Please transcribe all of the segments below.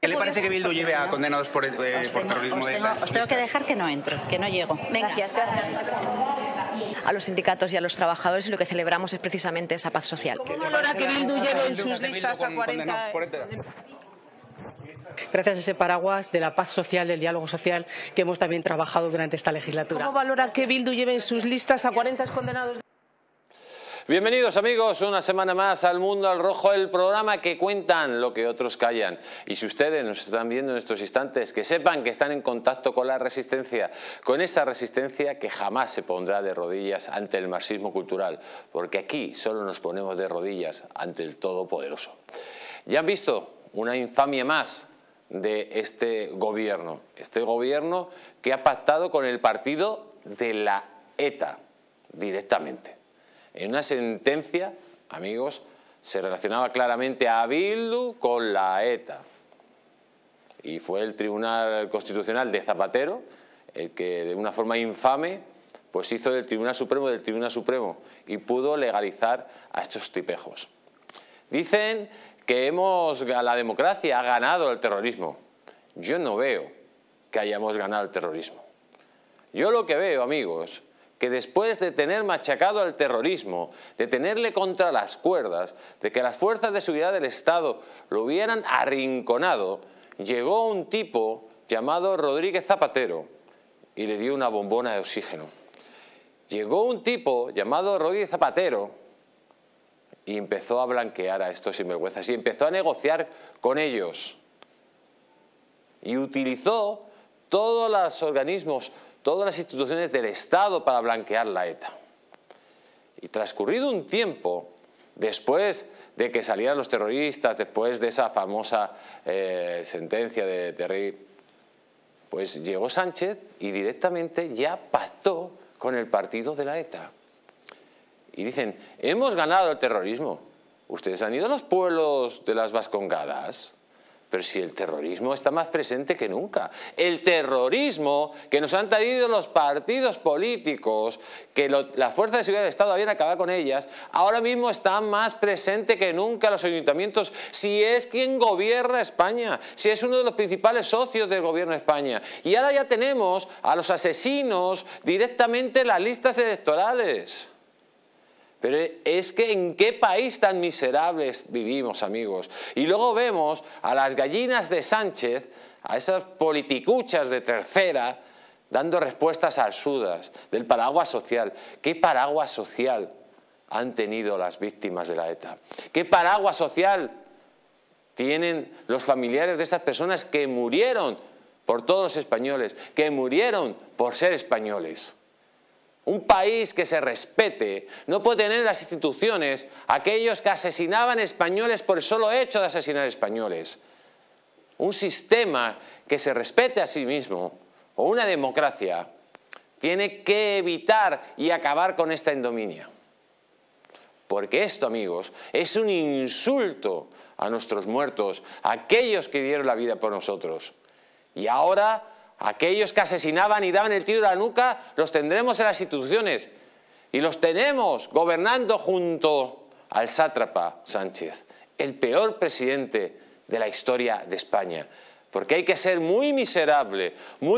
¿Qué le parece que Bildu lleve a condenados por terrorismo de ETA? Os tengo que dejar que no entro, que no llego. Venga. Gracias. A los sindicatos y a los trabajadores, y lo que celebramos es precisamente esa paz social. ¿Cómo valora que Bildu lleve en sus listas a 40? Gracias a ese paraguas de la paz social, del diálogo social que hemos también trabajado durante esta legislatura. ¿Cómo valora que Bildu lleve en sus listas a 40 condenados? Bienvenidos amigos, una semana más al Mundo al Rojo, el programa que cuentan lo que otros callan. Y si ustedes nos están viendo en estos instantes, que sepan que están en contacto con la resistencia, con esa resistencia que jamás se pondrá de rodillas ante el marxismo cultural, porque aquí solo nos ponemos de rodillas ante el Todopoderoso. Ya han visto una infamia más de este gobierno que ha pactado con el partido de la ETA directamente. En una sentencia, amigos, se relacionaba claramente a Bildu con la ETA. Y fue el Tribunal Constitucional de Zapatero el que de una forma infame pues hizo del Tribunal Supremo y pudo legalizar a estos tipejos. Dicen que la democracia ha ganado el terrorismo. Yo no veo que hayamos ganado el terrorismo. Yo lo que veo, amigos, que después de tener machacado al terrorismo, de tenerle contra las cuerdas, de que las fuerzas de seguridad del Estado lo hubieran arrinconado, llegó un tipo llamado Rodríguez Zapatero y le dio una bombona de oxígeno. Llegó un tipo llamado Rodríguez Zapatero y empezó a blanquear a estos sinvergüenzas y empezó a negociar con ellos. Y utilizó todos los organismos, todas las instituciones del Estado para blanquear la ETA. Y transcurrido un tiempo, después de que salieran los terroristas, después de esa famosa sentencia de Terry, pues llegó Sánchez y directamente ya pactó con el partido de la ETA. Y dicen, hemos ganado el terrorismo. Ustedes han ido a los pueblos de las Vascongadas. Pero si el terrorismo está más presente que nunca. El terrorismo que nos han traído los partidos políticos, que las fuerzas de seguridad del Estado habían acabado con ellas, ahora mismo está más presente que nunca en los ayuntamientos, si es quien gobierna España, si es uno de los principales socios del gobierno de España. Y ahora ya tenemos a los asesinos directamente en las listas electorales. Pero es que ¿en qué país tan miserables vivimos, amigos? Y luego vemos a las gallinas de Sánchez, a esas politicuchas de tercera, dando respuestas absurdas del paraguas social. ¿Qué paraguas social han tenido las víctimas de la ETA? ¿Qué paraguas social tienen los familiares de esas personas que murieron por todos los españoles, que murieron por ser españoles? Un país que se respete no puede tener en las instituciones aquellos que asesinaban españoles por el solo hecho de asesinar españoles. Un sistema que se respete a sí mismo, o una democracia, tiene que evitar y acabar con esta ignominia. Porque esto, amigos, es un insulto a nuestros muertos, a aquellos que dieron la vida por nosotros. Y ahora aquellos que asesinaban y daban el tiro a la nuca, los tendremos en las instituciones. Y los tenemos gobernando junto al sátrapa Sánchez, el peor presidente de la historia de España. Porque hay que ser muy miserable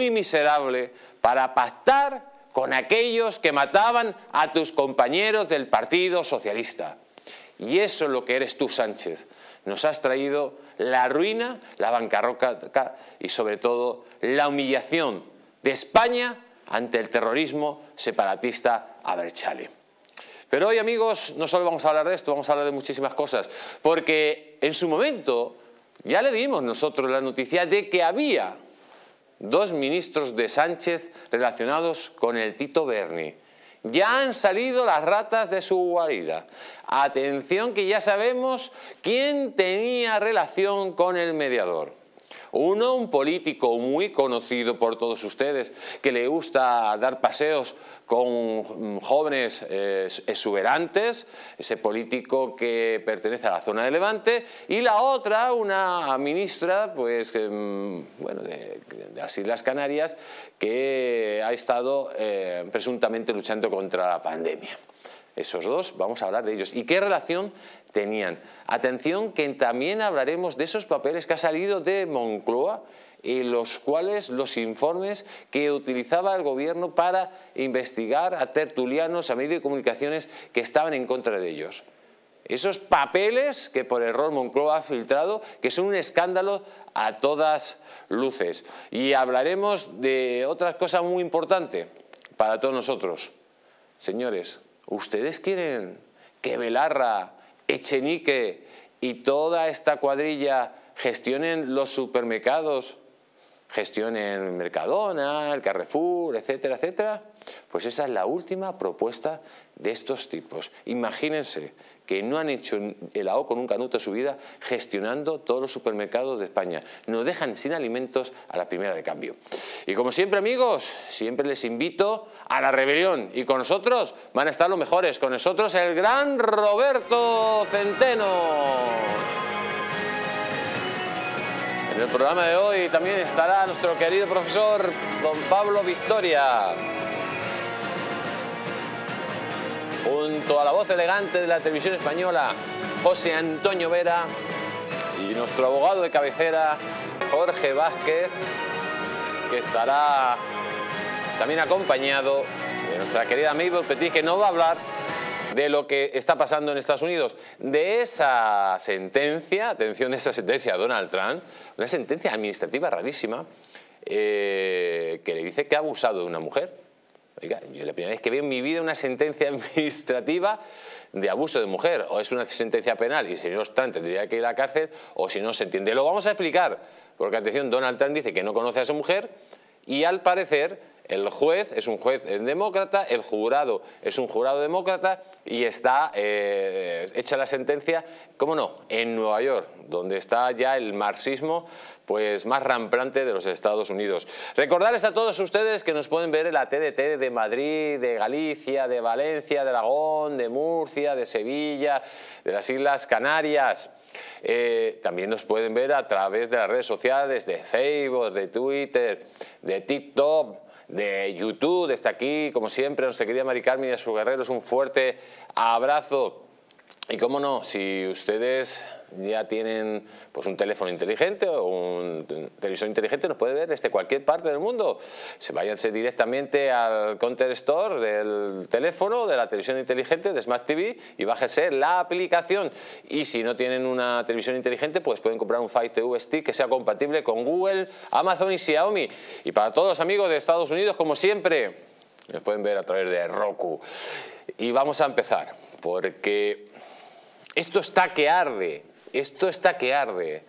para pactar con aquellos que mataban a tus compañeros del Partido Socialista. Y eso es lo que eres tú, Sánchez. Nos has traído la ruina, la bancarrota y sobre todo la humillación de España ante el terrorismo separatista Abertzale. Pero hoy, amigos, no solo vamos a hablar de esto, vamos a hablar de muchísimas cosas, porque en su momento ya le dimos nosotros la noticia de que había dos ministros de Sánchez relacionados con el Tito Berni. Ya han salido las ratas de su guarida. Atención, que ya sabemos quién tenía relación con el mediador. Uno, un político muy conocido por todos ustedes, que le gusta dar paseos con jóvenes exuberantes, ese político que pertenece a la zona de Levante, y la otra, una ministra pues, bueno, de las Islas Canarias, que ha estado presuntamente luchando contra la pandemia. Esos dos, vamos a hablar de ellos. ¿Y qué relación tenían? Atención, que también hablaremos de esos papeles que ha salido de Moncloa, en los cuales los informes que utilizaba el gobierno para investigar a tertulianos, a medios de comunicaciones que estaban en contra de ellos. Esos papeles que por error Moncloa ha filtrado, que son un escándalo a todas luces. Y hablaremos de otra cosa muy importante para todos nosotros. Señores, ¿ustedes quieren que Belarra, Echenique y toda esta cuadrilla gestionen los supermercados, gestionen Mercadona, el Carrefour, etcétera, etcétera? Pues esa es la última propuesta de estos tipos. Imagínense que no han hecho el AO con un canuto en su vida gestionando todos los supermercados de España. Nos dejan sin alimentos a la primera de cambio. Y como siempre, amigos, siempre les invito a la rebelión. Y con nosotros van a estar los mejores. Con nosotros el gran Roberto Centeno. En el programa de hoy también estará nuestro querido profesor don Pablo Victoria, junto a la voz elegante de la televisión española, José Antonio Vera, y nuestro abogado de cabecera, Jorge Vázquez, que estará también acompañado de nuestra querida Mabel Petit, que nos va a hablar de lo que está pasando en Estados Unidos, de esa sentencia, atención, de esa sentencia a Donald Trump, una sentencia administrativa rarísima, que le dice que ha abusado de una mujer. Oiga, yo la primera vez que veo en mi vida una sentencia administrativa de abuso de mujer, o es una sentencia penal y si no Trump tendría que ir a la cárcel, o si no se entiende. Lo vamos a explicar, porque atención, Donald Trump dice que no conoce a esa mujer y al parecer el juez es un juez demócrata, el jurado es un jurado demócrata y está hecha la sentencia, ¿cómo no?, en Nueva York, donde está ya el marxismo pues más rampante de los Estados Unidos. Recordarles a todos ustedes que nos pueden ver en la TDT de Madrid, de Galicia, de Valencia, de Aragón, de Murcia, de Sevilla, de las Islas Canarias. También nos pueden ver a través de las redes sociales, de Facebook, de Twitter, de TikTok, de YouTube. Desde aquí, como siempre, nuestra querida Mari Carmen y a sus guerreros, un fuerte abrazo. Y cómo no, si ustedes ya tienen pues un teléfono inteligente o un televisor inteligente, nos puede ver desde cualquier parte del mundo. Váyanse directamente al Counter Store del teléfono, de la televisión inteligente, de Smart TV, y bájense la aplicación. Y si no tienen una televisión inteligente, pues pueden comprar un Fire TV Stick que sea compatible con Google, Amazon y Xiaomi. Y para todos los amigos de Estados Unidos, como siempre, nos pueden ver a través de Roku. Y vamos a empezar, porque esto está que arde. Esto está que arde.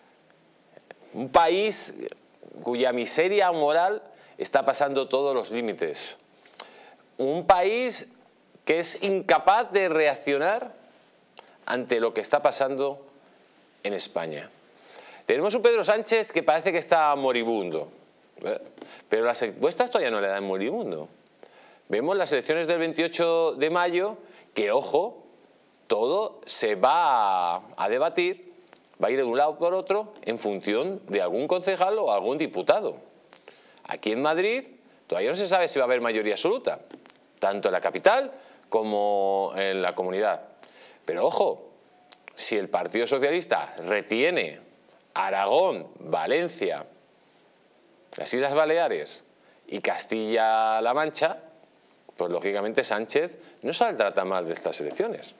Un país cuya miseria moral está pasando todos los límites. Un país que es incapaz de reaccionar ante lo que está pasando en España. Tenemos un Pedro Sánchez que parece que está moribundo, pero las encuestas todavía no le dan moribundo. Vemos las elecciones del 28 de mayo que, ojo, todo se va a debatir, va a ir de un lado por otro en función de algún concejal o algún diputado. Aquí en Madrid todavía no se sabe si va a haber mayoría absoluta, tanto en la capital como en la comunidad. Pero ojo, si el Partido Socialista retiene Aragón, Valencia, las Islas Baleares y Castilla-La Mancha, pues lógicamente Sánchez no saldrá tan mal de estas elecciones.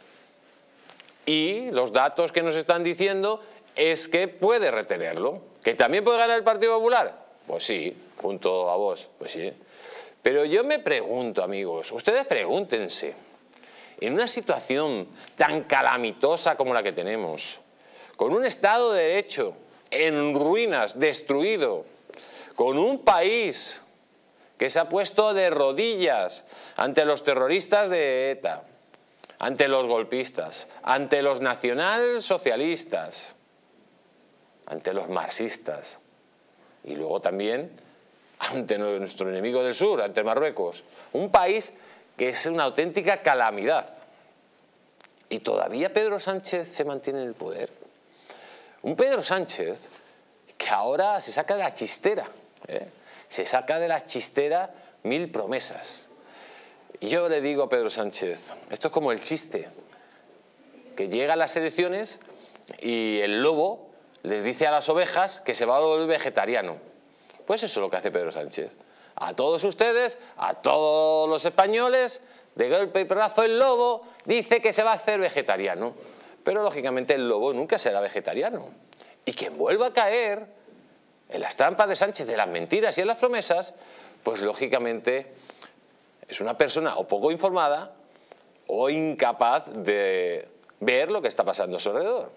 Y los datos que nos están diciendo es que puede retenerlo. ¿Que también puede ganar el Partido Popular? Pues sí, junto a vos, pues sí. Pero yo me pregunto, amigos, ustedes pregúntense, en una situación tan calamitosa como la que tenemos, con un Estado de Derecho en ruinas, destruido, con un país que se ha puesto de rodillas ante los terroristas de ETA, ante los golpistas, ante los nacionalsocialistas, ante los marxistas y luego también ante nuestro enemigo del sur, ante Marruecos. Un país que es una auténtica calamidad. Y todavía Pedro Sánchez se mantiene en el poder. Un Pedro Sánchez que ahora se saca de la chistera, se saca de la chistera 1000 promesas. Y yo le digo a Pedro Sánchez, esto es como el chiste, que llega a las elecciones y el lobo les dice a las ovejas que se va a volver vegetariano. Pues eso es lo que hace Pedro Sánchez. A todos ustedes, a todos los españoles, de golpe y porrazo el lobo dice que se va a hacer vegetariano. Pero lógicamente el lobo nunca será vegetariano. Y quien vuelva a caer en las trampas de Sánchez, de las mentiras y en las promesas, pues lógicamente es una persona o poco informada o incapaz de ver lo que está pasando a su alrededor.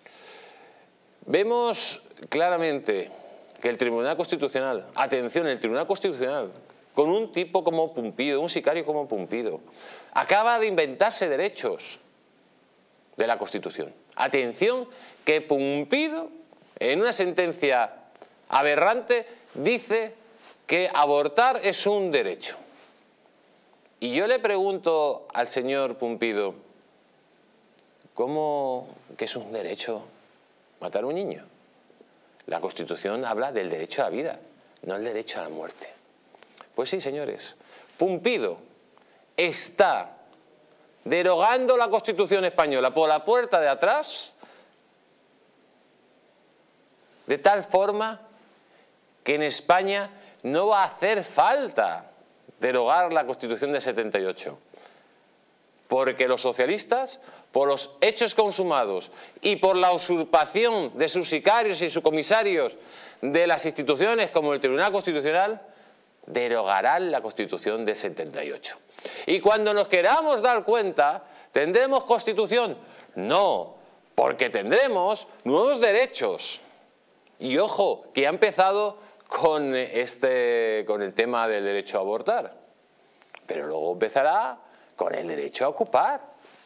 Vemos claramente que el Tribunal Constitucional, atención, el Tribunal Constitucional, con un tipo como Pumpido, un sicario como Pumpido, acaba de inventarse derechos de la Constitución. Atención, que Pumpido, en una sentencia aberrante, dice que abortar es un derecho. Y yo le pregunto al señor Pumpido, ¿cómo que es un derecho matar a un niño? La Constitución habla del derecho a la vida, no el derecho a la muerte. Pues sí, señores, Pumpido está derogando la Constitución española por la puerta de atrás, de tal forma que en España no va a hacer falta derogar la Constitución de 78. Porque los socialistas, por los hechos consumados y por la usurpación de sus sicarios y sus comisarios de las instituciones como el Tribunal Constitucional, derogarán la Constitución de 78. Y cuando nos queramos dar cuenta, ¿tendremos Constitución? No, porque tendremos nuevos derechos. Y ojo, que ha empezado con el tema del derecho a abortar, pero luego empezará con el derecho a ocupar,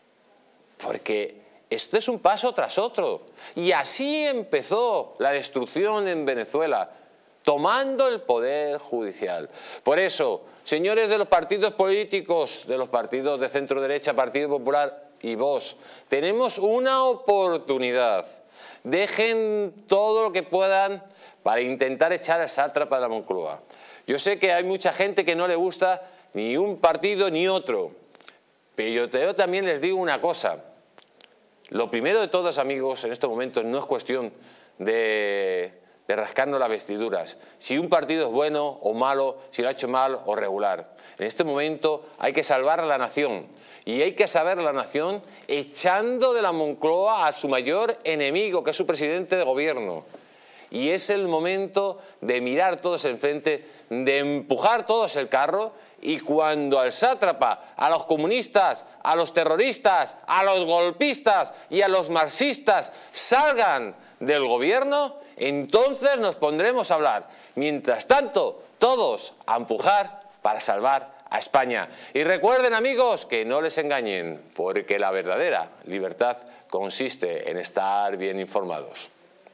porque esto es un paso tras otro. Y así empezó la destrucción en Venezuela, tomando el poder judicial. Por eso, señores de los partidos políticos, de los partidos de centro-derecha, Partido Popular y Vox, tenemos una oportunidad. Dejen todo lo que puedan para intentar echar al sátrapa de la Moncloa. Yo sé que hay mucha gente que no le gusta ni un partido ni otro, pero yo también les digo una cosa. Lo primero de todos, amigos, en estos momentos no es cuestión de rascarnos las vestiduras. Si un partido es bueno o malo, si lo ha hecho mal o regular. En este momento hay que salvar a la nación. Y hay que saber a la nación echando de la Moncloa a su mayor enemigo, que es su presidente de gobierno. Y es el momento de mirar todos enfrente, de empujar todos el carro, y cuando al sátrapa, a los comunistas, a los terroristas, a los golpistas y a los marxistas salgan del gobierno, entonces nos pondremos a hablar. Mientras tanto, todos a empujar para salvar a España. Y recuerden, amigos, que no les engañen, porque la verdadera libertad consiste en estar bien informados.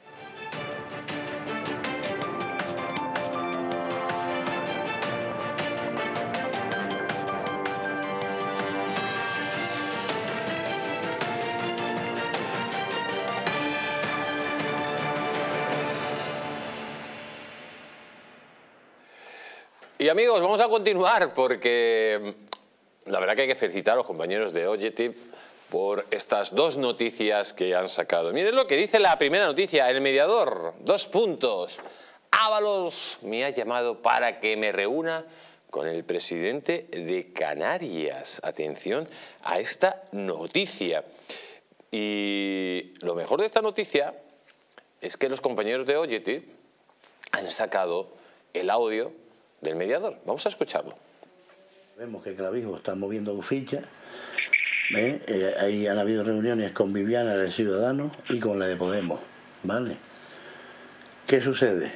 Y amigos, vamos a continuar porque la verdad que hay que felicitar a los compañeros de Objective por estas dos noticias que han sacado. Miren lo que dice la primera noticia, El Mediador, 2 puntos. Ábalos me ha llamado para que me reúna con el presidente de Canarias. Atención a esta noticia. Y lo mejor de esta noticia es que los compañeros de Objective han sacado el audio del mediador. Vamos a escucharlo. Vemos que Clavijo está moviendo fichas. Ahí han habido reuniones con Viviana de Ciudadanos y con la de Podemos, ¿vale? ¿Qué sucede?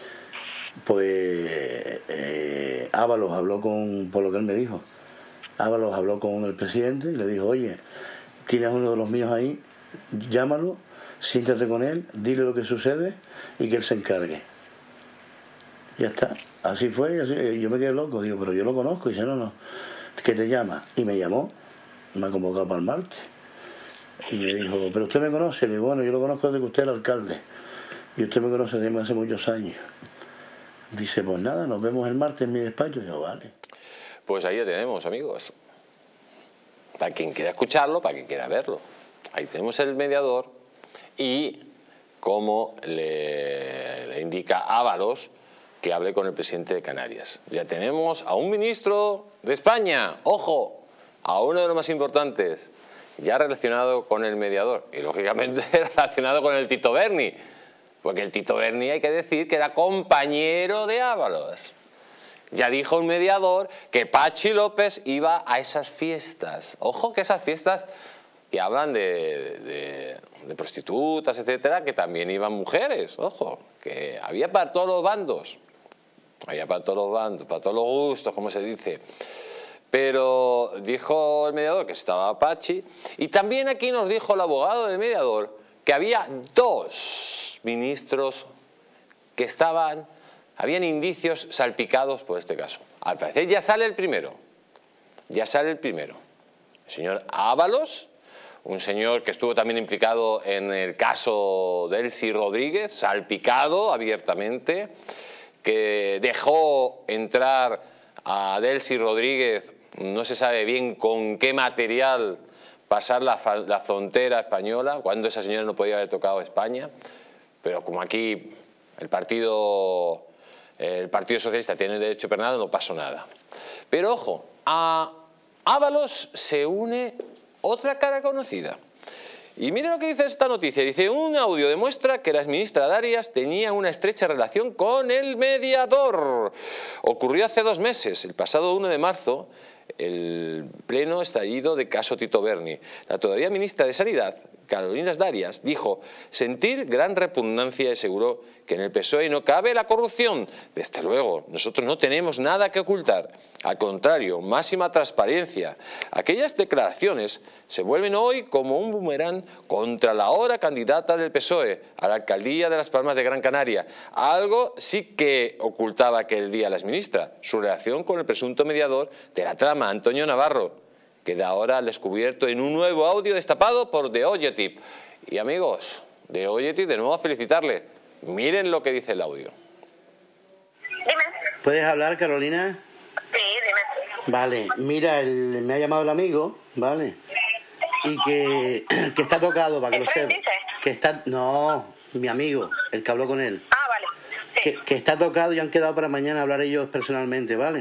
Pues Ábalos habló por lo que él me dijo, Ábalos habló con el presidente y le dijo, oye, tienes uno de los míos ahí, llámalo, siéntate con él, dile lo que sucede y que él se encargue. Ya está, así fue, así, yo me quedé loco, digo, pero yo lo conozco, y dice, no, ¿qué te llama? Y me llamó, me ha convocado para el martes, y me dijo, pero usted me conoce, le digo, bueno, yo lo conozco desde que usted era alcalde, y usted me conoce desde hace muchos años. Dice, pues nada, nos vemos el martes en mi despacho, y yo, vale. Pues ahí ya tenemos, amigos. Para quien quiera escucharlo, para quien quiera verlo. Ahí tenemos el mediador y cómo le indica Ábalos que hable con el presidente de Canarias. Ya tenemos a un ministro de España, ojo, a uno de los más importantes, ya relacionado con el mediador y lógicamente relacionado con el Tito Berni, porque el Tito Berni hay que decir que era compañero de Ábalos. Ya dijo un mediador que Pachi López iba a esas fiestas. Ojo que esas fiestas que hablan de prostitutas, etcétera, que también iban mujeres. Ojo, que había para todos los bandos. Había para todos los bandos, para todos los gustos, como se dice. Pero dijo el mediador que estaba Pachi. Y también aquí nos dijo el abogado del mediador que había 2 ministros que habían indicios salpicados por este caso. Al parecer ya sale el primero. Ya sale el primero. El señor Ábalos, un señor que estuvo también implicado en el caso de Delcy Rodríguez, salpicado abiertamente, que dejó entrar a Delcy Rodríguez, no se sabe bien con qué material, pasar la frontera española, cuando esa señora no podía haber tocado España, pero como aquí el Partido Socialista tiene derecho penal, no pasó nada. Pero ojo, a Ábalos se une otra cara conocida. Y mire lo que dice esta noticia. Dice, un audio demuestra que la exministra Darias tenía una estrecha relación con el mediador. Ocurrió hace 2 meses, el pasado 1 de marzo, el pleno estallido de caso Tito Berni. La todavía ministra de Sanidad, Carolina Darias, dijo sentir gran repugnancia y aseguró que en el PSOE no cabe la corrupción. Desde luego, nosotros no tenemos nada que ocultar. Al contrario, máxima transparencia. Aquellas declaraciones se vuelven hoy como un boomerang contra la ahora candidata del PSOE a la alcaldía de Las Palmas de Gran Canaria. Algo sí que ocultaba aquel día la exministra, su relación con el presunto mediador de la trama, Antonio Navarro, queda ahora al descubierto en un nuevo audio destapado por The Oyetip. Y amigos, The Oyetip, de nuevo a felicitarle. Miren lo que dice el audio. Dime. ¿Puedes hablar, Carolina? Sí, dime. Vale, mira, me ha llamado el amigo, ¿vale? Y que está tocado, para que lo sepa. Que está, no, mi amigo, el que habló con él. Ah, vale. Sí. Que está tocado y han quedado para mañana hablar ellos personalmente, ¿vale?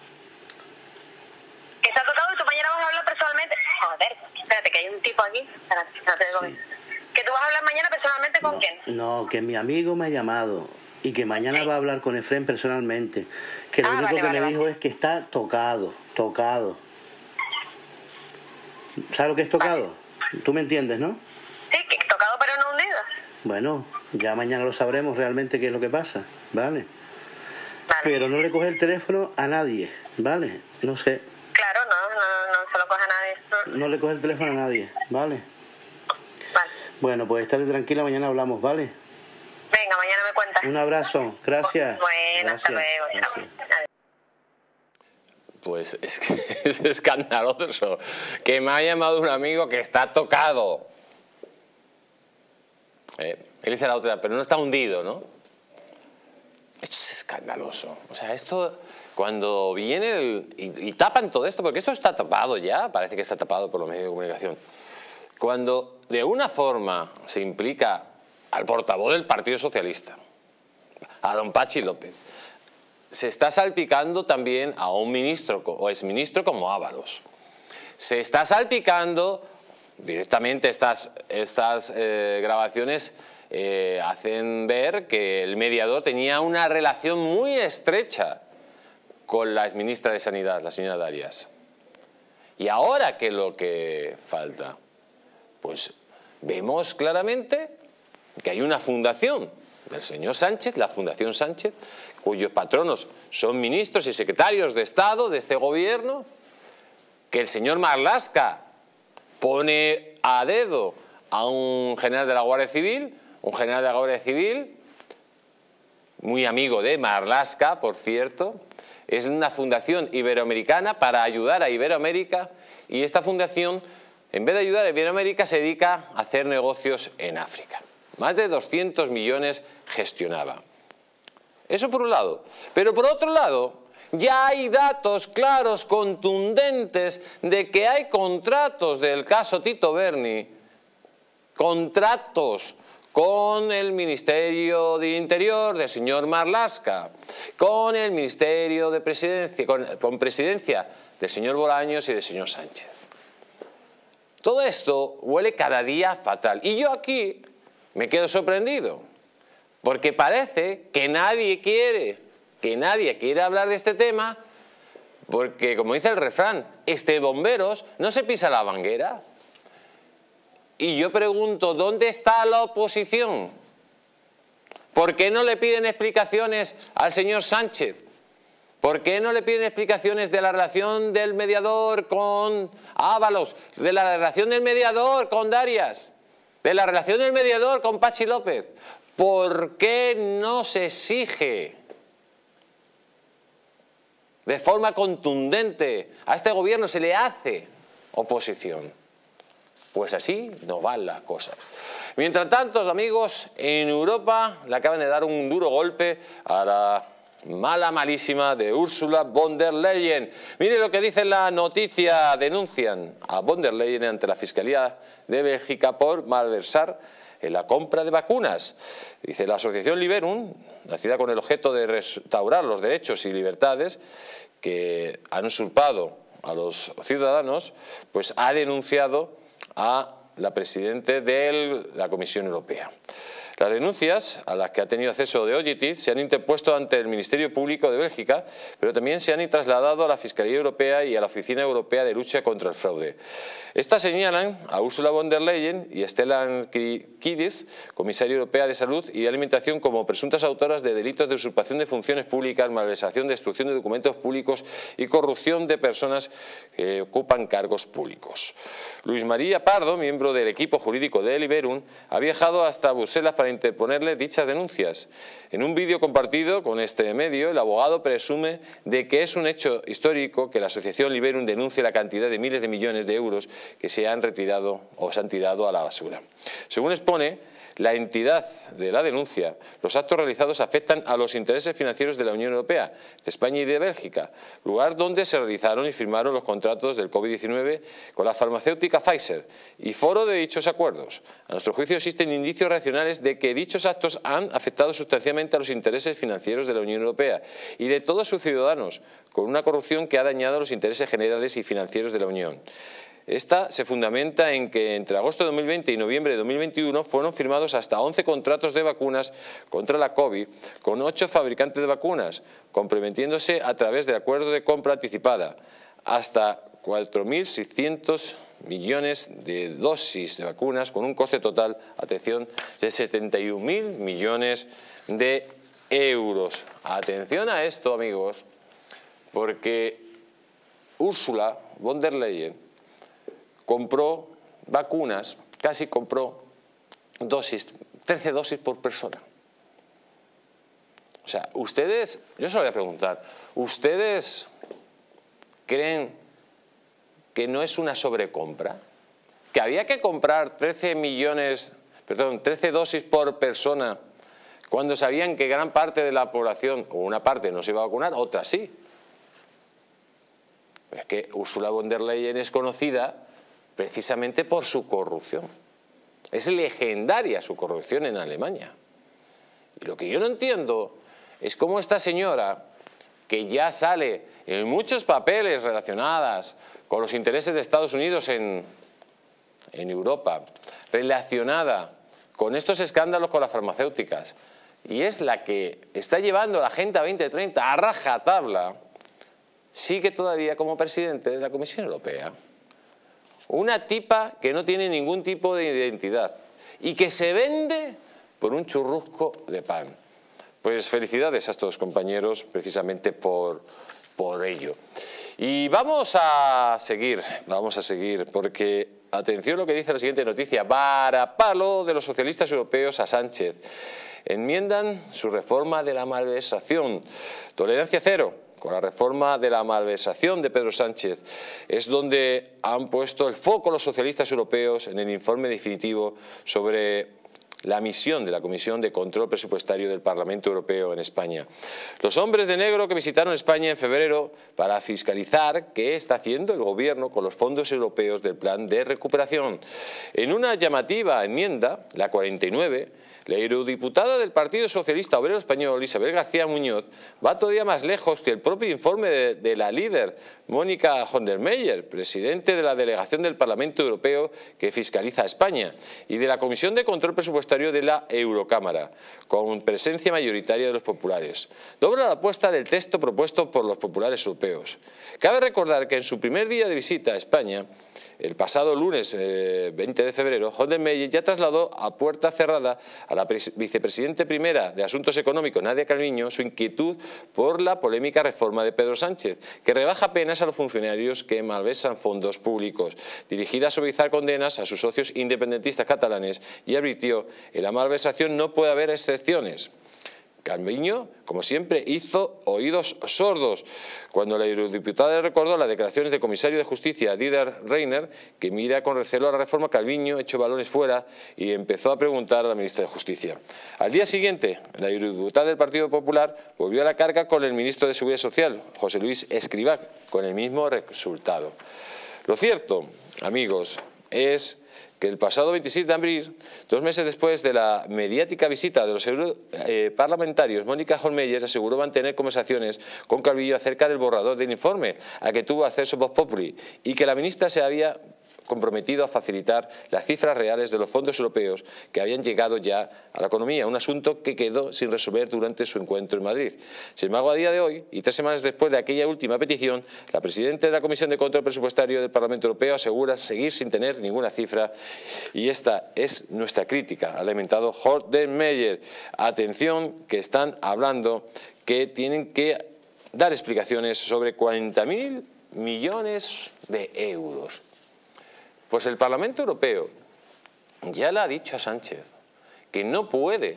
Que está tocado y tú mañana vas a hablar personalmente. Joder, espérate, que hay un tipo aquí. Espérate, no te digo bien. ¿Que tú vas a hablar mañana personalmente con quién? No, que mi amigo me ha llamado y que mañana va a hablar con Efrén personalmente. Que lo único que me dijo es que está tocado. ¿Sabes lo que es tocado? Tú me entiendes, ¿no? Sí, que tocado pero no hundido. Bueno, ya mañana lo sabremos realmente qué es lo que pasa, ¿vale? Pero no le coge el teléfono a nadie, ¿vale? No sé. Claro, no se lo coge a nadie. No le coge el teléfono a nadie, ¿vale? Vale. Bueno, pues estate tranquila, mañana hablamos, ¿vale? Venga, mañana me cuentas. Un abrazo, gracias. Bueno, hasta luego. Gracias. Pues es que es escandaloso que me ha llamado un amigo que está tocado. Él dice la otra, pero no está hundido, ¿no? Esto es escandaloso. O sea, esto cuando viene y tapan todo esto, porque esto está tapado ya, parece que está tapado por los medios de comunicación. Cuando de una forma se implica al portavoz del Partido Socialista, a don Pachi López, se está salpicando también a un ministro o exministro como Ábalos. Se está salpicando directamente estas grabaciones hacen ver que el mediador tenía una relación muy estrecha con la exministra de Sanidad, la señora Darias. Y ahora, ¿qué es lo que falta? Pues vemos claramente que hay una fundación del señor Sánchez, la Fundación Sánchez, cuyos patronos son ministros y secretarios de Estado de este gobierno, que el señor Marlaska pone a dedo a un general de la Guardia Civil, muy amigo de Marlaska, por cierto. Es una fundación iberoamericana para ayudar a Iberoamérica, y esta fundación, en vez de ayudar a Iberoamérica, se dedica a hacer negocios en África. Más de 200 millones gestionaba. Eso por un lado. Pero por otro lado, ya hay datos claros, contundentes, de que hay contratos del caso Tito Berni, contratos con el Ministerio de Interior del señor Marlaska, con el Ministerio de Presidencia, con presidencia del señor Bolaños y del señor Sánchez. Todo esto huele cada día fatal. Y yo aquí me quedo sorprendido, porque parece que nadie quiere hablar de este tema, porque, como dice el refrán, bomberos no se pisa la manguera. Y yo pregunto, ¿dónde está la oposición? ¿Por qué no le piden explicaciones al señor Sánchez? ¿Por qué no le piden explicaciones de la relación del mediador con Ábalos, de la relación del mediador con Darias, de la relación del mediador con Pachi López? ¿Por qué no se exige de forma contundente a este gobierno, se le hace oposición? Pues así no van las cosas. Mientras tanto, amigos, en Europa le acaban de dar un duro golpe a la malísima de Ursula von der Leyen. Mire lo que dice la noticia. Denuncian a von der Leyen ante la Fiscalía de Bélgica por malversar en la compra de vacunas. Dice la asociación Liberum, nacida con el objeto de restaurar los derechos y libertades que han usurpado a los ciudadanos, pues ha denunciado a la presidenta de la Comisión Europea. Las denuncias a las que ha tenido acceso de Objective se han interpuesto ante el Ministerio Público de Bélgica, pero también se han trasladado a la Fiscalía Europea y a la Oficina Europea de Lucha contra el Fraude. Estas señalan a Ursula von der Leyen y Stellan Kyriakides, comisaria europea de Salud y Alimentación, como presuntas autoras de delitos de usurpación de funciones públicas, malversación, destrucción de documentos públicos y corrupción de personas que ocupan cargos públicos. Luis María Pardo, miembro del equipo jurídico de Liberum, ha viajado hasta Bruselas para interponerle dichas denuncias. En un vídeo compartido con este medio, el abogado presume de que es un hecho histórico que la asociación Liberum denuncie la cantidad de miles de millones de euros que se han retirado o se han tirado a la basura. Según expone la entidad de la denuncia, los actos realizados afectan a los intereses financieros de la Unión Europea, de España y de Bélgica, lugar donde se realizaron y firmaron los contratos del COVID-19 con la farmacéutica Pfizer y foro de dichos acuerdos. A nuestro juicio existen indicios racionales de que dichos actos han afectado sustancialmente a los intereses financieros de la Unión Europea y de todos sus ciudadanos, con una corrupción que ha dañado los intereses generales y financieros de la Unión. Esta se fundamenta en que entre agosto de 2020 y noviembre de 2021 fueron firmados hasta 11 contratos de vacunas contra la COVID con 8 fabricantes de vacunas, comprometiéndose a través de acuerdo de compra anticipada hasta 4.600 millones de dosis de vacunas con un coste total, atención, de 71.000 millones de euros. Atención a esto, amigos, porque Ursula von der Leyen compró vacunas, casi compró 13 dosis por persona. O sea, ustedes, yo se lo voy a preguntar, ¿ustedes creen que no es una sobrecompra? ¿Que había que comprar 13 dosis por persona cuando sabían que gran parte de la población, o una parte no se iba a vacunar, otra sí? Pero es que Ursula von der Leyen es conocida precisamente por su corrupción. Es legendaria su corrupción en Alemania. Y lo que yo no entiendo es cómo esta señora, que ya sale en muchos papeles relacionados con los intereses de Estados Unidos en Europa, relacionada con estos escándalos con las farmacéuticas, y es la que está llevando la Agenda 2030 a rajatabla, sigue todavía como presidente de la Comisión Europea. Una tipa que no tiene ningún tipo de identidad y que se vende por un churrusco de pan. Pues felicidades a estos compañeros precisamente por ello. Y vamos a seguir porque, atención lo que dice la siguiente noticia, varapalo de los socialistas europeos a Sánchez. Enmiendan su reforma de la malversación. Tolerancia cero con la reforma de la malversación de Pedro Sánchez. Es donde han puesto el foco los socialistas europeos en el informe definitivo sobre la misión de la Comisión de Control Presupuestario del Parlamento Europeo en España. Los hombres de negro que visitaron España en febrero para fiscalizar qué está haciendo el Gobierno con los fondos europeos del Plan de Recuperación. En una llamativa enmienda, la 49, la eurodiputada del Partido Socialista Obrero Español, Isabel García Muñoz, va todavía más lejos que el propio informe de la líder Mónica von der Meyer, presidente de la delegación del Parlamento Europeo que fiscaliza a España, y de la Comisión de Control Presupuestario de la Eurocámara, con presencia mayoritaria de los populares. Dobla la apuesta del texto propuesto por los populares europeos. Cabe recordar que en su primer día de visita a España, el pasado lunes 20 de febrero, von der Meyer ya trasladó a puerta cerrada a la vicepresidenta primera de Asuntos Económicos, Nadia Calviño, su inquietud por la polémica reforma de Pedro Sánchez, que rebaja penas a los funcionarios que malversan fondos públicos, dirigida a suavizar condenas a sus socios independentistas catalanes, y advirtió: en la malversación no puede haber excepciones. Calviño, como siempre, hizo oídos sordos cuando la eurodiputada recordó las declaraciones del comisario de Justicia, Didier Reynders, que mira con recelo a la reforma. Calviño echó balones fuera y empezó a preguntar a la ministra de Justicia. Al día siguiente, la eurodiputada del Partido Popular volvió a la carga con el ministro de Seguridad Social, José Luis Escrivá, con el mismo resultado. Lo cierto, amigos, es que el pasado 27 de abril, 2 meses después de la mediática visita de los europarlamentarios, Mónica von der Meyer aseguró mantener conversaciones con Calviño acerca del borrador del informe al que tuvo acceso Vox Populi, y que la ministra se había comprometido a facilitar las cifras reales de los fondos europeos que habían llegado ya a la economía, un asunto que quedó sin resolver durante su encuentro en Madrid. Sin embargo, a día de hoy, y 3 semanas después de aquella última petición, la presidenta de la Comisión de Control Presupuestario del Parlamento Europeo asegura seguir sin tener ninguna cifra, y esta es nuestra crítica, ha lamentado von der Meyer. Atención, que están hablando que tienen que dar explicaciones sobre 40.000 millones de euros. Pues el Parlamento Europeo ya le ha dicho a Sánchez que no puede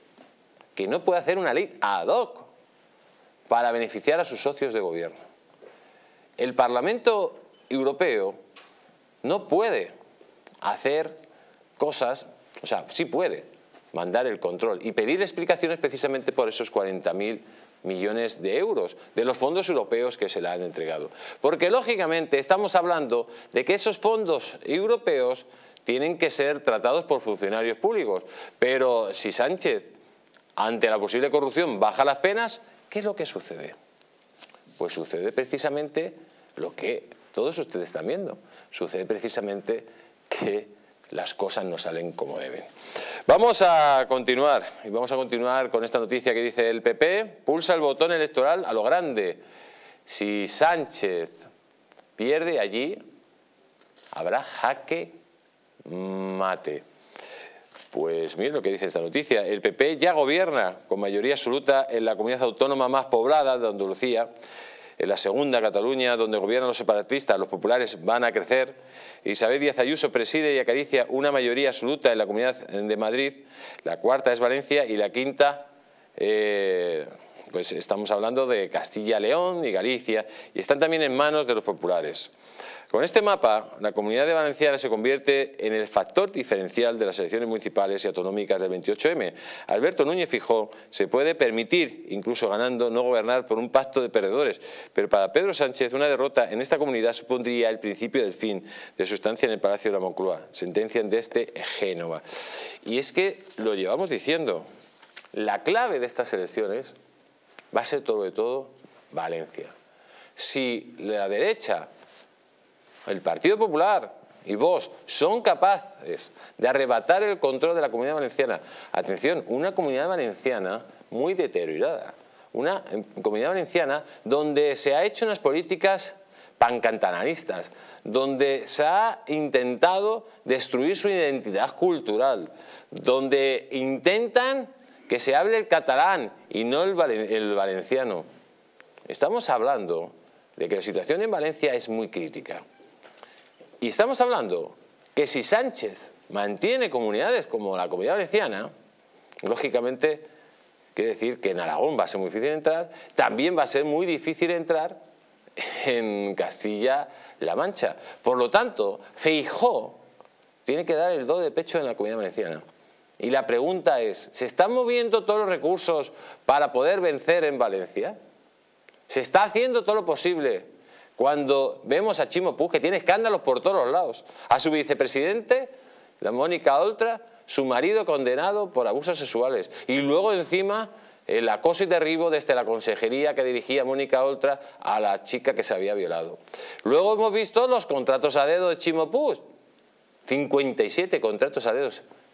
hacer una ley ad hoc para beneficiar a sus socios de gobierno. El Parlamento Europeo no puede hacer cosas, o sea, sí puede mandar el control y pedir explicaciones precisamente por esos 40.000 millones de euros de los fondos europeos que se le han entregado. Porque lógicamente estamos hablando de que esos fondos europeos tienen que ser tratados por funcionarios públicos. Pero si Sánchez, ante la posible corrupción, baja las penas, ¿qué es lo que sucede? Pues sucede precisamente lo que todos ustedes están viendo. Sucede precisamente que las cosas no salen como deben. Vamos a continuar, y vamos a continuar con esta noticia que dice: el PP pulsa el botón electoral a lo grande. Si Sánchez pierde allí, habrá jaque mate. Pues miren lo que dice esta noticia: el PP ya gobierna con mayoría absoluta en la comunidad autónoma más poblada de Andalucía. En la segunda, Cataluña, donde gobiernan los separatistas, los populares van a crecer. Isabel Díaz Ayuso preside y acaricia una mayoría absoluta en la Comunidad de Madrid. La cuarta es Valencia, y la quinta, pues estamos hablando de Castilla, León y Galicia, y están también en manos de los populares. Con este mapa, la Comunidad de Valenciana se convierte en el factor diferencial de las elecciones municipales y autonómicas del 28M. Alberto Núñez Feijóo se puede permitir, incluso ganando, no gobernar por un pacto de perdedores, pero para Pedro Sánchez una derrota en esta comunidad supondría el principio del fin de su estancia en el Palacio de la Moncloa, sentencian desde Génova. Y es que lo llevamos diciendo, la clave de estas elecciones va a ser sobre todo Valencia. Si la derecha, el Partido Popular y Vox son capaces de arrebatar el control de la Comunidad Valenciana, atención, una Comunidad Valenciana muy deteriorada, una Comunidad Valenciana donde se ha hecho unas políticas pancatalanistas, donde se ha intentado destruir su identidad cultural, donde intentan que se hable el catalán y no el valenciano. Estamos hablando de que la situación en Valencia es muy crítica. Y estamos hablando que si Sánchez mantiene comunidades como la Comunidad Valenciana, lógicamente quiere decir que en Aragón va a ser muy difícil entrar, también va a ser muy difícil entrar en Castilla-La Mancha. Por lo tanto, Feijóo tiene que dar el do de pecho en la Comunidad Valenciana. Y la pregunta es, ¿se están moviendo todos los recursos para poder vencer en Valencia? ¿Se está haciendo todo lo posible cuando vemos a Chimo Puig, que tiene escándalos por todos los lados? A su vicepresidente, la Mónica Oltra, su marido condenado por abusos sexuales. Y luego encima el acoso y derribo desde la consejería que dirigía Mónica Oltra a la chica que se había violado. Luego hemos visto los contratos a dedo de Chimo Puig. 57 contratos a dedo,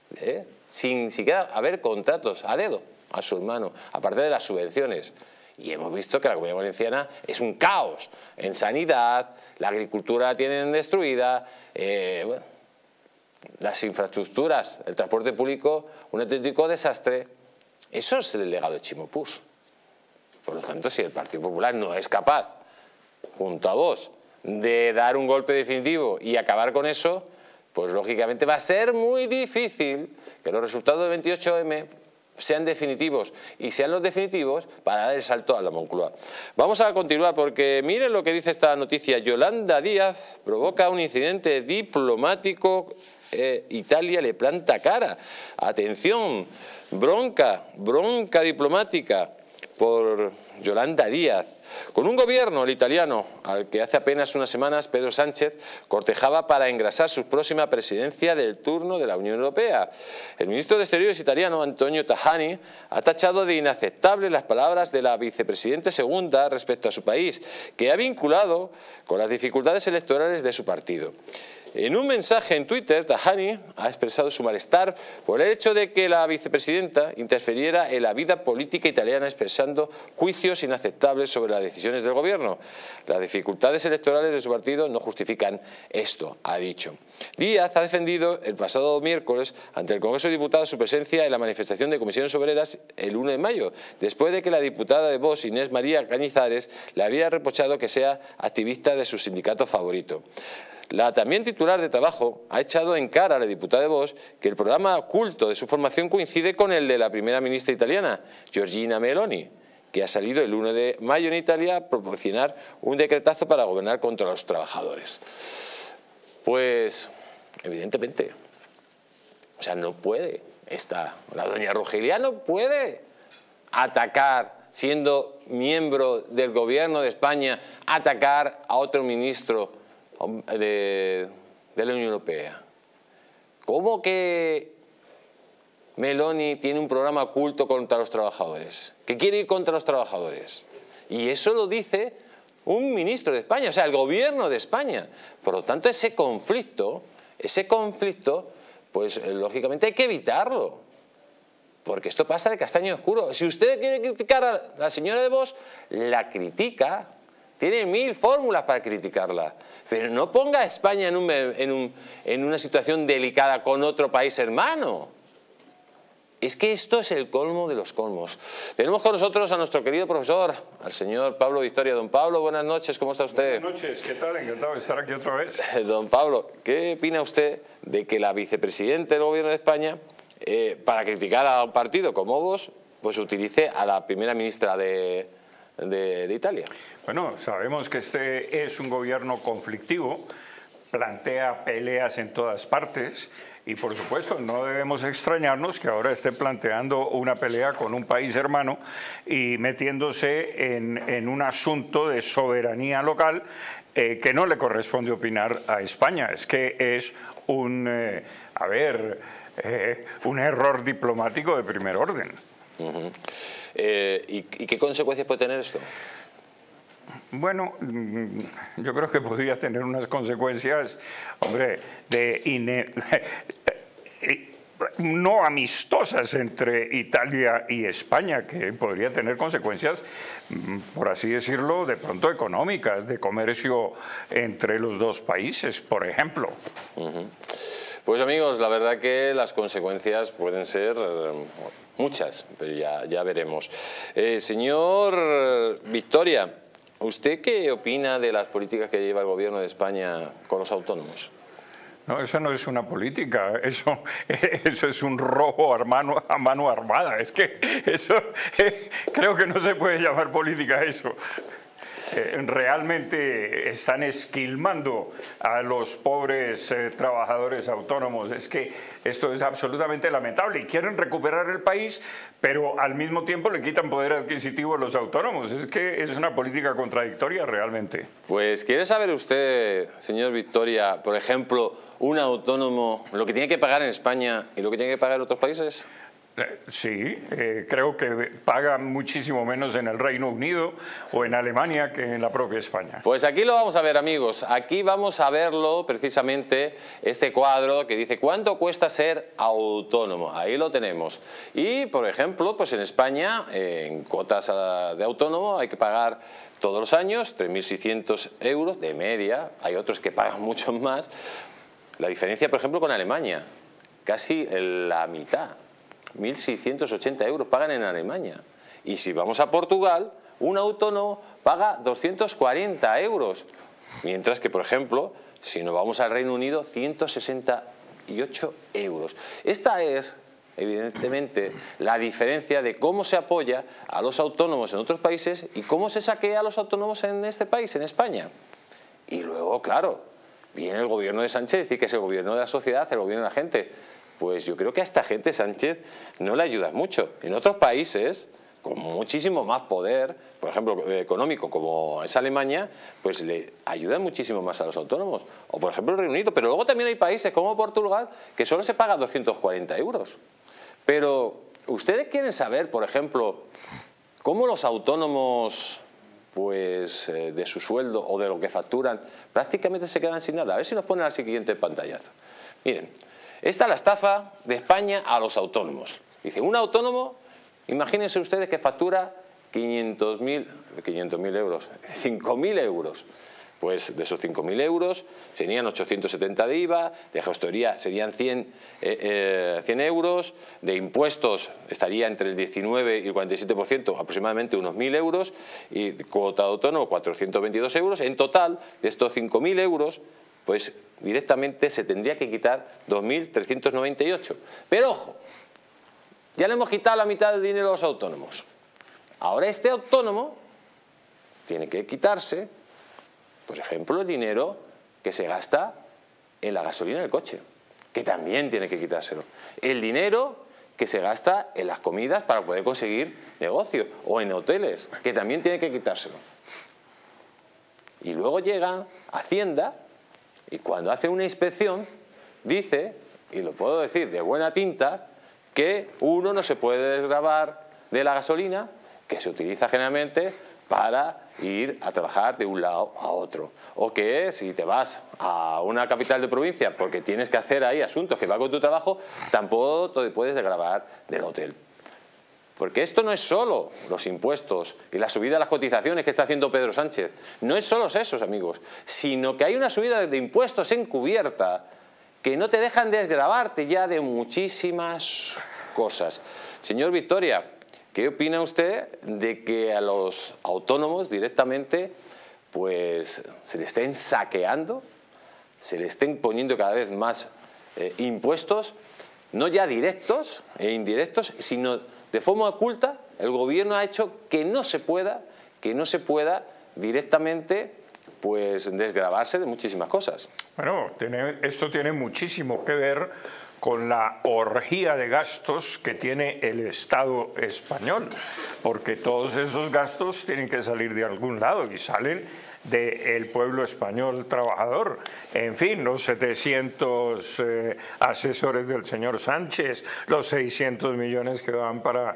sin siquiera haber contratos a dedo a su hermano, aparte de las subvenciones. Y hemos visto que la Comunidad Valenciana es un caos en sanidad, la agricultura la tienen destruida, bueno, las infraestructuras, el transporte público, un auténtico desastre. Eso es el legado de Chimo Puig. Por lo tanto, si el Partido Popular no es capaz, junto a Vox, de dar un golpe definitivo y acabar con eso, pues lógicamente va a ser muy difícil que los resultados del 28M sean definitivos y sean los definitivos para dar el salto a la Moncloa. Vamos a continuar porque miren lo que dice esta noticia. Yolanda Díaz provoca un incidente diplomático, Italia le planta cara. Atención, bronca diplomática por Yolanda Díaz, con un gobierno, el italiano, al que hace apenas unas semanas Pedro Sánchez cortejaba para engrasar su próxima presidencia del turno de la Unión Europea. El ministro de Exteriores italiano, Antonio Tajani, ha tachado de inaceptables las palabras de la vicepresidenta segunda respecto a su país, que ha vinculado con las dificultades electorales de su partido. En un mensaje en Twitter, Tajani ha expresado su malestar por el hecho de que la vicepresidenta interfiriera en la vida política italiana expresando juicios inaceptables sobre las decisiones del gobierno. Las dificultades electorales de su partido no justifican esto, ha dicho. Díaz ha defendido el pasado miércoles ante el Congreso de Diputados su presencia en la manifestación de Comisiones Obreras el 1 de mayo, después de que la diputada de Vox, Inés María Cañizares, le había reprochado que sea activista de su sindicato favorito. La también titular de Trabajo ha echado en cara a la diputada de Vox que el programa oculto de su formación coincide con el de la primera ministra italiana, Giorgia Meloni, que ha salido el 1 de mayo en Italia a proporcionar un decretazo para gobernar contra los trabajadores. Pues, evidentemente, o sea, no puede la doña Rogelia no puede atacar, siendo miembro del gobierno de España, atacar a otro ministro de la Unión Europea. ¿Cómo que Meloni tiene un programa oculto contra los trabajadores? ¿Que quiere ir contra los trabajadores? Y eso lo dice un ministro de España, o sea, el gobierno de España. Por lo tanto, ese conflicto, pues lógicamente hay que evitarlo. Porque esto pasa de castaño oscuro. Si usted quiere criticar a la señora de Vox, la critica. Tiene 1000 fórmulas para criticarla, pero no ponga a España en una situación delicada con otro país hermano. Es que esto es el colmo de los colmos. Tenemos con nosotros a nuestro querido profesor, al señor Pablo Victoria. Don Pablo, buenas noches, ¿cómo está usted? Buenas noches, ¿qué tal? Encantado de estar aquí otra vez. Don Pablo, ¿qué opina usted de que la vicepresidenta del gobierno de España, para criticar a un partido como vos, pues utilice a la primera ministra de Italia? Bueno, sabemos que este es un gobierno conflictivo, plantea peleas en todas partes y, por supuesto, no debemos extrañarnos que ahora esté planteando una pelea con un país hermano y metiéndose en un asunto de soberanía local que no le corresponde opinar a España. Es que es un error diplomático de primer orden. ¿Y qué consecuencias puede tener esto? Bueno, yo creo que podría tener unas consecuencias, hombre, no amistosas entre Italia y España, que podría tener consecuencias, por así decirlo, de pronto económicas, de comercio entre los dos países, por ejemplo. Pues amigos, la verdad que las consecuencias pueden ser muchas, pero ya veremos. Señor Victoria, ¿usted qué opina de las políticas que lleva el gobierno de España con los autónomos? No, eso no es una política, eso es un robo a mano armada. Es que eso creo que no se puede llamar política eso. realmente están esquilmando a los pobres trabajadores autónomos. Es que esto es absolutamente lamentable y quieren recuperar el país, pero al mismo tiempo le quitan poder adquisitivo a los autónomos. Es que es una política contradictoria realmente. Pues, ¿quiere saber usted, señor Victoria, por ejemplo, un autónomo, lo que tiene que pagar en España y lo que tiene que pagar en otros países? Sí, creo que paga muchísimo menos en el Reino Unido o en Alemania que en la propia España. Pues aquí lo vamos a ver, amigos. Aquí vamos a verlo precisamente, este cuadro que dice ¿cuánto cuesta ser autónomo? Ahí lo tenemos. Y, por ejemplo, pues en España, en cuotas de autónomo hay que pagar todos los años 3.600 euros de media. Hay otros que pagan mucho más. La diferencia, por ejemplo, con Alemania, casi la mitad. 1.680 euros pagan en Alemania. Y si vamos a Portugal, un autónomo paga 240 euros. Mientras que, por ejemplo, si nos vamos al Reino Unido, 168 euros. Esta es, evidentemente, la diferencia de cómo se apoya a los autónomos en otros países y cómo se saquea a los autónomos en este país, en España. Y luego, claro, viene el gobierno de Sánchez, decir que es el gobierno de la sociedad, el gobierno de la gente. Pues yo creo que a esta gente Sánchez no le ayuda mucho. En otros países, con muchísimo más poder, por ejemplo, económico, como es Alemania, pues le ayudan muchísimo más a los autónomos. O por ejemplo el Reino Unido. Pero luego también hay países como Portugal que solo se paga 240 euros. Pero ustedes quieren saber, por ejemplo, cómo los autónomos, pues de su sueldo o de lo que facturan, prácticamente se quedan sin nada. A ver si nos ponen al siguiente pantallazo. Miren. Esta es la estafa de España a los autónomos. Dice, un autónomo, imagínense ustedes que factura 500.000 euros, 5.000 euros. Pues de esos 5.000 euros serían 870 de IVA, de gestoría serían 100 euros, de impuestos estaría entre el 19 y el 47%, aproximadamente unos 1.000 euros, y cuota de autónomo 422 euros. En total, de estos 5.000 euros, pues directamente se tendría que quitar 2.398. Pero ojo, ya le hemos quitado la mitad del dinero a los autónomos. Ahora este autónomo tiene que quitarse, por ejemplo, el dinero que se gasta en la gasolina del coche, que también tiene que quitárselo. El dinero que se gasta en las comidas para poder conseguir negocio, o en hoteles, que también tiene que quitárselo. Y luego llega Hacienda y cuando hace una inspección dice, y lo puedo decir de buena tinta, que uno no se puede desgravar de la gasolina que se utiliza generalmente para ir a trabajar de un lado a otro. O que si te vas a una capital de provincia porque tienes que hacer ahí asuntos que van con tu trabajo, tampoco te puedes desgravar del hotel. Porque esto no es solo los impuestos y la subida de las cotizaciones que está haciendo Pedro Sánchez. No es solo esos, amigos, sino que hay una subida de impuestos encubierta que no te dejan desgravarte ya de muchísimas cosas. Señor Victoria, ¿qué opina usted de que a los autónomos directamente pues se le estén saqueando, se le estén poniendo cada vez más impuestos, no ya directos e indirectos, sino de forma oculta? El gobierno ha hecho que no se pueda directamente pues desgravarse de muchísimas cosas. Bueno, esto tiene muchísimo que ver con la orgía de gastos que tiene el Estado español, porque todos esos gastos tienen que salir de algún lado y salen del pueblo español trabajador. En fin, los 700 asesores del señor Sánchez, los 600 millones que van para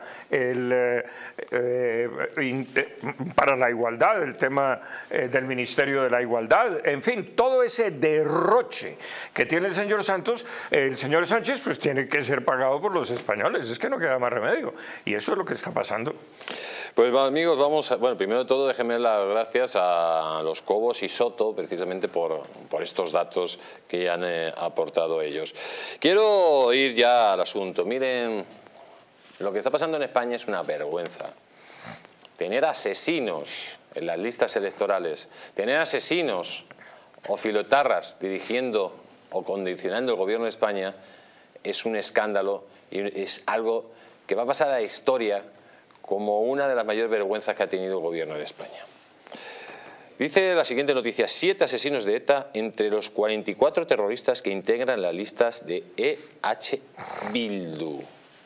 la igualdad, el tema del Ministerio de la Igualdad, en fin, todo ese derroche que tiene el señor Sánchez pues tiene que ser pagado por los españoles, es que no queda más remedio, y eso es lo que está pasando. Pues amigos, bueno, primero de todo déjenme las gracias a los Cobos y Soto precisamente por estos datos que han aportado ellos. Quiero ir ya al asunto. Miren, lo que está pasando en España es una vergüenza. Tener asesinos en las listas electorales, tener asesinos o filoetarras dirigiendo o condicionando el gobierno de España es un escándalo y es algo que va a pasar a la historia como una de las mayores vergüenzas que ha tenido el gobierno de España. Dice la siguiente noticia: 7 asesinos de ETA entre los 44 terroristas que integran las listas de EH Bildu.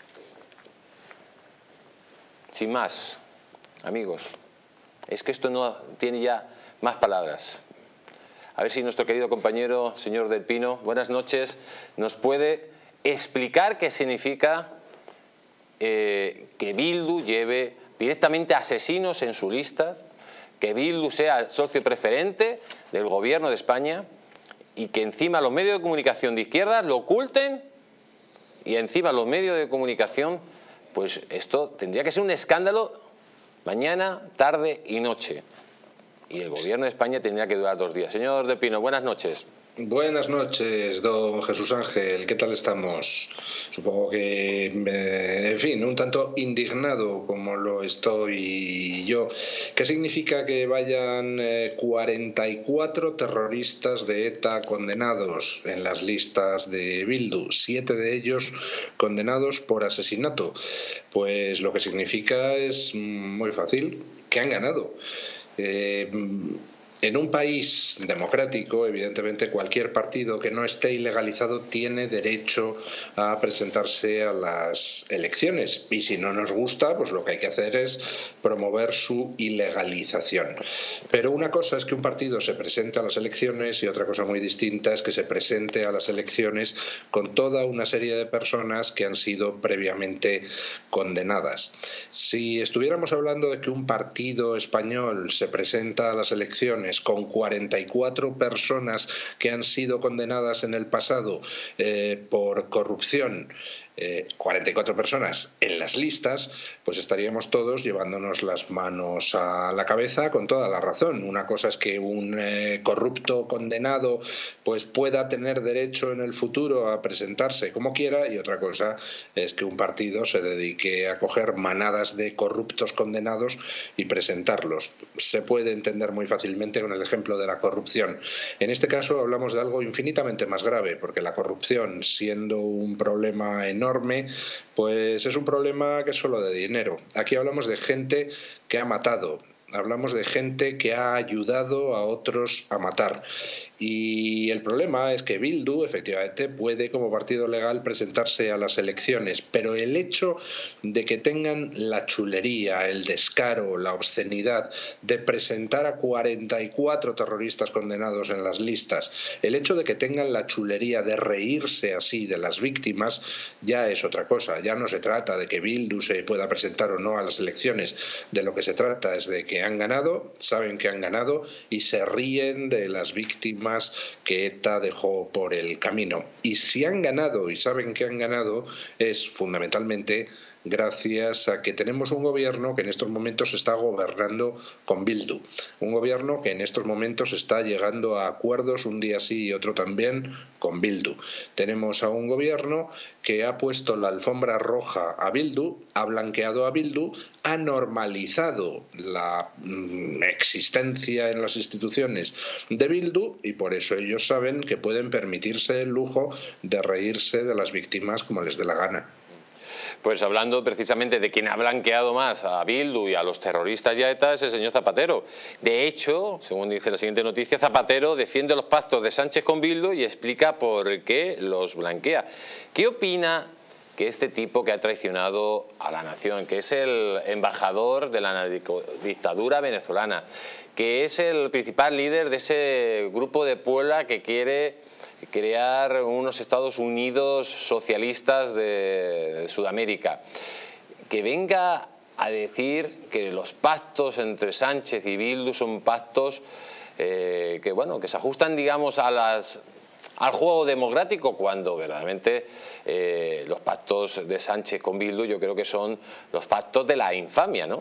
Sin más, amigos, es que esto no tiene ya más palabras. A ver si nuestro querido compañero, señor Del Pino, buenas noches, nos puede explicar qué significa que Bildu lleve directamente asesinos en su lista, que Bildu sea socio preferente del gobierno de España y que encima los medios de comunicación de izquierda lo oculten, y encima los medios de comunicación, pues esto tendría que ser un escándalo mañana, tarde y noche. Y el gobierno de España tendría que durar 2 días. Señor Del Pino, buenas noches. Buenas noches, don Jesús Ángel. ¿Qué tal estamos? Supongo que, en fin, un tanto indignado como lo estoy yo. ¿Qué significa que vayan 44 terroristas de ETA condenados en las listas de Bildu? 7 de ellos condenados por asesinato. Pues lo que significa es muy fácil, que han ganado. En un país democrático, evidentemente, cualquier partido que no esté ilegalizado tiene derecho a presentarse a las elecciones. Y si no nos gusta, pues lo que hay que hacer es promover su ilegalización. Pero una cosa es que un partido se presente a las elecciones y otra cosa muy distinta es que se presente a las elecciones con toda una serie de personas que han sido previamente condenadas. Si estuviéramos hablando de que un partido español se presenta a las elecciones con 44 personas que han sido condenadas en el pasado por corrupción, 44 personas en las listas, pues estaríamos todos llevándonos las manos a la cabeza con toda la razón. Una cosa es que un corrupto condenado pues pueda tener derecho en el futuro a presentarse como quiera, y otra cosa es que un partido se dedique a coger manadas de corruptos condenados y presentarlos. Se puede entender muy fácilmente con el ejemplo de la corrupción. En este caso hablamos de algo infinitamente más grave, porque la corrupción, siendo un problema enorme, pues es un problema que es solo de dinero. Aquí hablamos de gente que ha matado, hablamos de gente que ha ayudado a otros a matar. Y el problema es que Bildu, efectivamente, puede como partido legal presentarse a las elecciones, pero el hecho de que tengan la chulería, el descaro, la obscenidad de presentar a 44 terroristas condenados en las listas, el hecho de que tengan la chulería de reírse así de las víctimas, ya es otra cosa. Ya no se trata de que Bildu se pueda presentar o no a las elecciones. De lo que se trata es de que han ganado, saben que han ganado y se ríen de las víctimas que ETA dejó por el camino. Y si han ganado y saben que han ganado, es fundamentalmente gracias a que tenemos un gobierno que en estos momentos está gobernando con Bildu, un gobierno que en estos momentos está llegando a acuerdos un día sí y otro también con Bildu. Tenemos a un gobierno que ha puesto la alfombra roja a Bildu, ha blanqueado a Bildu, ha normalizado la existencia en las instituciones de Bildu, y por eso ellos saben que pueden permitirse el lujo de reírse de las víctimas como les dé la gana. Pues hablando precisamente de quien ha blanqueado más a Bildu y a los terroristas y a ETA es el señor Zapatero. De hecho, según dice la siguiente noticia, Zapatero defiende los pactos de Sánchez con Bildu y explica por qué los blanquea. ¿Qué opina que este tipo que ha traicionado a la nación, que es el embajador de la dictadura venezolana, que es el principal líder de ese grupo de Puebla que quiere crear unos Estados Unidos socialistas de Sudamérica, que venga a decir que los pactos entre Sánchez y Bildu son pactos que se ajustan, digamos, al juego democrático, cuando verdaderamente los pactos de Sánchez con Bildu yo creo que son los pactos de la infamia, ¿no?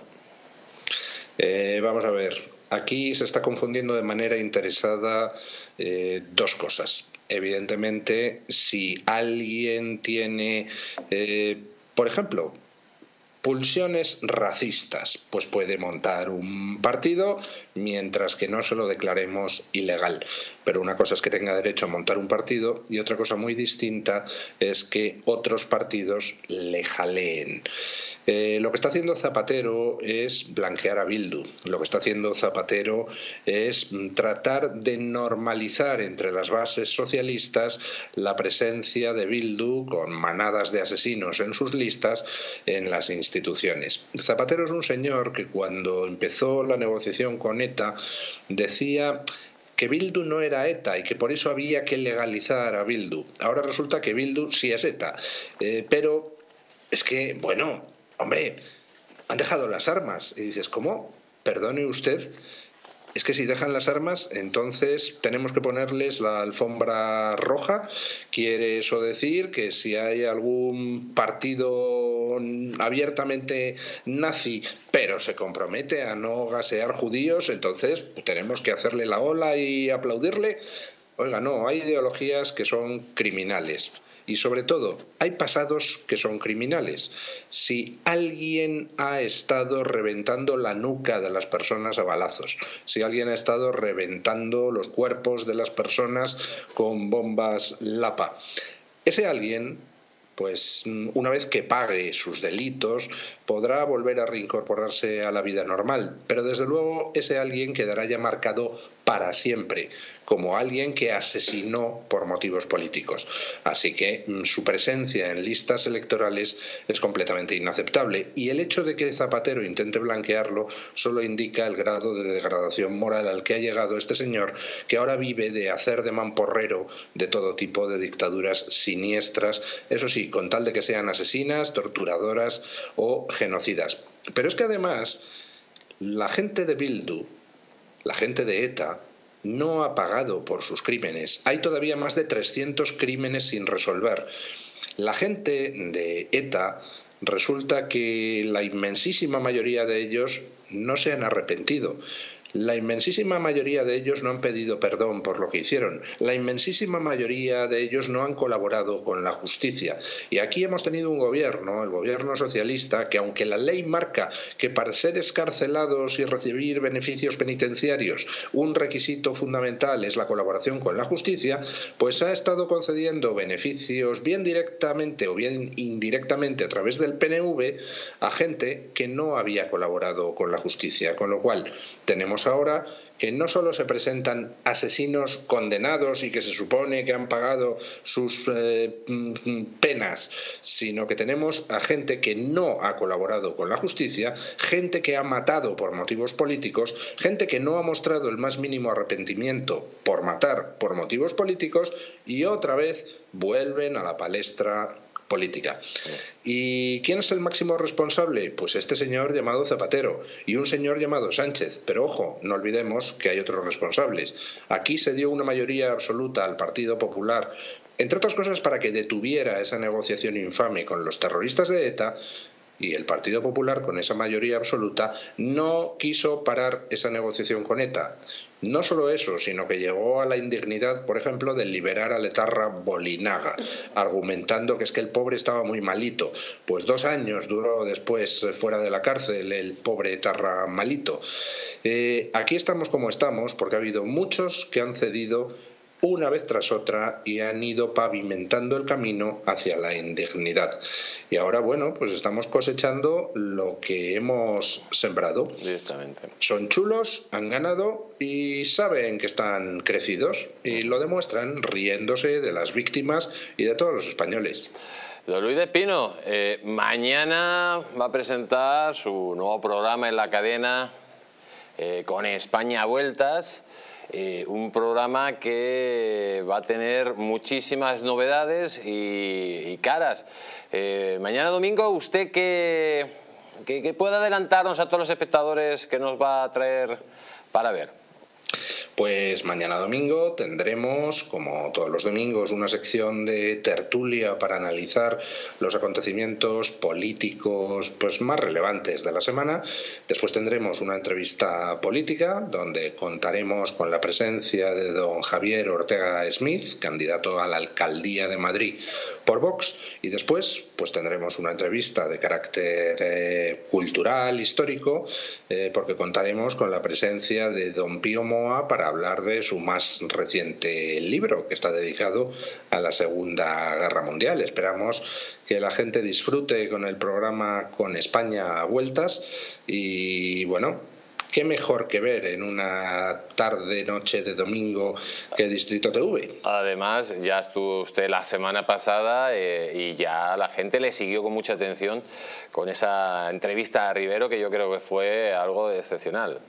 Vamos a ver, aquí se está confundiendo de manera interesada dos cosas. Evidentemente, si alguien tiene, por ejemplo, pulsiones racistas, pues puede montar un partido mientras que no se lo declaremos ilegal. Pero una cosa es que tenga derecho a montar un partido y otra cosa muy distinta es que otros partidos le jaleen. Lo que está haciendo Zapatero es blanquear a Bildu. Lo que está haciendo Zapatero es tratar de normalizar entre las bases socialistas la presencia de Bildu con manadas de asesinos en sus listas en las instituciones. Zapatero es un señor que cuando empezó la negociación con ETA decía que Bildu no era ETA y que por eso había que legalizar a Bildu. Ahora resulta que Bildu sí es ETA, pero es que, bueno, hombre, han dejado las armas. Y dices, ¿cómo? Perdone usted. Es que si dejan las armas, entonces tenemos que ponerles la alfombra roja. ¿Quiere eso decir que si hay algún partido abiertamente nazi, pero se compromete a no gasear judíos, entonces tenemos que hacerle la ola y aplaudirle? Oiga, no, hay ideologías que son criminales. Y sobre todo, hay pasados que son criminales. Si alguien ha estado reventando la nuca de las personas a balazos, si alguien ha estado reventando los cuerpos de las personas con bombas Lapa, ese alguien, pues una vez que pague sus delitos, podrá volver a reincorporarse a la vida normal. Pero desde luego ese alguien quedará ya marcado para siempre como alguien que asesinó por motivos políticos. Así que su presencia en listas electorales es completamente inaceptable, y el hecho de que Zapatero intente blanquearlo solo indica el grado de degradación moral al que ha llegado este señor, que ahora vive de hacer de mamporrero de todo tipo de dictaduras siniestras, eso sí, con tal de que sean asesinas, torturadoras o genocidas. Pero es que además la gente de Bildu, la gente de ETA, no ha pagado por sus crímenes. Hay todavía más de 300 crímenes sin resolver. La gente de ETA, resulta que la inmensísima mayoría de ellos no se han arrepentido. La inmensísima mayoría de ellos no han pedido perdón por lo que hicieron. La inmensísima mayoría de ellos no han colaborado con la justicia. Y aquí hemos tenido un gobierno, el gobierno socialista, que aunque la ley marca que para ser escarcelados y recibir beneficios penitenciarios un requisito fundamental es la colaboración con la justicia, pues ha estado concediendo beneficios bien directamente o bien indirectamente a través del PNV a gente que no había colaborado con la justicia. Con lo cual tenemos ahora que no solo se presentan asesinos condenados y que se supone que han pagado sus penas, sino que tenemos a gente que no ha colaborado con la justicia, gente que ha matado por motivos políticos, gente que no ha mostrado el más mínimo arrepentimiento por matar por motivos políticos, y otra vez vuelven a la palestra política. ¿Y quién es el máximo responsable? Pues este señor llamado Zapatero y un señor llamado Sánchez. Pero ojo, no olvidemos que hay otros responsables. Aquí se dio una mayoría absoluta al Partido Popular, entre otras cosas para que detuviera esa negociación infame con los terroristas de ETA, y el Partido Popular, con esa mayoría absoluta, no quiso parar esa negociación con ETA. No solo eso, sino que llegó a la indignidad, por ejemplo, de liberar al etarra Bolinaga, argumentando que es que el pobre estaba muy malito. Pues 2 años duró después fuera de la cárcel el pobre etarra malito. Aquí estamos como estamos porque ha habido muchos que han cedido una vez tras otra y han ido pavimentando el camino hacia la indignidad. Y ahora, bueno, pues estamos cosechando lo que hemos sembrado. Directamente. Son chulos, han ganado y saben que están crecidos, y lo demuestran riéndose de las víctimas y de todos los españoles. Don Luis de Espino, mañana va a presentar su nuevo programa en la cadena, Con España a Vueltas. Un programa que va a tener muchísimas novedades y caras. Mañana domingo, ¿usted qué puede adelantarnos a todos los espectadores que nos va a traer para ver? Pues mañana domingo tendremos, como todos los domingos, una sección de tertulia para analizar los acontecimientos políticos pues más relevantes de la semana. Después tendremos una entrevista política donde contaremos con la presencia de don Javier Ortega Smith, candidato a la alcaldía de Madrid por Vox. Y después pues tendremos una entrevista de carácter cultural, histórico, porque contaremos con la presencia de don Pío Moa para hablar de su más reciente libro, que está dedicado a la Segunda Guerra Mundial. Esperamos que la gente disfrute con el programa Con España a Vueltas y bueno, qué mejor que ver en una tarde, noche de domingo que Distrito TV. Además, ya estuvo usted la semana pasada y ya la gente le siguió con mucha atención con esa entrevista a Rivero, que yo creo que fue algo excepcional.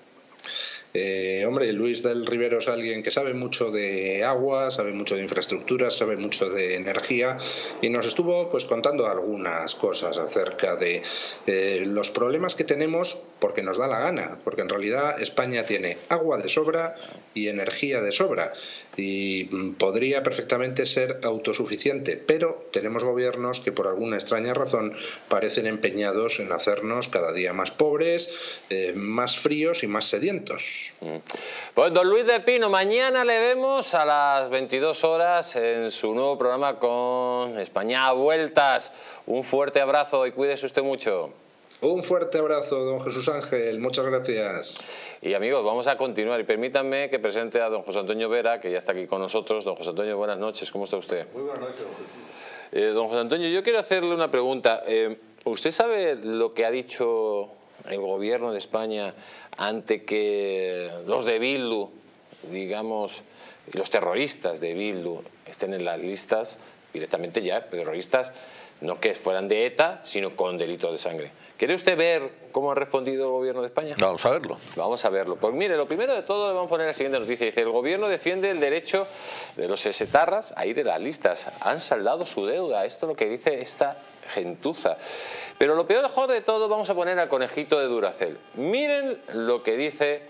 Hombre, Luis del Rivero es alguien que sabe mucho de agua, sabe mucho de infraestructuras, sabe mucho de energía y nos estuvo pues contando algunas cosas acerca de los problemas que tenemos porque nos da la gana, porque en realidad España tiene agua de sobra y energía de sobra y podría perfectamente ser autosuficiente, pero tenemos gobiernos que por alguna extraña razón parecen empeñados en hacernos cada día más pobres, más fríos y más sedientos. Pues don Luis de Pino, mañana le vemos a las 22 horas en su nuevo programa Con España a Vueltas. Un fuerte abrazo y cuídese usted mucho. Un fuerte abrazo, don Jesús Ángel, muchas gracias. Y amigos, vamos a continuar y permítanme que presente a don José Antonio Vera, que ya está aquí con nosotros. Don José Antonio, buenas noches, ¿cómo está usted? Muy buenas noches, don Jesús. Don José Antonio, yo quiero hacerle una pregunta. ¿Usted sabe lo que ha dicho el gobierno de España ante que los de Bildu, digamos, los terroristas de Bildu estén en las listas directamente ya, terroristas, no que fueran de ETA, sino con delitos de sangre? ¿Quiere usted ver cómo ha respondido el gobierno de España? Vamos a verlo. Vamos a verlo. Pues mire, lo primero de todo le vamos a poner la siguiente noticia. Dice, el gobierno defiende el derecho de los esetarras a ir en las listas. Han saldado su deuda. Esto es lo que dice esta gentuza. Pero lo peor de todo, vamos a poner al conejito de Duracell. Miren lo que dice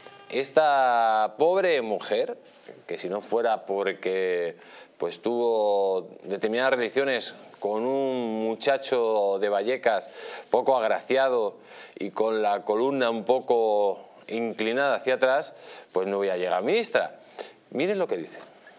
esta pobre mujer, que si no fuera porque pues tuvo determinadas relaciones con un muchacho de Vallecas poco agraciado y con la columna un poco inclinada hacia atrás, pues no voy a llegar a ministra. Miren lo que dice.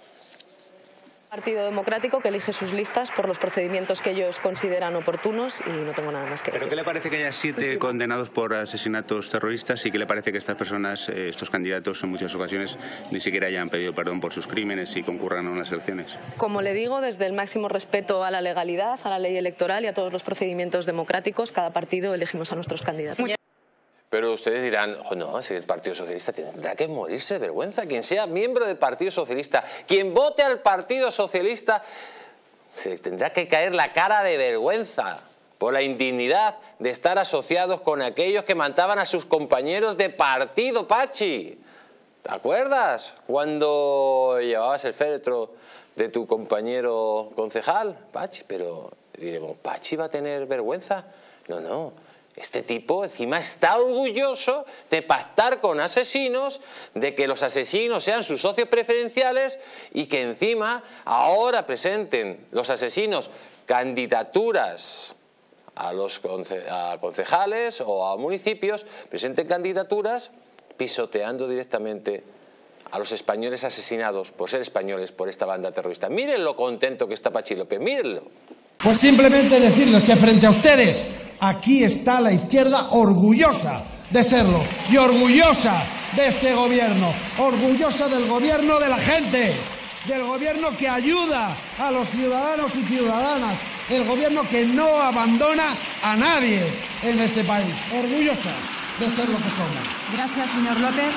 Partido Democrático que elige sus listas por los procedimientos que ellos consideran oportunos y no tengo nada más que decir. ¿Pero qué le parece que haya 7 condenados por asesinatos terroristas y qué le parece que estas personas, estos candidatos en muchas ocasiones, ni siquiera hayan pedido perdón por sus crímenes y concurran a unas elecciones? Como le digo, desde el máximo respeto a la legalidad, a la ley electoral y a todos los procedimientos democráticos, cada partido elegimos a nuestros candidatos. Pero ustedes dirán, oh, no, si el Partido Socialista tendrá que morirse de vergüenza. Quien sea miembro del Partido Socialista, quien vote al Partido Socialista, se le tendrá que caer la cara de vergüenza por la indignidad de estar asociados con aquellos que mataban a sus compañeros de partido, Pachi. ¿Te acuerdas cuando llevabas el féretro de tu compañero concejal, Pachi? Pero diremos, ¿Pachi va a tener vergüenza? No, no. Este tipo encima está orgulloso de pactar con asesinos, de que los asesinos sean sus socios preferenciales y que encima ahora presenten los asesinos candidaturas a concejales o a municipios, presenten candidaturas pisoteando directamente a los españoles asesinados por ser españoles por esta banda terrorista. Miren lo contento que está Pachi López, mírenlo. Pues simplemente decirles que frente a ustedes, aquí está la izquierda orgullosa de serlo y orgullosa de este gobierno, orgullosa del gobierno de la gente, del gobierno que ayuda a los ciudadanos y ciudadanas, el gobierno que no abandona a nadie en este país, orgullosa de ser lo que somos. Gracias, señor López.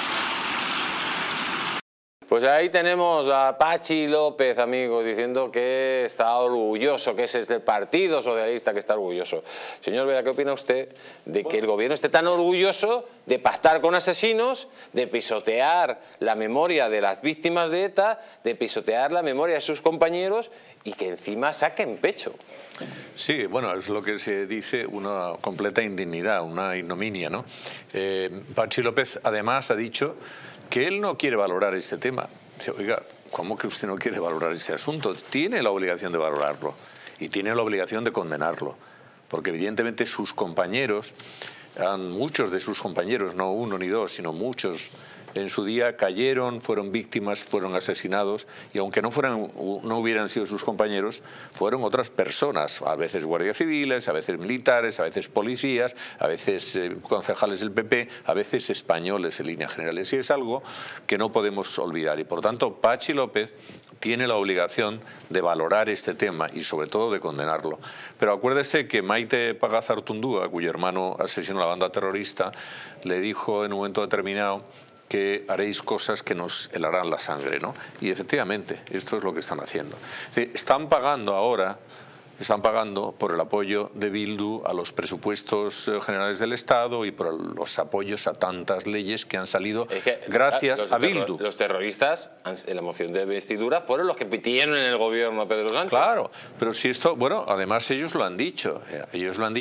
Pues ahí tenemos a Pachi López, amigos, diciendo que está orgulloso, que es el Partido Socialista que está orgulloso. Señor Vera, ¿qué opina usted de que el gobierno esté tan orgulloso de pactar con asesinos, de pisotear la memoria de las víctimas de ETA, de pisotear la memoria de sus compañeros y que encima saquen pecho? Sí, bueno, es lo que se dice una completa indignidad, una ignominia, ¿no? Pachi López además ha dicho que él no quiere valorar este tema. Oiga, ¿cómo que usted no quiere valorar este asunto? Tiene la obligación de valorarlo y tiene la obligación de condenarlo, porque evidentemente sus compañeros, muchos de sus compañeros, no uno ni dos, sino muchos, en su día cayeron, fueron víctimas, fueron asesinados, y aunque no hubieran sido sus compañeros, fueron otras personas, a veces guardias civiles, a veces militares, a veces policías, a veces concejales del PP, a veces españoles en líneas generales. Y es algo que no podemos olvidar. Y por tanto, Patxi López tiene la obligación de valorar este tema y sobre todo de condenarlo. Pero acuérdese que Maite Pagazartundúa, cuyo hermano asesinó a la banda terrorista, le dijo en un momento determinado que haréis cosas que nos helarán la sangre, ¿no? Y efectivamente, esto es lo que están haciendo. Están pagando ahora, por el apoyo de Bildu a los presupuestos generales del Estado y por los apoyos a tantas leyes que han salido gracias a Bildu. Los terroristas en la moción de investidura fueron los que pitieron en el gobierno a Pedro Sánchez. Claro, pero si esto, bueno, además ellos lo han dicho y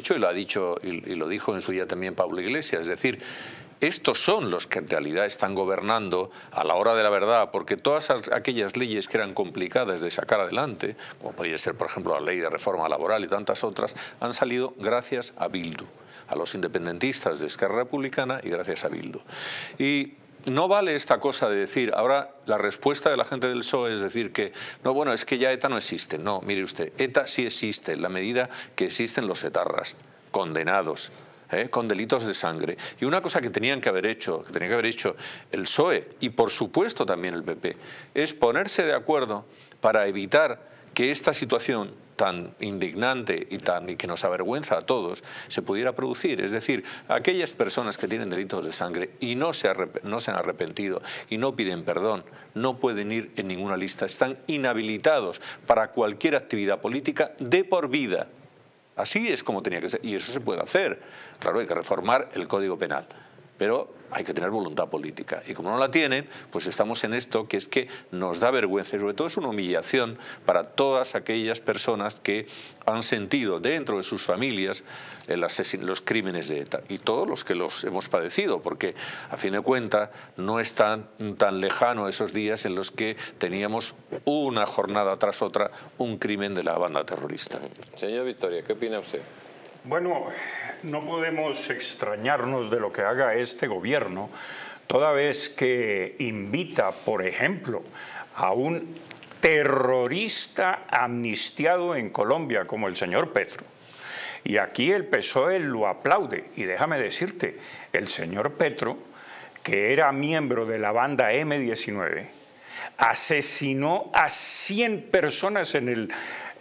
lo dijo en su día también Pablo Iglesias, es decir, estos son los que en realidad están gobernando a la hora de la verdad, porque todas aquellas leyes que eran complicadas de sacar adelante, como podría ser, por ejemplo, la ley de reforma laboral y tantas otras, han salido gracias a Bildu, a los independentistas de Esquerra Republicana y gracias a Bildu. Y no vale esta cosa de decir, ahora la respuesta de la gente del PSOE es decir que, no, bueno, es que ya ETA no existe. No, mire usted, ETA sí existe en la medida que existen los etarras, condenados, con delitos de sangre. Y una cosa que tenía que haber hecho el PSOE y por supuesto también el PP, es ponerse de acuerdo para evitar que esta situación tan indignante y que nos avergüenza a todos se pudiera producir. Es decir, aquellas personas que tienen delitos de sangre y no se han arrepentido y no piden perdón, no pueden ir en ninguna lista, están inhabilitados para cualquier actividad política de por vida. Así es como tenía que ser, y eso se puede hacer. Claro, hay que reformar el Código Penal, pero hay que tener voluntad política. Y como no la tienen, pues estamos en esto que es que nos da vergüenza y sobre todo es una humillación para todas aquellas personas que han sentido dentro de sus familias los crímenes de ETA y todos los que los hemos padecido, porque a fin de cuentas no es tan lejano esos días en los que teníamos una jornada tras otra un crimen de la banda terrorista. Señor Victoria, ¿qué opina usted? Bueno, no podemos extrañarnos de lo que haga este gobierno, toda vez que invita, por ejemplo, a un terrorista amnistiado en Colombia como el señor Petro. Y aquí el PSOE lo aplaude. Y déjame decirte, el señor Petro, que era miembro de la banda M-19, asesinó a 100 personas en el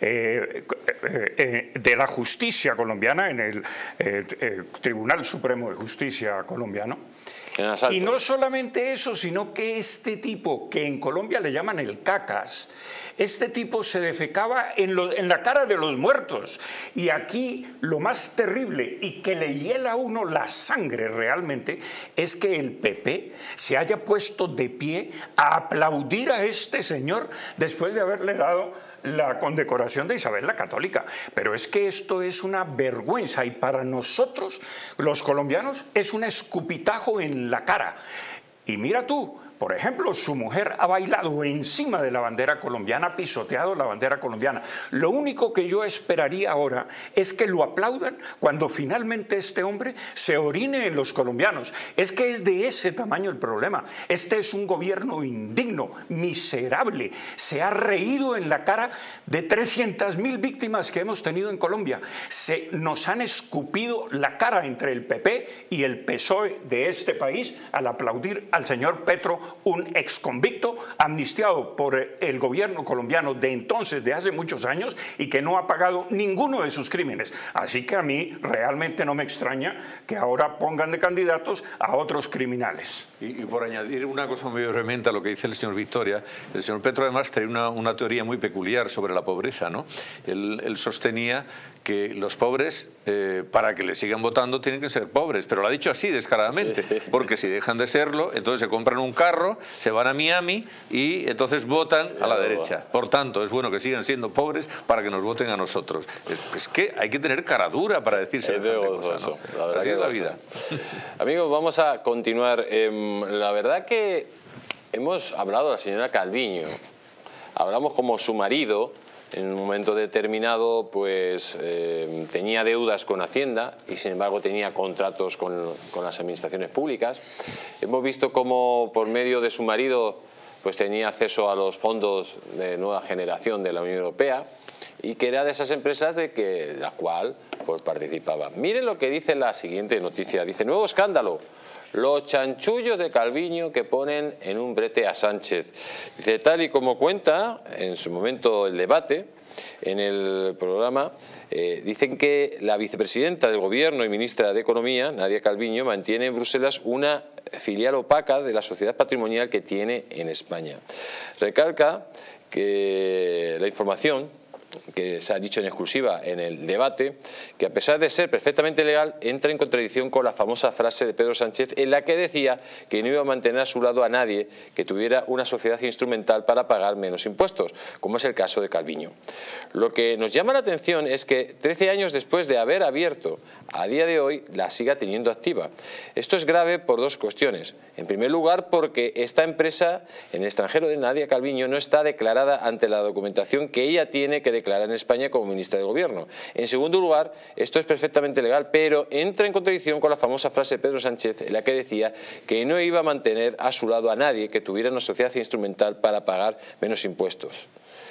de la justicia colombiana, en el Tribunal Supremo de Justicia colombiano. Y no solamente eso, sino que este tipo, que en Colombia le llaman el cacas, este tipo se defecaba en la cara de los muertos. Y aquí lo más terrible y que le hiela a uno la sangre realmente es que el PP se haya puesto de pie a aplaudir a este señor después de haberle dado la condecoración de Isabel la Católica. Pero es que esto es una vergüenza y para nosotros, los colombianos, es un escupitajo en la cara. Y mira tú, por ejemplo, su mujer ha bailado encima de la bandera colombiana, ha pisoteado la bandera colombiana. Lo único que yo esperaría ahora es que lo aplaudan cuando finalmente este hombre se orine en los colombianos. Es que es de ese tamaño el problema. Este es un gobierno indigno, miserable. Se ha reído en la cara de 300.000 víctimas que hemos tenido en Colombia. Nos han escupido la cara entre el PP y el PSOE de este país al aplaudir al señor Petro, un exconvicto amnistiado por el gobierno colombiano de entonces, de hace muchos años, y que no ha pagado ninguno de sus crímenes. Así que a mí realmente no me extraña que ahora pongan de candidatos a otros criminales. Y por añadir una cosa muy brevemente a lo que dice el señor Victoria, el señor Petro además tenía una teoría muy peculiar sobre la pobreza, ¿no? Él sostenía que los pobres, para que le sigan votando, tienen que ser pobres, pero lo ha dicho así descaradamente, porque si dejan de serlo, entonces se compran un carro, se van a Miami y entonces votan a la derecha. Por tanto, es bueno que sigan siendo pobres para que nos voten a nosotros. Es que hay que tener cara dura para decir semejante cosa, ¿no? Así es la vida. Amigos, vamos a continuar. La verdad que hemos hablado de la señora Calviño, hablamos como su marido, en un momento determinado pues tenía deudas con Hacienda y sin embargo tenía contratos con las administraciones públicas. Hemos visto cómo por medio de su marido pues tenía acceso a los fondos de nueva generación de la Unión Europea y que era de esas empresas de la cual pues participaba. Miren lo que dice la siguiente noticia, dice: nuevo escándalo. Los chanchullos de Calviño que ponen en un brete a Sánchez. Dice, tal y como cuenta en su momento el debate en el programa, dicen que la vicepresidenta del Gobierno y ministra de Economía, Nadia Calviño, mantiene en Bruselas una filial opaca de la sociedad patrimonial que tiene en España. Recalca que la información que se ha dicho en exclusiva en el debate, que a pesar de ser perfectamente legal, entra en contradicción con la famosa frase de Pedro Sánchez en la que decía que no iba a mantener a su lado a nadie que tuviera una sociedad instrumental para pagar menos impuestos, como es el caso de Calviño. Lo que nos llama la atención es que 13 años después de haber abierto, a día de hoy la siga teniendo activa. Esto es grave por dos cuestiones. En primer lugar, porque esta empresa en el extranjero de Nadia Calviño no está declarada ante la documentación que ella tiene que declarar en España como ministra de Gobierno. En segundo lugar, esto es perfectamente legal, pero entra en contradicción con la famosa frase de Pedro Sánchez en la que decía que no iba a mantener a su lado a nadie que tuviera una sociedad instrumental para pagar menos impuestos.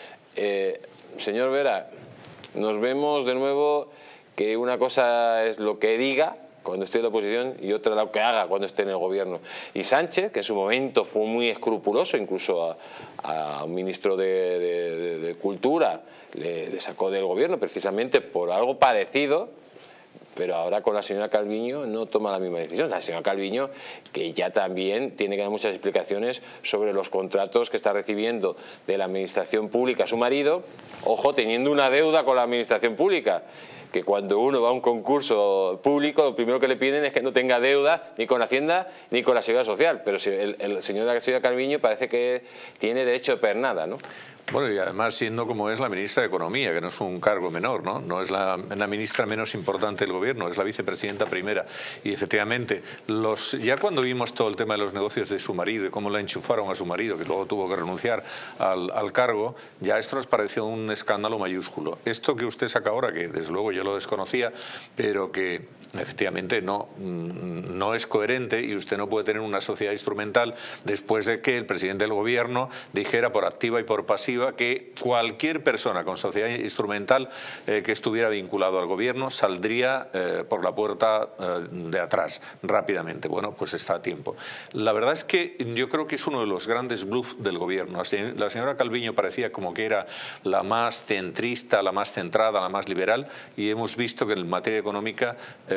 Señor Vera, nos vemos de nuevo que una cosa es lo que diga cuando esté en la oposición y otra lo que haga cuando esté en el Gobierno. Y Sánchez, que en su momento fue muy escrupuloso, incluso a un ministro de Cultura le sacó del Gobierno precisamente por algo parecido, pero ahora con la señora Calviño no toma la misma decisión. La señora Calviño, que ya también tiene que dar muchas explicaciones sobre los contratos que está recibiendo de la administración pública su marido, ojo, teniendo una deuda con la administración pública, que cuando uno va a un concurso público lo primero que le piden es que no tenga deuda ni con Hacienda ni con la Seguridad Social, pero si el señor de la señora Calviño parece que tiene derecho de pernada, ¿no? Bueno, y además siendo como es la ministra de Economía, que no es un cargo menor, ¿no? No es la ministra menos importante del Gobierno, es la vicepresidenta primera. Y efectivamente, ya cuando vimos todo el tema de los negocios de su marido y cómo la enchufaron a su marido, que luego tuvo que renunciar al cargo, ya esto nos pareció un escándalo mayúsculo. Esto que usted saca ahora, que desde luego yo lo desconocía, pero que efectivamente no es coherente, y usted no puede tener una sociedad instrumental después de que el presidente del Gobierno dijera por activa y por pasiva que cualquier persona con sociedad instrumental que estuviera vinculado al Gobierno saldría por la puerta de atrás rápidamente. Bueno, pues está a tiempo. La verdad es que yo creo que es uno de los grandes bluffs del Gobierno. La señora Calviño parecía como que era la más centrista, la más centrada, la más liberal, y hemos visto que en materia económica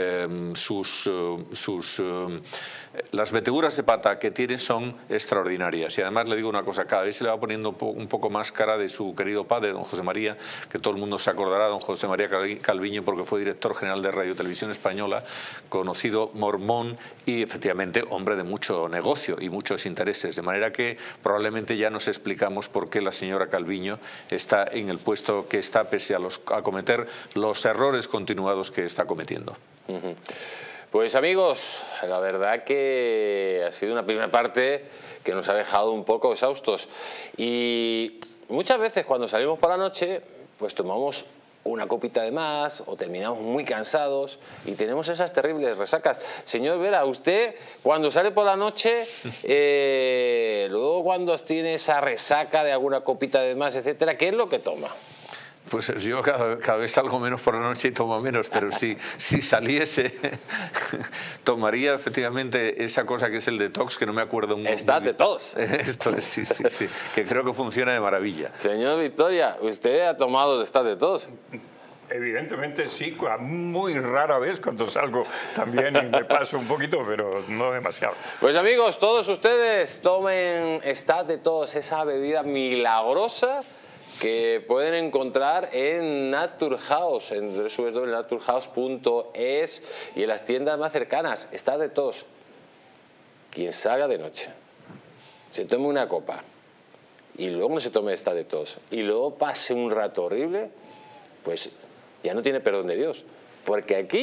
las meteduras de pata que tiene son extraordinarias. Y además le digo una cosa, cada vez se le va poniendo un poco más cara de su querido padre, don José María, que todo el mundo se acordará, don José María Calviño, porque fue director general de Radio Televisión Española, conocido mormón y efectivamente hombre de mucho negocio y muchos intereses, de manera que probablemente ya nos explicamos por qué la señora Calviño está en el puesto que está, pese a cometer los errores continuados que está cometiendo. Pues amigos, la verdad que ha sido una primera parte que nos ha dejado un poco exhaustos, y muchas veces cuando salimos por la noche pues tomamos una copita de más o terminamos muy cansados y tenemos esas terribles resacas. Señor Vera, usted cuando sale por la noche, luego cuando tiene esa resaca de alguna copita de más, etcétera, ¿qué es lo que toma? Pues yo cada vez salgo menos por la noche y tomo menos, pero si saliese, tomaría efectivamente esa cosa que es el detox, que no me acuerdo muy bien. Está detox. Esto es, sí, que creo que funciona de maravilla. Señor Victoria, ¿usted ha tomado esta detox? Evidentemente sí, muy rara vez cuando salgo también y me paso un poquito, pero no demasiado. Pues amigos, todos ustedes tomen Stat Detox, esa bebida milagrosa que pueden encontrar en Naturhaus, en www.naturhaus.es y en las tiendas más cercanas. Stat Detox. Quien salga de noche, se tome una copa y luego no se tome Stat Detox y luego pase un rato horrible, pues ya no tiene perdón de Dios. Porque aquí,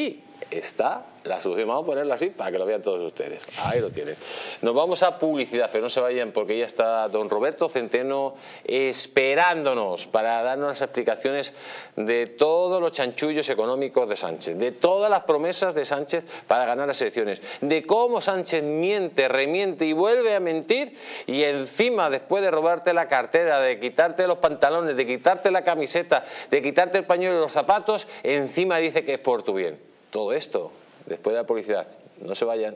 está la solución. Vamos a ponerlo así para que lo vean todos ustedes. Ahí lo tienen. Nos vamos a publicidad, pero no se vayan porque ya está don Roberto Centeno esperándonos para darnos las explicaciones de todos los chanchullos económicos de Sánchez, de todas las promesas de Sánchez para ganar las elecciones, de cómo Sánchez miente, remiente y vuelve a mentir, y encima, después de robarte la cartera, de quitarte los pantalones, de quitarte la camiseta, de quitarte el pañuelo y los zapatos, encima dice que es por tu bien. Todo esto después de la publicidad. No se vayan.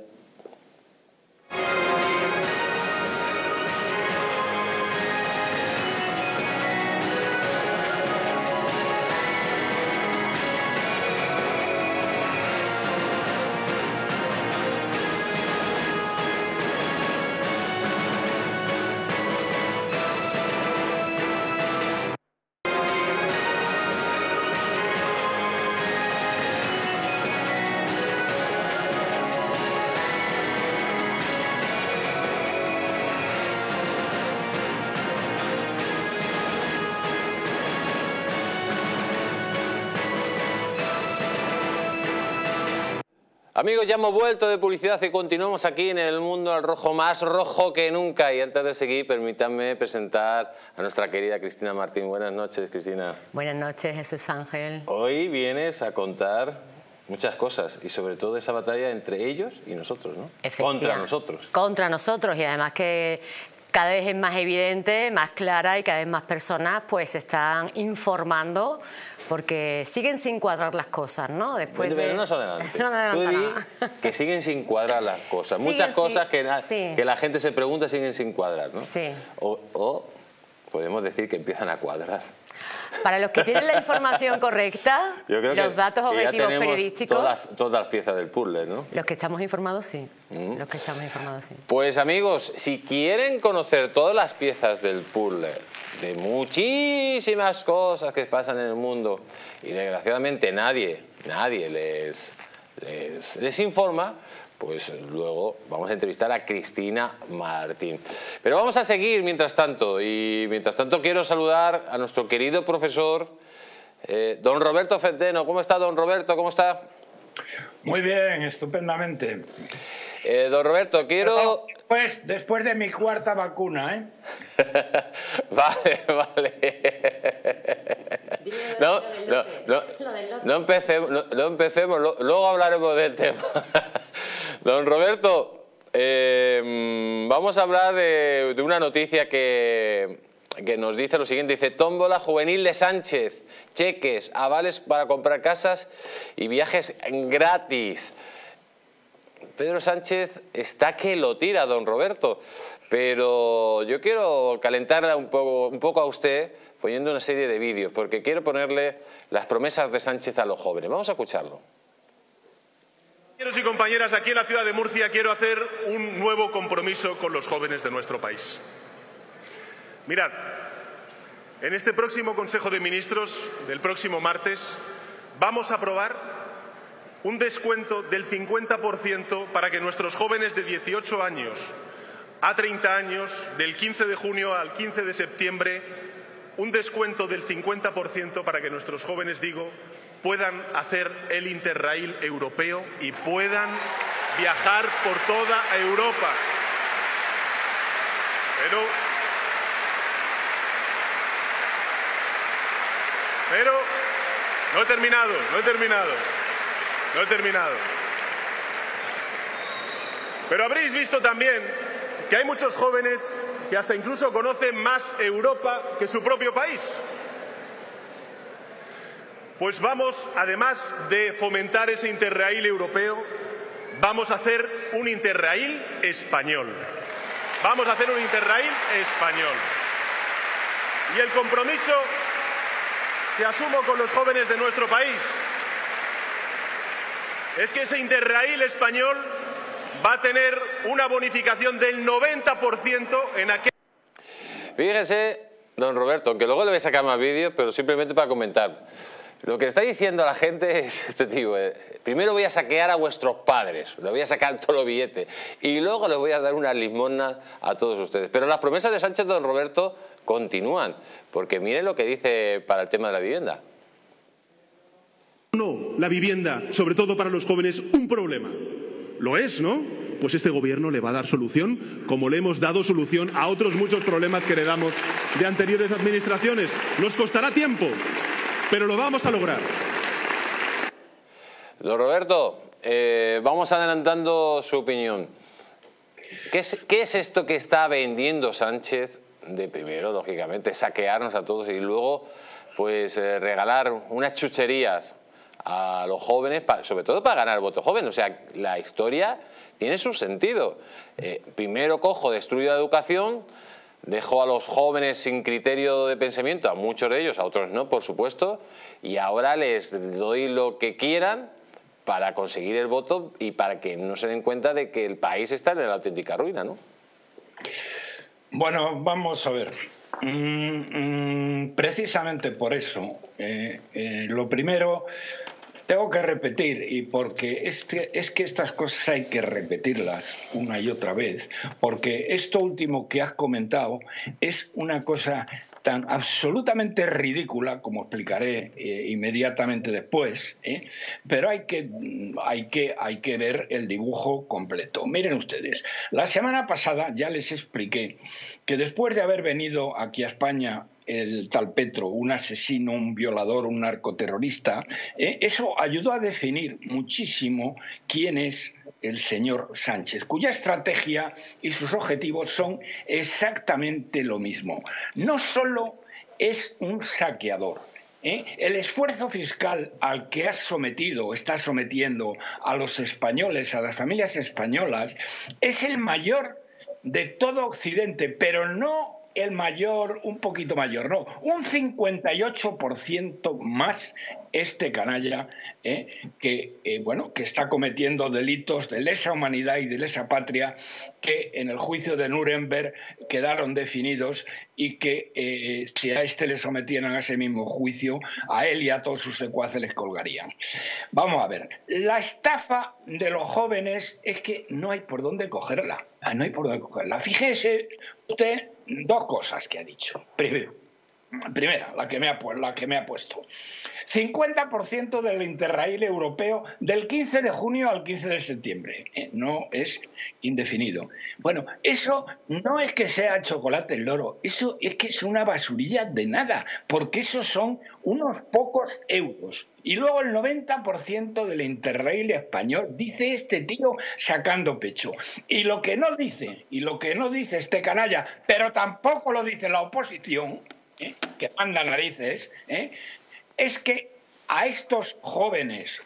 Amigos, ya hemos vuelto de publicidad y continuamos aquí en el mundo al rojo, más rojo que nunca. Y antes de seguir, permítanme presentar a nuestra querida Cristina Martín. Buenas noches, Cristina. Buenas noches, Jesús Ángel. Hoy vienes a contar muchas cosas y sobre todo esa batalla entre ellos y nosotros, ¿no? Contra nosotros. Contra nosotros, y además que cada vez es más evidente, más clara, y cada vez más personas pues se están informando, porque siguen sin cuadrar las cosas, ¿no? Después pero no nos adelante. No Tú di que siguen sin cuadrar las cosas. Muchas cosas que la gente se pregunta siguen sin cuadrar, ¿no? Sí. O podemos decir que empiezan a cuadrar. Para los que tienen la información correcta, yo creo los datos objetivos periodísticos... Todas las piezas del puzzle, ¿no? Los que estamos informados, sí. Los que estamos informados, sí. Pues amigos, si quieren conocer todas las piezas del puzzle, de muchísimas cosas que pasan en el mundo, y desgraciadamente nadie les informa, pues luego vamos a entrevistar a Cristina Martín. Pero vamos a seguir mientras tanto, y mientras tanto quiero saludar a nuestro querido profesor, don Roberto Centeno. ¿Cómo está, don Roberto? ¿Cómo está? Muy bien, estupendamente. Don Roberto, quiero... Después de mi cuarta vacuna, ¿eh? Vale. No empecemos, luego hablaremos del tema. Don Roberto, vamos a hablar de una noticia que nos dice lo siguiente. Dice: tómbola juvenil de Sánchez, cheques, avales para comprar casas y viajes gratis. Pedro Sánchez está que lo tira, don Roberto, pero yo quiero calentarla un poco a usted poniendo una serie de vídeos, porque quiero ponerle las promesas de Sánchez a los jóvenes. Vamos a escucharlo. Compañeros y compañeras, aquí en la ciudad de Murcia quiero hacer un nuevo compromiso con los jóvenes de nuestro país. Mirad, en este próximo Consejo de Ministros del próximo martes vamos a aprobar un descuento del 50% para que nuestros jóvenes de 18 años a 30 años, del 15 de junio al 15 de septiembre, un descuento del 50% para que nuestros jóvenes, puedan hacer el Interrail europeo y puedan viajar por toda Europa. Pero no he terminado. Pero habréis visto también que hay muchos jóvenes que hasta incluso conocen más Europa que su propio país. Pues vamos, además de fomentar ese Interrail europeo, vamos a hacer un Interrail español. Y el compromiso que asumo con los jóvenes de nuestro país es que ese Interrail español va a tener una bonificación del 90% en aquel... Fíjese, don Roberto, aunque luego le voy a sacar más vídeos, pero simplemente para comentar. Lo que está diciendo la gente es, primero voy a saquear a vuestros padres, les voy a sacar todos los billetes y luego les voy a dar unas limosnas a todos ustedes. Pero las promesas de Sánchez, don Roberto, continúan, porque miren lo que dice para el tema de la vivienda. No, la vivienda, sobre todo para los jóvenes, un problema. Lo es, ¿no? Pues este gobierno le va a dar solución, como le hemos dado solución a otros muchos problemas que heredamos de anteriores administraciones. Nos costará tiempo, pero lo vamos a lograr. Don Roberto, vamos adelantando su opinión. ¿Qué es esto que está vendiendo Sánchez? De primero, lógicamente, saquearnos a todos y luego, pues, regalar unas chucherías a los jóvenes, sobre todo para ganar el voto joven. O sea, la historia tiene su sentido. Primero cojo, destruyo la educación, dejo a los jóvenes sin criterio de pensamiento, a muchos de ellos, a otros no, por supuesto, y ahora les doy lo que quieran para conseguir el voto y para que no se den cuenta de que el país está en la auténtica ruina, ¿no? Bueno, vamos a ver. Precisamente por eso, lo primero, tengo que repetir, y porque es que estas cosas hay que repetirlas una y otra vez, porque esto último que has comentado es una cosa tan absolutamente ridícula, como explicaré inmediatamente después, pero hay que ver el dibujo completo. Miren ustedes, la semana pasada ya les expliqué que después de haber venido aquí a España el tal Petro, un asesino, un violador, un narcoterrorista, eso ayudó a definir muchísimo quién es el señor Sánchez, cuya estrategia y sus objetivos son exactamente lo mismo. No solo es un saqueador. El esfuerzo fiscal al que está sometiendo a los españoles, a las familias españolas, es el mayor de todo Occidente, pero no el mayor, un poquito mayor, no, un 58% más este canalla que está cometiendo delitos de lesa humanidad y de lesa patria que en el juicio de Nuremberg quedaron definidos y que si a este le sometieran a ese mismo juicio, a él y a todos sus secuaces les colgarían. Vamos a ver, la estafa de los jóvenes es que no hay por dónde cogerla, no hay por dónde cogerla. Fíjese usted dos cosas que ha dicho. Primera, la que me ha puesto. 50% del Interrail europeo del 15 de junio al 15 de septiembre. No es indefinido. Bueno, eso no es que sea chocolate el loro, eso es que es una basurilla de nada, porque esos son unos pocos euros. Y luego el 90% del Interrail español, dice este tío sacando pecho. Y lo que no dice este canalla, pero tampoco lo dice la oposición, que manda narices, es que a estos jóvenes,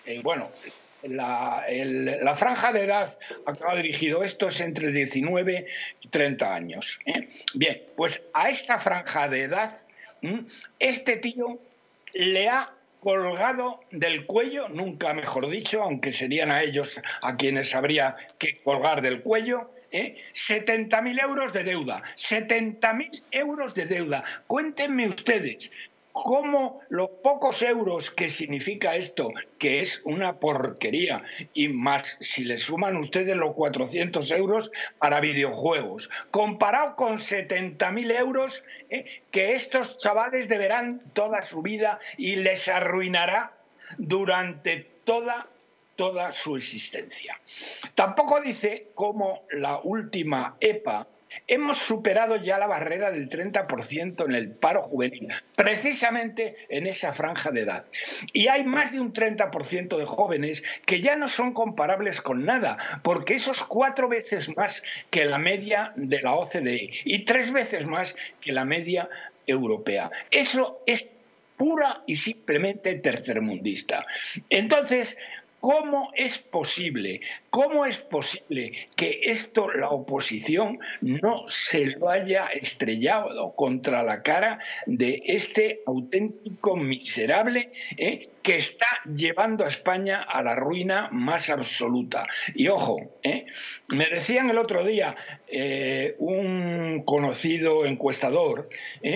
la franja de edad a que va dirigido esto es entre 19 y 30 años. Bien, pues a esta franja de edad, este tío le ha colgado del cuello, nunca mejor dicho, aunque serían a ellos a quienes habría que colgar del cuello, 70.000 euros de deuda. 70.000 euros de deuda. Cuéntenme ustedes cómo los pocos euros que significa esto, que es una porquería, y más si le suman ustedes los 400 euros para videojuegos, comparado con 70.000 euros que estos chavales deberán toda su vida y les arruinará durante toda su existencia. Tampoco dice cómo la última EPA hemos superado ya la barrera del 30% en el paro juvenil, precisamente en esa franja de edad. Y hay más de un 30% de jóvenes que ya no son comparables con nada, porque eso es 4 veces más que la media de la OCDE y 3 veces más que la media europea. Eso es pura y simplemente tercermundista. Entonces, ¿cómo es posible que esto la oposición no se lo haya estrellado contra la cara de este auténtico miserable que está llevando a España a la ruina más absoluta? Y ojo, me decían el otro día un conocido encuestador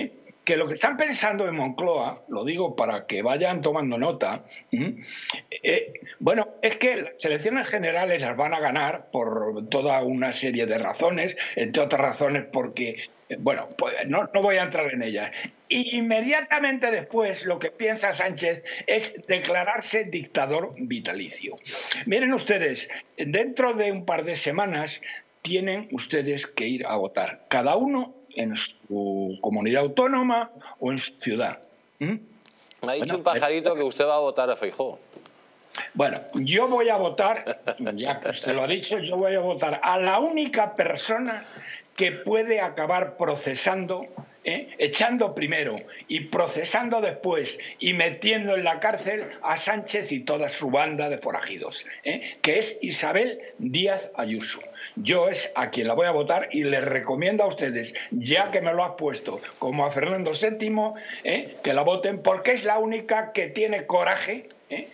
que lo que están pensando en Moncloa, lo digo para que vayan tomando nota, bueno, es que las elecciones generales las van a ganar por toda una serie de razones, entre otras razones porque, bueno, pues no voy a entrar en ellas. Y inmediatamente después lo que piensa Sánchez es declararse dictador vitalicio. Miren ustedes, dentro de un par de semanas tienen ustedes que ir a votar, cada uno en su comunidad autónoma o en su ciudad. Me ha dicho un pajarito que usted va a votar a Feijóo. Bueno, yo voy a votar, ya que usted lo ha dicho, yo voy a votar a la única persona que puede acabar procesando, echando primero y procesando después y metiendo en la cárcel a Sánchez y toda su banda de forajidos, que es Isabel Díaz Ayuso. Yo es a quien la voy a votar y les recomiendo a ustedes, ya que me lo has puesto como a Fernando VII, que la voten porque es la única que tiene coraje,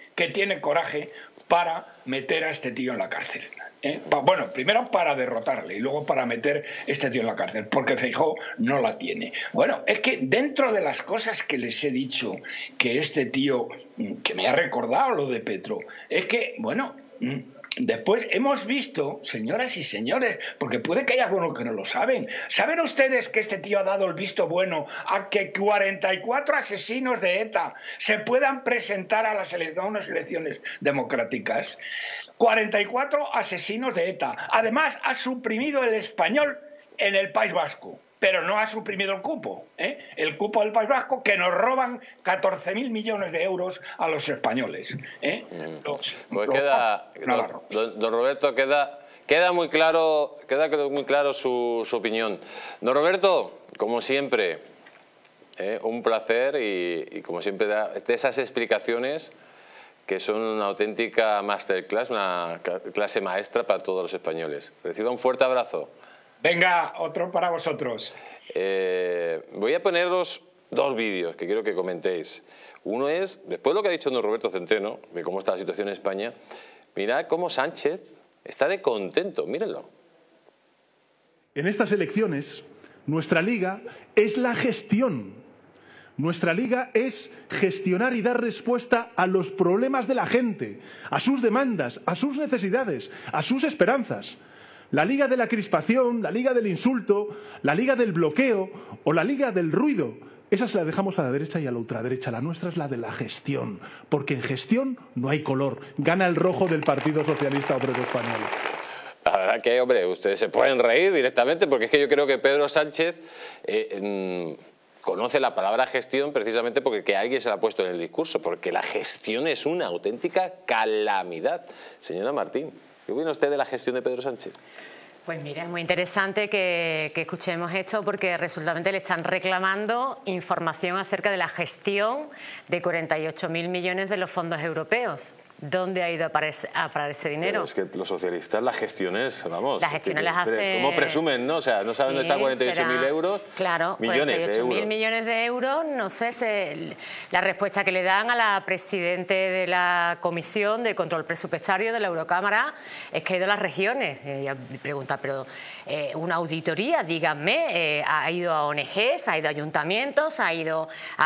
para meter a este tío en la cárcel. Bueno, primero para derrotarle y luego para meter este tío en la cárcel, porque Feijóo no la tiene. Bueno, es que dentro de las cosas que les he dicho, que este tío, que me ha recordado lo de Petro, es que, bueno, después hemos visto, señoras y señores, porque puede que haya algunos que no lo saben, ¿saben ustedes que este tío ha dado el visto bueno a que 44 asesinos de ETA se puedan presentar a unas elecciones democráticas? 44 asesinos de ETA. Además, ha suprimido el español en el País Vasco, pero no ha suprimido el cupo, el cupo del País Vasco, que nos roban 14.000 millones de euros a los españoles. Pues queda, don Roberto, queda muy claro su opinión. Don Roberto, como siempre, un placer y como siempre de esas explicaciones que son una auténtica masterclass, una clase maestra para todos los españoles. Reciba un fuerte abrazo. Venga, otro para vosotros. Voy a poneros dos vídeos que quiero que comentéis. Uno es, después de lo que ha dicho don Roberto Centeno, de cómo está la situación en España, mirad cómo Sánchez está de contento, mírenlo. En estas elecciones, nuestra liga es la gestión. Nuestra liga es gestionar y dar respuesta a los problemas de la gente, a sus demandas, a sus necesidades, a sus esperanzas. La liga de la crispación, la liga del insulto, la liga del bloqueo o la liga del ruido, esas la dejamos a la derecha y a la ultraderecha. La nuestra es la de la gestión, porque en gestión no hay color. Gana el rojo del Partido Socialista Obrero Español. La verdad que, hombre, ustedes se pueden reír directamente porque es que yo creo que Pedro Sánchez conoce la palabra gestión precisamente porque que alguien se la ha puesto en el discurso, porque la gestión es una auténtica calamidad. Señora Martín, ¿qué opina usted de la gestión de Pedro Sánchez? Pues mira, es muy interesante que escuchemos esto porque resultamente le están reclamando información acerca de la gestión de 48.000 millones de los fondos europeos. ¿Dónde ha ido a parar ese dinero? Pero es que los socialistas las gestiones, vamos... Las gestiones las hace... ¿Cómo presumen, no? O sea, no saben dónde están 48.000 euros. Claro, 48.000 millones de euros, no sé, la respuesta que le dan a la presidente de la Comisión de Control Presupuestario de la Eurocámara es que ha ido a las regiones. Ella pregunta, pero una auditoría, díganme, ha ido a ONGs, ha ido a ayuntamientos, ha ido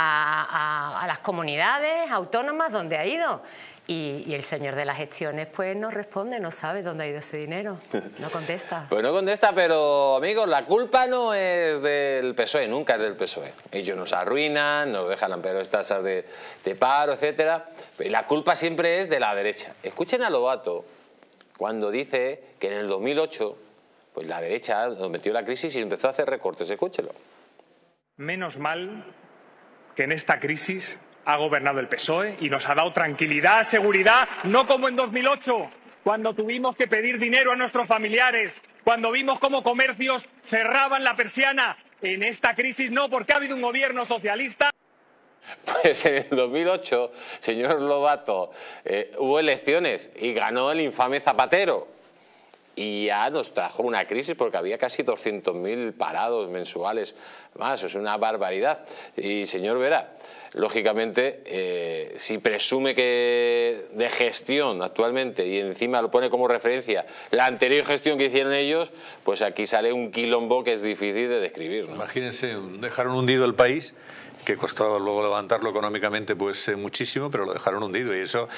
a las comunidades autónomas, ¿dónde ha ido? Y el señor de las gestiones pues no responde, no sabe dónde ha ido ese dinero, no contesta. Pues no contesta, pero amigos, la culpa no es del PSOE, nunca es del PSOE. Ellos nos arruinan, nos dejan las peores tasas de paro, etcétera. Y la culpa siempre es de la derecha. Escuchen a Lobato cuando dice que en el 2008 pues la derecha nos metió la crisis y empezó a hacer recortes. Escúchelo. Menos mal que en esta crisis ha gobernado el PSOE y nos ha dado tranquilidad, seguridad, no como en 2008, cuando tuvimos que pedir dinero a nuestros familiares, cuando vimos cómo comercios cerraban la persiana. En esta crisis no, porque ha habido un gobierno socialista. Pues en el 2008, señor Lobato, hubo elecciones y ganó el infame Zapatero. Y ya nos trajo una crisis porque había casi 200.000 parados mensuales más, es una barbaridad. Y señor Vera, lógicamente, si presume que de gestión actualmente y encima lo pone como referencia la anterior gestión que hicieron ellos, pues aquí sale un quilombo que es difícil de describir, ¿no? Imagínense, dejaron hundido el país, que costó luego levantarlo económicamente pues muchísimo, pero lo dejaron hundido, y eso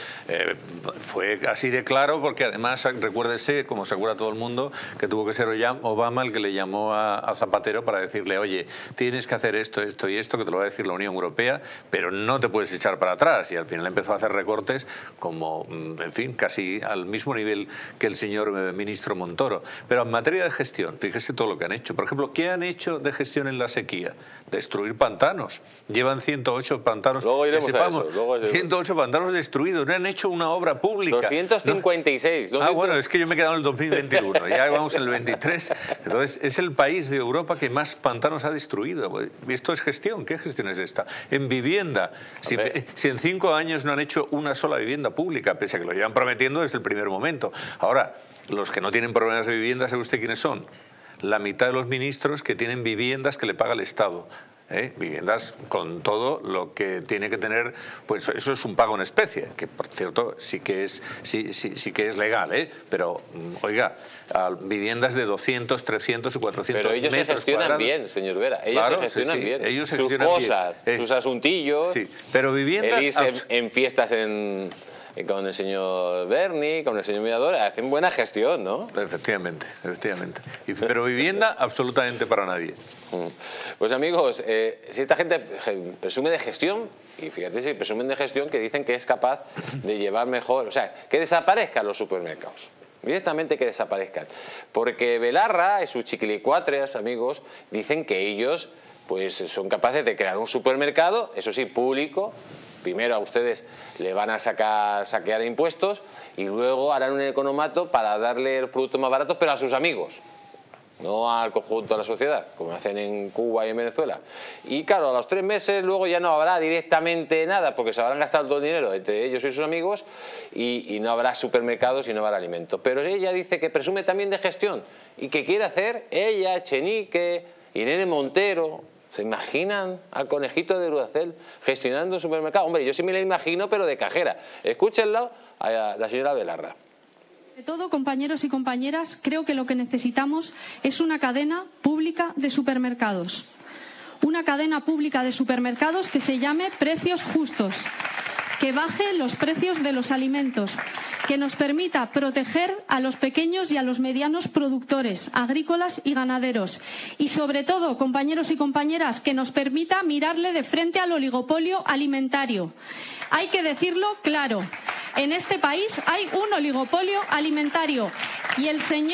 fue así de claro, porque además recuérdese, como se acuerda todo el mundo, que tuvo que ser Obama el que le llamó a Zapatero para decirle: oye, tienes que hacer esto, esto y esto, que te lo va a decir la Unión Europea, pero no te puedes echar para atrás, y al final empezó a hacer recortes como, en fin, casi al mismo nivel que el señor ministro Montoro. Pero en materia de gestión, fíjese todo lo que han hecho. Por ejemplo, ¿qué han hecho de gestión en la sequía? Destruir pantanos. Llevan 108 pantanos, luego iremos que sepamos, a eso, luego 108 pantanos destruidos, no han hecho una obra pública. 256. ¿No? Ah, bueno, es que yo me he quedado en el 2021, ya vamos en el 23. Entonces, es el país de Europa que más pantanos ha destruido. Esto es gestión. ¿Qué gestión es esta? En vivienda, si en 5 años no han hecho una sola vivienda pública, pese a que lo llevan prometiendo desde el primer momento. Ahora, los que no tienen problemas de vivienda, ¿sabe usted quiénes son? La mitad de los ministros que tienen viviendas que le paga el Estado. Viviendas con todo lo que tiene que tener, pues eso es un pago en especie, que por cierto sí que es legal, pero oiga, viviendas de 200, 300 y 400 pero ellos metros se gestionan cuadrados. Bien, señor Vera, ellos se gestionan bien, ellos se sus gestionan cosas, bien. Sus asuntillos, pero viviendas el irse en fiestas con el señor Berni, con el señor Mirador, hacen buena gestión, ¿no? Efectivamente, efectivamente. Pero vivienda absolutamente para nadie. Pues amigos, si esta gente presume de gestión, y fíjate si presumen de gestión, que dicen que es capaz de llevar mejor, o sea, que desaparezcan los supermercados. Directamente que desaparezcan. Porque Belarra y sus chiquilicuatres, amigos, dicen que ellos pues son capaces de crear un supermercado, eso sí, público. Primero a ustedes le van a saquear impuestos y luego harán un economato para darle los productos más baratos, pero a sus amigos, no al conjunto de la sociedad, como hacen en Cuba y en Venezuela. Y claro, a los 3 meses luego ya no habrá directamente nada, porque se habrán gastado todo el dinero entre ellos y sus amigos, y no habrá supermercados y no habrá alimentos. Pero ella dice que presume también de gestión y que quiere hacer ella, Echenique, Irene Montero. ¿Se imaginan al conejito de Duracell gestionando un supermercado? Hombre, yo sí me la imagino, pero de cajera. Escúchenlo a la señora Belarra. De todo, compañeros y compañeras, creo que lo que necesitamos es una cadena pública de supermercados. Una cadena pública de supermercados que se llame Precios Justos, que baje los precios de los alimentos, que nos permita proteger a los pequeños y a los medianos productores agrícolas y ganaderos, y sobre todo, compañeros y compañeras, que nos permita mirarle de frente al oligopolio alimentario. Hay que decirlo claro, en este país hay un oligopolio alimentario y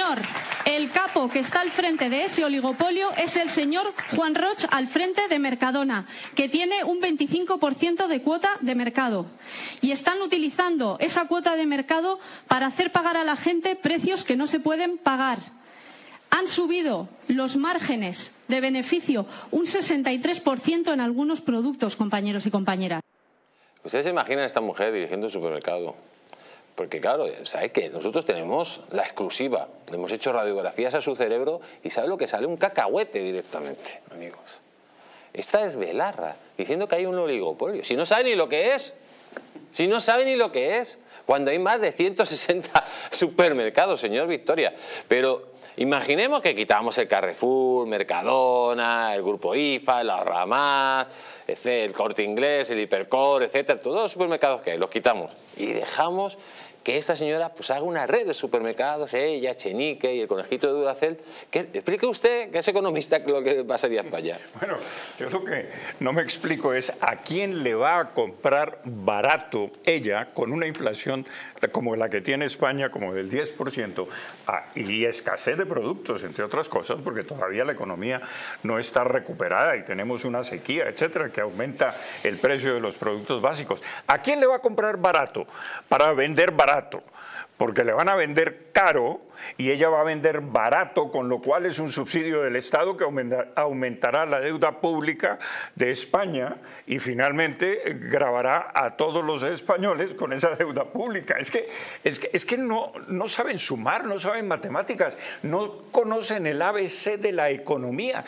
el capo que está al frente de ese oligopolio es el señor Juan Roch, al frente de Mercadona, que tiene un 25% de cuota de mercado. Y están utilizando esa cuota de mercado para hacer pagar a la gente precios que no se pueden pagar. Han subido los márgenes de beneficio un 63% en algunos productos, compañeros y compañeras. ¿Ustedes se imaginan a esta mujer dirigiendo un supermercado? Porque claro, ¿sabe qué? Nosotros tenemos la exclusiva. Le hemos hecho radiografías a su cerebro y ¿sabe lo que sale? Un cacahuete directamente, amigos. Esta es Belarra, diciendo que hay un oligopolio. Si no sabe ni lo que es. Si no sabe ni lo que es. Cuando hay más de 160 supermercados, señor Victoria. Pero imaginemos que quitamos el Carrefour, Mercadona, el Grupo IFA, el Ahorra Más, el Corte Inglés, el Hipercor, etcétera. Todos los supermercados que hay, los quitamos. Y dejamos que esta señora pues haga una red de supermercados, ella, Echenique y el conejito de Duracell. Explique usted, que es economista, lo que pasaría en España. Bueno, yo lo que no me explico es a quién le va a comprar barato ella con una inflación como la que tiene España, como del 10%, y escasez de productos, entre otras cosas, porque todavía la economía no está recuperada y tenemos una sequía, etcétera, que aumenta el precio de los productos básicos. ¿A quién le va a comprar barato? Para vender barato. Porque le van a vender caro y ella va a vender barato, con lo cual es un subsidio del Estado que aumentará la deuda pública de España y finalmente gravará a todos los españoles con esa deuda pública. Es que no saben sumar, no saben matemáticas, no conocen el ABC de la economía.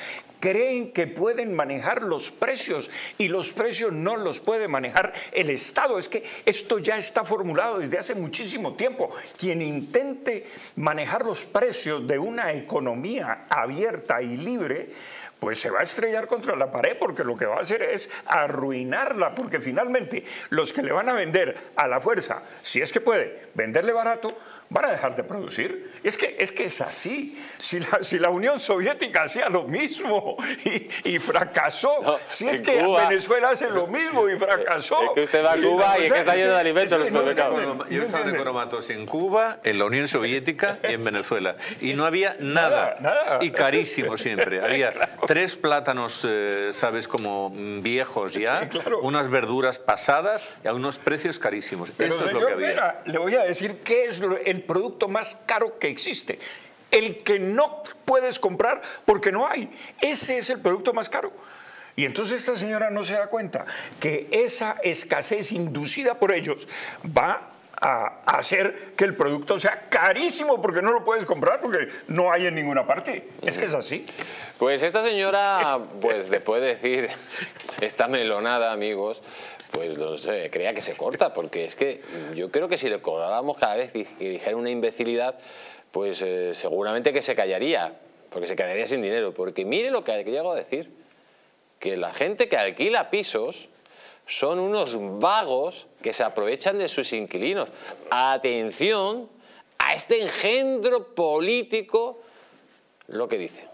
creen que pueden manejar los precios y los precios no los puede manejar el Estado. Es que esto ya está formulado desde hace muchísimo tiempo. Quien intente manejar los precios de una economía abierta y libre, pues se va a estrellar contra la pared, porque lo que va a hacer es arruinarla, porque finalmente los que le van a vender a la fuerza, si es que puede venderle barato, van a dejar de producir. Es que es así. Si la Unión Soviética hacía lo mismo y fracasó, No, si es en que Cuba, Venezuela hace lo mismo y fracasó. Es que usted va a Cuba y es que está lleno de alimentos en los supermercados. Yo he estado en economatos en Cuba, en la Unión Soviética y en Venezuela. Y no había nada. Y carísimo siempre. Había 3 plátanos, ¿sabes? Como viejos ya, Sí, claro. unas verduras pasadas y a unos precios carísimos. Pero Eso es lo señor que había. Vera, le voy a decir qué es el producto más caro que existe. El que no puedes comprar porque no hay. Ese es el producto más caro. Y entonces esta señora no se da cuenta que esa escasez inducida por ellos va a hacer que el producto sea carísimo, porque no lo puedes comprar porque no hay en ninguna parte. Es que es así. Pues esta señora, pues después de decir esta melonada, amigos, pues no sé, crea que se corta, porque es que yo creo que si le cobráramos cada vez que dijera una imbecilidad, pues seguramente que se callaría, porque se quedaría sin dinero. Porque mire lo que llego a decir, que la gente que alquila pisos son unos vagos que se aprovechan de sus inquilinos. Atención a este engendro político, lo que dice.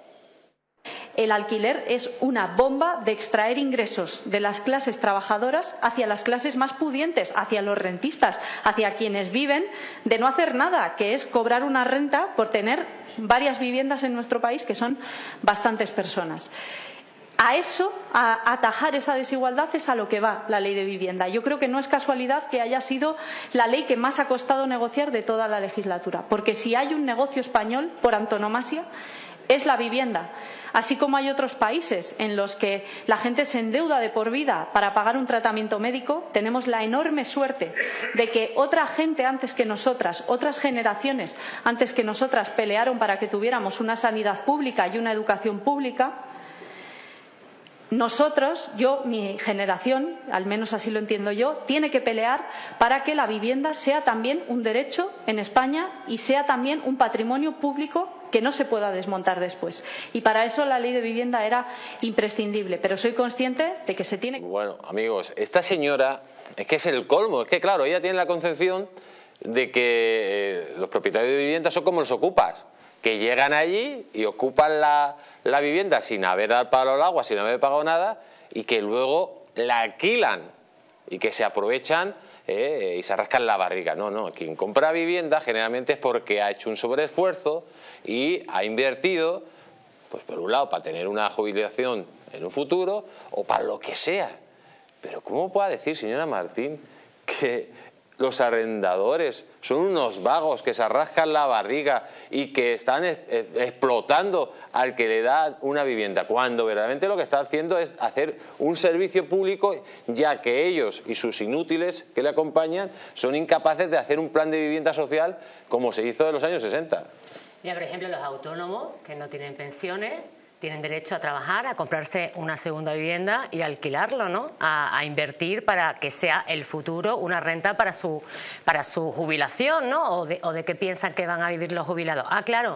El alquiler es una bomba de extraer ingresos de las clases trabajadoras hacia las clases más pudientes, hacia los rentistas, hacia quienes viven de no hacer nada, que es cobrar una renta por tener varias viviendas en nuestro país, que son bastantes personas. A eso, a atajar esa desigualdad, es a lo que va la ley de vivienda. Yo creo que no es casualidad que haya sido la ley que más ha costado negociar de toda la legislatura, porque si hay un negocio español por antonomasia, es la vivienda. Así como hay otros países en los que la gente se endeuda de por vida para pagar un tratamiento médico, tenemos la enorme suerte de que otra gente antes que nosotras, otras generaciones antes que nosotras, pelearon para que tuviéramos una sanidad pública y una educación pública. Nosotros, mi generación, al menos así lo entiendo yo, tiene que pelear para que la vivienda sea también un derecho en España y sea también un patrimonio público que no se pueda desmontar después. Y para eso la ley de vivienda era imprescindible, pero soy consciente de que se tiene... Bueno, amigos, esta señora es que es el colmo, es que claro, ella tiene la concepción de que los propietarios de vivienda son como los ocupas, que llegan allí y ocupan la vivienda sin haber dado palo al agua, sin haber pagado nada, y que luego la alquilan y que se aprovechan y se rascan la barriga. No, quien compra vivienda generalmente es porque ha hecho un sobreesfuerzo y ha invertido, pues por un lado para tener una jubilación en un futuro o para lo que sea. Pero ¿cómo puede decir, señora Martín, que los arrendadores son unos vagos que se rascan la barriga y que están explotando al que le da una vivienda, cuando verdaderamente lo que está haciendo es hacer un servicio público, ya que ellos y sus inútiles que le acompañan son incapaces de hacer un plan de vivienda social como se hizo en los años 60? Mira, por ejemplo, los autónomos que no tienen pensiones tienen derecho a trabajar, a comprarse una segunda vivienda y a alquilarlo, ¿no? A invertir para que sea el futuro una renta para su jubilación, ¿no? O de qué piensan que van a vivir los jubilados. Ah, claro,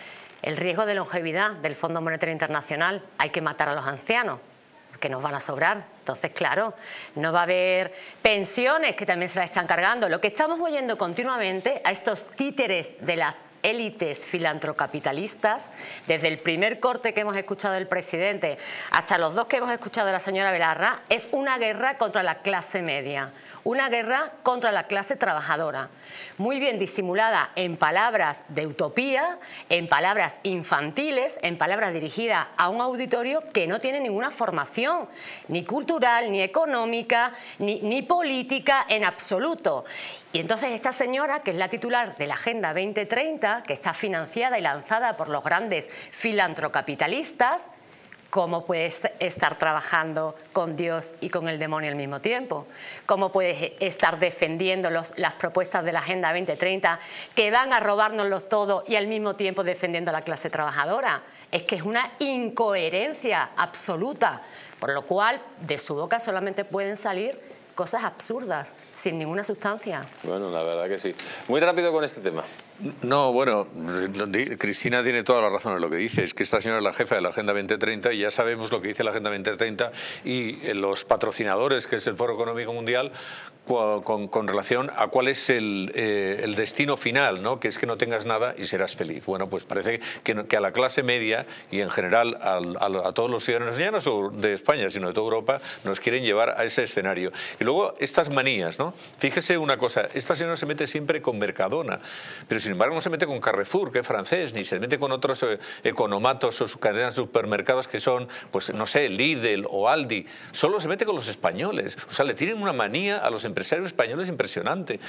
el riesgo de longevidad del Fondo Monetario Internacional. Hay que matar a los ancianos, porque nos van a sobrar. Entonces, claro, no va a haber pensiones, que también se las están cargando. Lo que estamos oyendo continuamente a estos títeres de las élites filantrocapitalistas, desde el primer corte que hemos escuchado del presidente hasta los dos que hemos escuchado de la señora Belarra, es una guerra contra la clase media, una guerra contra la clase trabajadora, muy bien disimulada en palabras de utopía, en palabras infantiles, en palabras dirigidas a un auditorio que no tiene ninguna formación, ni cultural, ni económica, ni política en absoluto. Y entonces esta señora, que es la titular de la Agenda 2030, que está financiada y lanzada por los grandes filantrocapitalistas, ¿cómo puedes estar trabajando con Dios y con el demonio al mismo tiempo? ¿Cómo puedes estar defendiendo las propuestas de la Agenda 2030 que van a robárnoslo todo y al mismo tiempo defendiendo a la clase trabajadora? Es que es una incoherencia absoluta, por lo cual de su boca solamente pueden salir cosas absurdas, sin ninguna sustancia. Bueno, la verdad que sí. Muy rápido con este tema. No, bueno, Cristina tiene toda la razón en lo que dice. Es que esta señora es la jefa de la Agenda 2030 y ya sabemos lo que dice la Agenda 2030 y los patrocinadores, que es el Foro Económico Mundial, con relación a cuál es el destino final, ¿no? Que es que no tengas nada y serás feliz. Bueno, pues parece que a la clase media y en general a todos los ciudadanos, ya no solo de España, sino de toda Europa, nos quieren llevar a ese escenario. Y luego estas manías, ¿no? Fíjese una cosa, esta señora se mete siempre con Mercadona, pero sin embargo no se mete con Carrefour, que es francés, ni se mete con otros economatos o cadenas de supermercados que son, pues no sé, Lidl o Aldi. Solo se mete con los españoles. O sea, le tienen una manía a los empresarios españoles impresionante.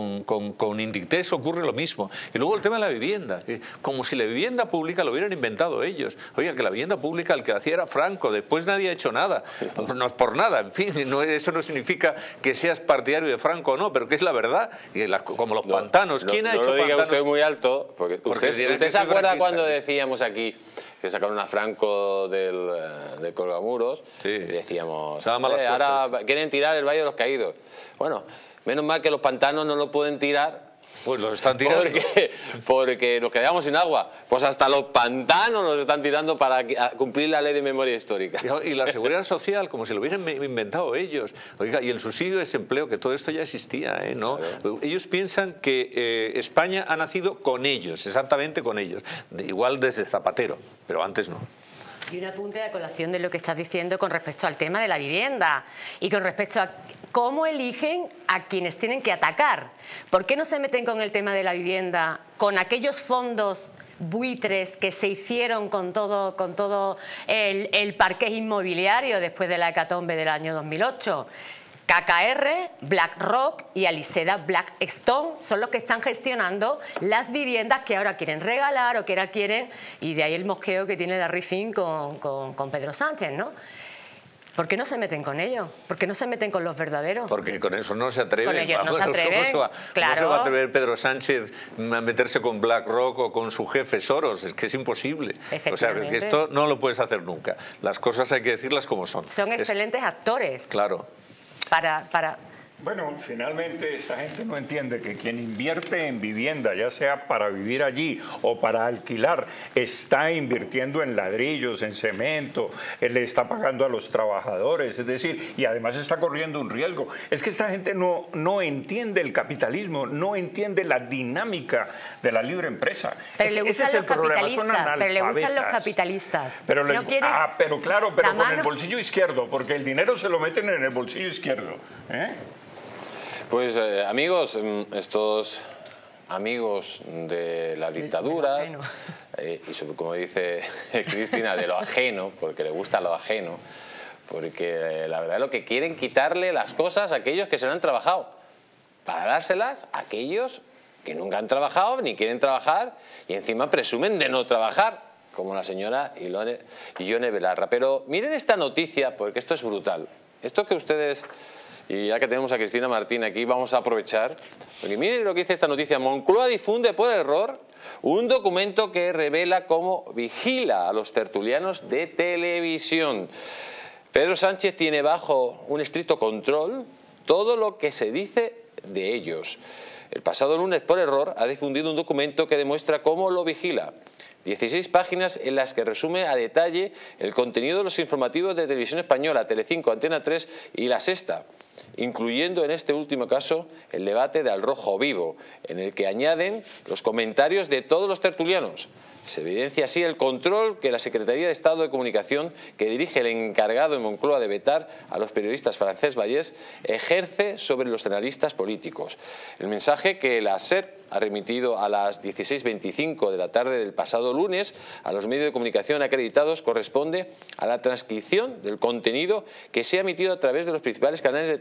Con Inditex ocurre lo mismo. Y luego el tema de la vivienda. Como si la vivienda pública lo hubieran inventado ellos. Oiga, que la vivienda pública el que hacía era Franco, después nadie ha hecho nada. No es por nada, en fin, eso no significa que seas partidario de Franco o no, pero que es verdad. Como los pantanos. ¿Quién ha hecho pantanos? Usted muy alto, porque usted se acuerda cuando decíamos aquí que sacaron a Franco del colgamuros, y decíamos, ahora quieren tirar el Valle de los Caídos. Bueno, menos mal que los pantanos no lo pueden tirar. Pues los están tirando. Porque nos quedamos sin agua. Pues hasta los pantanos los están tirando para cumplir la ley de memoria histórica. Y la seguridad social, como si lo hubieran inventado ellos. Oiga, y el subsidio de desempleo, que todo esto ya existía, ¿no? Claro. Ellos piensan que España ha nacido con ellos, exactamente con ellos. Igual desde Zapatero, pero antes no. Y un apunte a colación de lo que estás diciendo con respecto al tema de la vivienda y con respecto a cómo eligen a quienes tienen que atacar. ¿Por qué no se meten con el tema de la vivienda, con aquellos fondos buitres que se hicieron con todo el parqué inmobiliario después de la hecatombe del año 2008? KKR, BlackRock y Aliseda Blackstone son los que están gestionando las viviendas que ahora quieren regalar o que ahora quieren, y de ahí el mosqueo que tiene la Rifin con Pedro Sánchez, ¿no? ¿Por qué no se meten con ellos? ¿Por qué no se meten con los verdaderos? Porque con eso no se atreven. Con ellos no se atreven, claro. No se va a atrever Pedro Sánchez a meterse con BlackRock o con su jefe Soros, es que es imposible. O sea, que esto no lo puedes hacer nunca. Las cosas hay que decirlas como son. Son excelentes actores. Claro. Bueno, finalmente esta gente no entiende que quien invierte en vivienda, ya sea para vivir allí o para alquilar, está invirtiendo en ladrillos, en cemento, le está pagando a los trabajadores, es decir, y además está corriendo un riesgo. Es que esta gente no entiende el capitalismo, no entiende la dinámica de la libre empresa. Pero le gustan los capitalistas, pero le gustan los capitalistas. Pero claro, pero con el bolsillo izquierdo, porque el dinero se lo meten en el bolsillo izquierdo. Pues amigos, estos amigos de la dictadura, y como dice Cristina, de lo ajeno, porque le gusta lo ajeno, porque la verdad es lo que quieren quitarle las cosas a aquellos que se lo han trabajado, para dárselas a aquellos que nunca han trabajado ni quieren trabajar y encima presumen de no trabajar, como la señora Ione Belarra. Pero miren esta noticia, porque esto es brutal. Esto que ustedes... Y ya que tenemos a Cristina Martín aquí, vamos a aprovechar. Porque miren lo que dice esta noticia. Moncloa difunde por error un documento que revela cómo vigila a los tertulianos de televisión. Pedro Sánchez tiene bajo un estricto control todo lo que se dice de ellos. El pasado lunes, por error, ha difundido un documento que demuestra cómo lo vigila. 16 páginas en las que resume a detalle el contenido de los informativos de Televisión Española, Telecinco, Antena 3 y La Sexta, incluyendo en este último caso el debate de Al Rojo Vivo, en el que añaden los comentarios de todos los tertulianos. Se evidencia así el control que la Secretaría de Estado de Comunicación, que dirige el encargado en Moncloa de vetar a los periodistas Francesc Vallès, ejerce sobre los analistas políticos. El mensaje que la SER ha remitido a las 16:25 de la tarde del pasado lunes a los medios de comunicación acreditados corresponde a la transcripción del contenido que se ha emitido a través de los principales canales de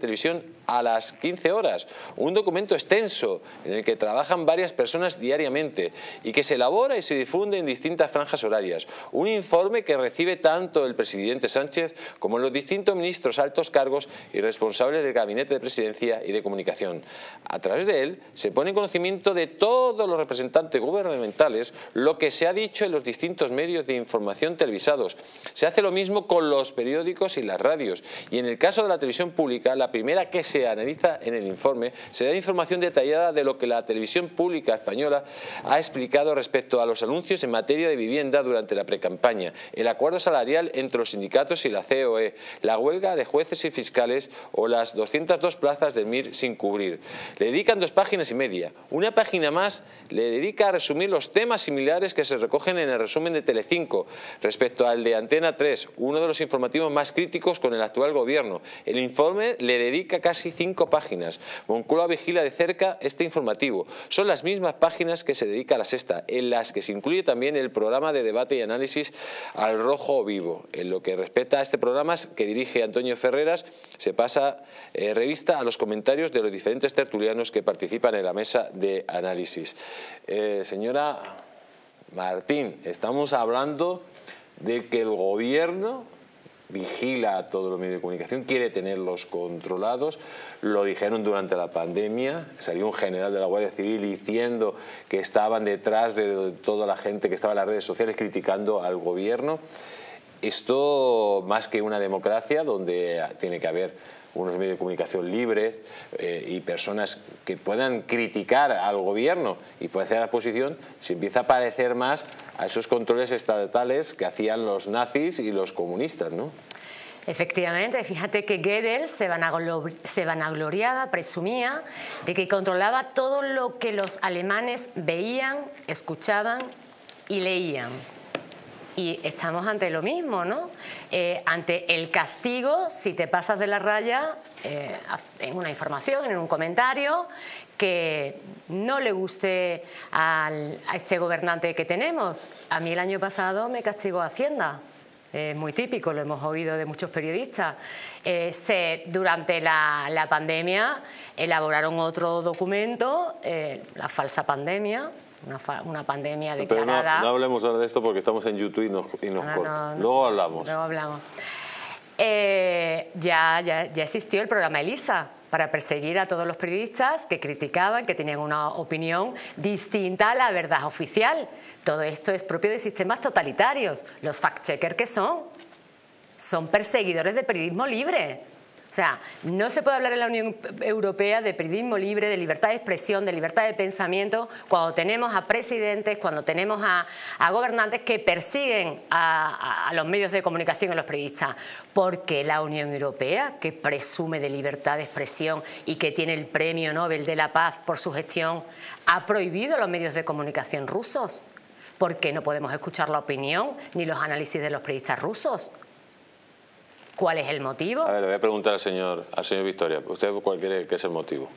televisión a las 15 horas. Un documento extenso en el que trabajan varias personas diariamente y que se elabora y se difunde en distintas franjas horarias. Un informe que recibe tanto el presidente Sánchez como los distintos ministros, altos cargos y responsables del gabinete de presidencia y de comunicación. A través de él se pone en conocimiento de todos los representantes gubernamentales lo que se ha dicho en los distintos medios de información televisados. Se hace lo mismo con los periódicos y las radios. Y en el caso de la televisión pública, la primera que se analiza en el informe se da información detallada de lo que la televisión pública española ha explicado respecto a los anuncios en materia de vivienda durante la precampaña, el acuerdo salarial entre los sindicatos y la COE, la huelga de jueces y fiscales o las 202 plazas del MIR sin cubrir. Le dedican 2 páginas y media. Una página más le dedica a resumir los temas similares que se recogen en el resumen de Telecinco respecto al de Antena 3, uno de los informativos más críticos con el actual gobierno. El informe le dedica casi 5 páginas. Moncloa vigila de cerca este informativo. Son las mismas páginas que se dedica a La Sexta, en las que se incluye también el programa de debate y análisis Al Rojo Vivo. En lo que respecta a este programa que dirige Antonio Ferreras, se pasa revista a los comentarios de los diferentes tertulianos que participan en la mesa de análisis. Señora Martín, estamos hablando de que el gobierno vigila a todos los medios de comunicación, quiere tenerlos controlados. Lo dijeron durante la pandemia, salió un general de la Guardia Civil diciendo que estaban detrás de toda la gente que estaba en las redes sociales criticando al gobierno. Esto, más que una democracia, donde tiene que haber unos medios de comunicación libres y personas que puedan criticar al gobierno y puedan hacer la oposición, se empieza a parecer más a esos controles estatales que hacían los nazis y los comunistas, ¿no? Efectivamente, fíjate que Goebbels se vanagloriaba, presumía de que controlaba todo lo que los alemanes veían, escuchaban y leían. Y estamos ante lo mismo, ¿no? Ante el castigo si te pasas de la raya en una información, en un comentario que no le guste a este gobernante que tenemos. A mí el año pasado me castigó Hacienda. Muy típico, lo hemos oído de muchos periodistas. Durante la pandemia elaboraron otro documento, la falsa pandemia. Una pandemia declarada. Pero no hablemos ahora de esto porque estamos en YouTube y nos corta. Luego hablamos. Luego hablamos. Ya existió el programa Elisa para perseguir a todos los periodistas que criticaban, que tenían una opinión distinta a la verdad oficial. Todo esto es propio de sistemas totalitarios. Los fact-checkers que son perseguidores de periodismo libre. O sea, no se puede hablar en la Unión Europea de periodismo libre, de libertad de expresión, de libertad de pensamiento, cuando tenemos a presidentes, cuando tenemos a gobernantes que persiguen a los medios de comunicación y a los periodistas. Porque la Unión Europea, que presume de libertad de expresión y que tiene el Premio Nobel de la Paz por su gestión, ha prohibido los medios de comunicación rusos. ¿Por qué no podemos escuchar la opinión ni los análisis de los periodistas rusos? ¿Cuál es el motivo? A ver, le voy a preguntar al señor Victoria. ¿Usted cuál cree que es el motivo?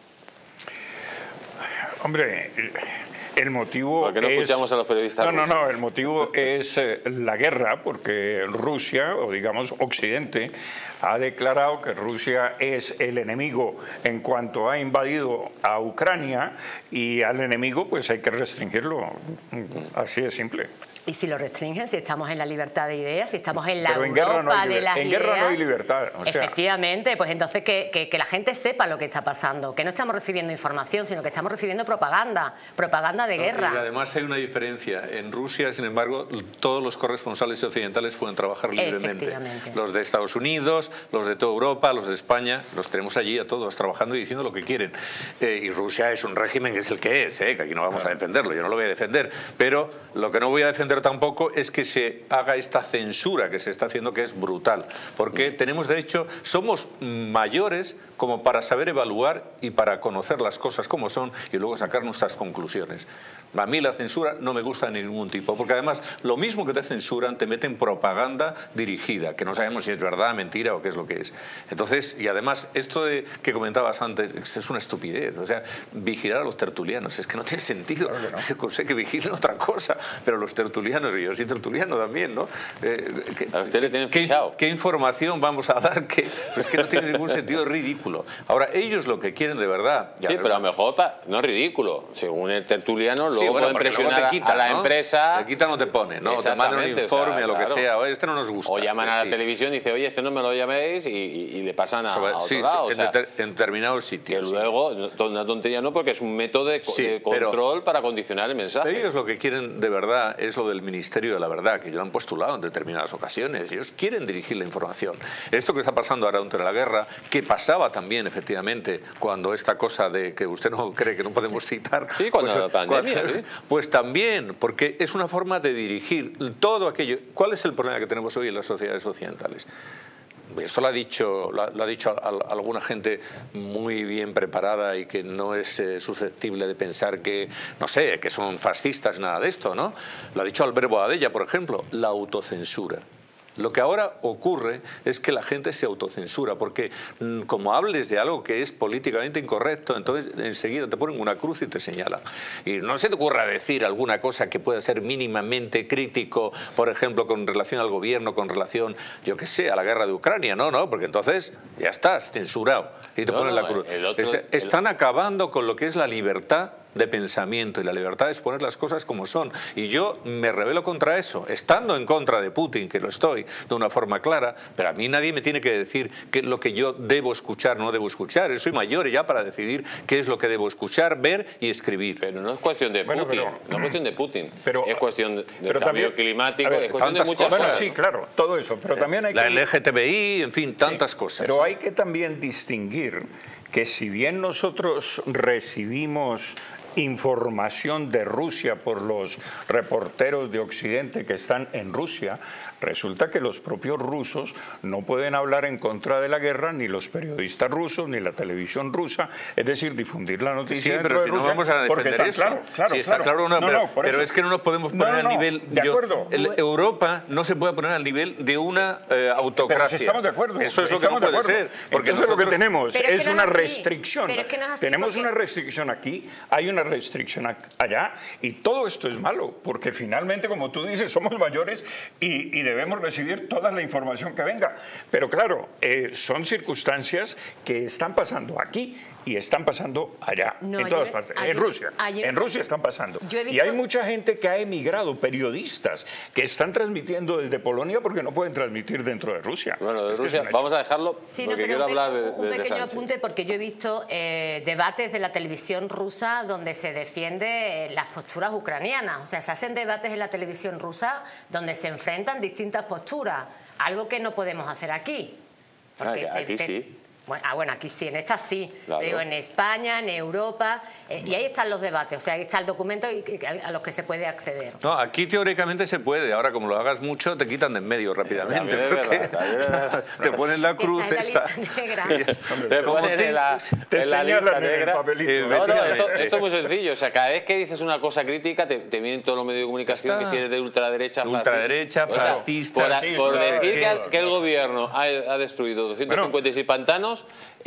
Hombre, el motivo ¿por qué no escuchamos a los periodistas rusos? No, el motivo es la guerra, porque Rusia, o digamos Occidente, ha declarado que Rusia es el enemigo en cuanto ha invadido a Ucrania, y al enemigo pues hay que restringirlo. Así de simple. Y si lo restringen, si estamos en la libertad de ideas, si estamos en la Pero Europa de las ideas... En guerra no hay libertad. O sea, efectivamente, pues entonces que la gente sepa lo que está pasando, que no estamos recibiendo información, sino que estamos recibiendo propaganda de guerra. Y además hay una diferencia. En Rusia, sin embargo, todos los corresponsales occidentales pueden trabajar libremente. Los de Estados Unidos, los de toda Europa, los de España, los tenemos allí a todos trabajando y diciendo lo que quieren. Y Rusia es un régimen que es el que es, que aquí no vamos a defenderlo, yo no lo voy a defender. Pero lo que no voy a defender tampoco es que se haga esta censura que se está haciendo, que es brutal, porque tenemos derecho, somos mayores como para saber evaluar y para conocer las cosas como son y luego sacar nuestras conclusiones. A mí la censura no me gusta de ningún tipo, porque además lo mismo que te censuran, te meten propaganda dirigida, que no sabemos si es verdad, mentira o qué es lo que es. Entonces, y además, esto que comentabas antes es una estupidez. O sea, vigilar a los tertulianos, es que no tiene sentido. Claro, sé que vigilen otra cosa, pero los tertulianos, y yo soy tertuliano también, ¿no? A usted le tienen fichado. ¿Qué información vamos a dar? Es que no tiene ningún sentido, es ridículo. Ahora, ellos lo que quieren de verdad... Sí, pero a lo mejor no es ridículo. Según el tertuliano, luego bueno, pueden presionar te quitan, a la empresa. Te quitan o te ponen, ¿no? Te mandan un informe, o lo que sea. Oye, este no nos gusta. O llaman a la televisión y dicen, oye, este no me lo llaméis, y le pasan a otro lado. En determinados sitios. Que luego, una tontería no, porque es un método de control para condicionar el mensaje. Ellos lo que quieren de verdad es lo del Ministerio de la Verdad, que ellos lo han postulado en determinadas ocasiones. Ellos quieren dirigir la información. Esto que está pasando ahora durante la guerra, que pasaba también, efectivamente, cuando esta cosa de que usted no cree que no podemos citar... Sí, cuando la pandemia, sí. Pues también, porque es una forma de dirigir todo aquello. ¿Cuál es el problema que tenemos hoy en las sociedades occidentales? Esto lo ha dicho alguna gente muy bien preparada y que no es susceptible de pensar que, no sé, que son fascistas, nada de esto, ¿no? Lo ha dicho Albert Boadella, por ejemplo, la autocensura. Lo que ahora ocurre es que la gente se autocensura, porque como hables de algo que es políticamente incorrecto, entonces enseguida te ponen una cruz y te señalan. Y no se te ocurra decir alguna cosa que pueda ser mínimamente crítico, por ejemplo, con relación al gobierno, con relación, yo qué sé, a la guerra de Ucrania. No, porque entonces ya estás censurado y te ponen la cruz. Están acabando con lo que es la libertad de pensamiento, y la libertad de exponer las cosas como son. Y yo me rebelo contra eso, estando en contra de Putin, que lo estoy, de una forma clara, pero a mí nadie me tiene que decir qué es lo que yo debo escuchar, no debo escuchar. Yo soy mayor ya para decidir qué es lo que debo escuchar, ver y escribir. Pero no es cuestión de Putin, no es cuestión de Putin, es cuestión del cambio también, climático, es cuestión de muchas cosas. Sí, claro, todo eso, pero también hay la LGTBI, en fin, tantas cosas. Pero hay que también distinguir que si bien nosotros recibimos información de Rusia por los reporteros de Occidente que están en Rusia, resulta que los propios rusos no pueden hablar en contra de la guerra, ni los periodistas rusos, ni la televisión rusa, es decir, difundir la noticia dentro de Rusia. No vamos a defender eso. Pero es que no nos podemos poner al nivel... Europa no se puede poner al nivel de una autocracia. Pero si estamos de acuerdo. Eso es lo que no puede ser. Porque eso es lo que tenemos, es una restricción. Tenemos una restricción aquí, hay una restricción allá, y todo esto es malo, porque finalmente, como tú dices, somos mayores y debemos recibir toda la información que venga. Pero claro, son circunstancias que están pasando aquí y están pasando allá, en todas partes. En Rusia están pasando. Y hay mucha gente que ha emigrado, periodistas, que están transmitiendo desde Polonia porque no pueden transmitir dentro de Rusia. Bueno, de Rusia, vamos a dejarlo, porque quiero hablar de un pequeño apunte, porque yo he visto debates de la televisión rusa donde se defiende las posturas ucranianas. O sea, se hacen debates en la televisión rusa donde se enfrentan distintas posturas, algo que no podemos hacer aquí. Aquí sí. Bueno, aquí sí, en esta sí, claro. Digo, en España, en Europa, y ahí están los debates, o sea, ahí está el documento a los que se puede acceder. No, aquí teóricamente se puede, ahora como lo hagas mucho te quitan de en medio rápidamente. Te ponen la cruz esta. Te ponen en la lista negra. Esto es muy sencillo, o sea, cada vez que dices una cosa crítica te vienen todos los medios de comunicación que si eres de ultraderecha, fascista. Por decir que el gobierno ha destruido 256 pantanos,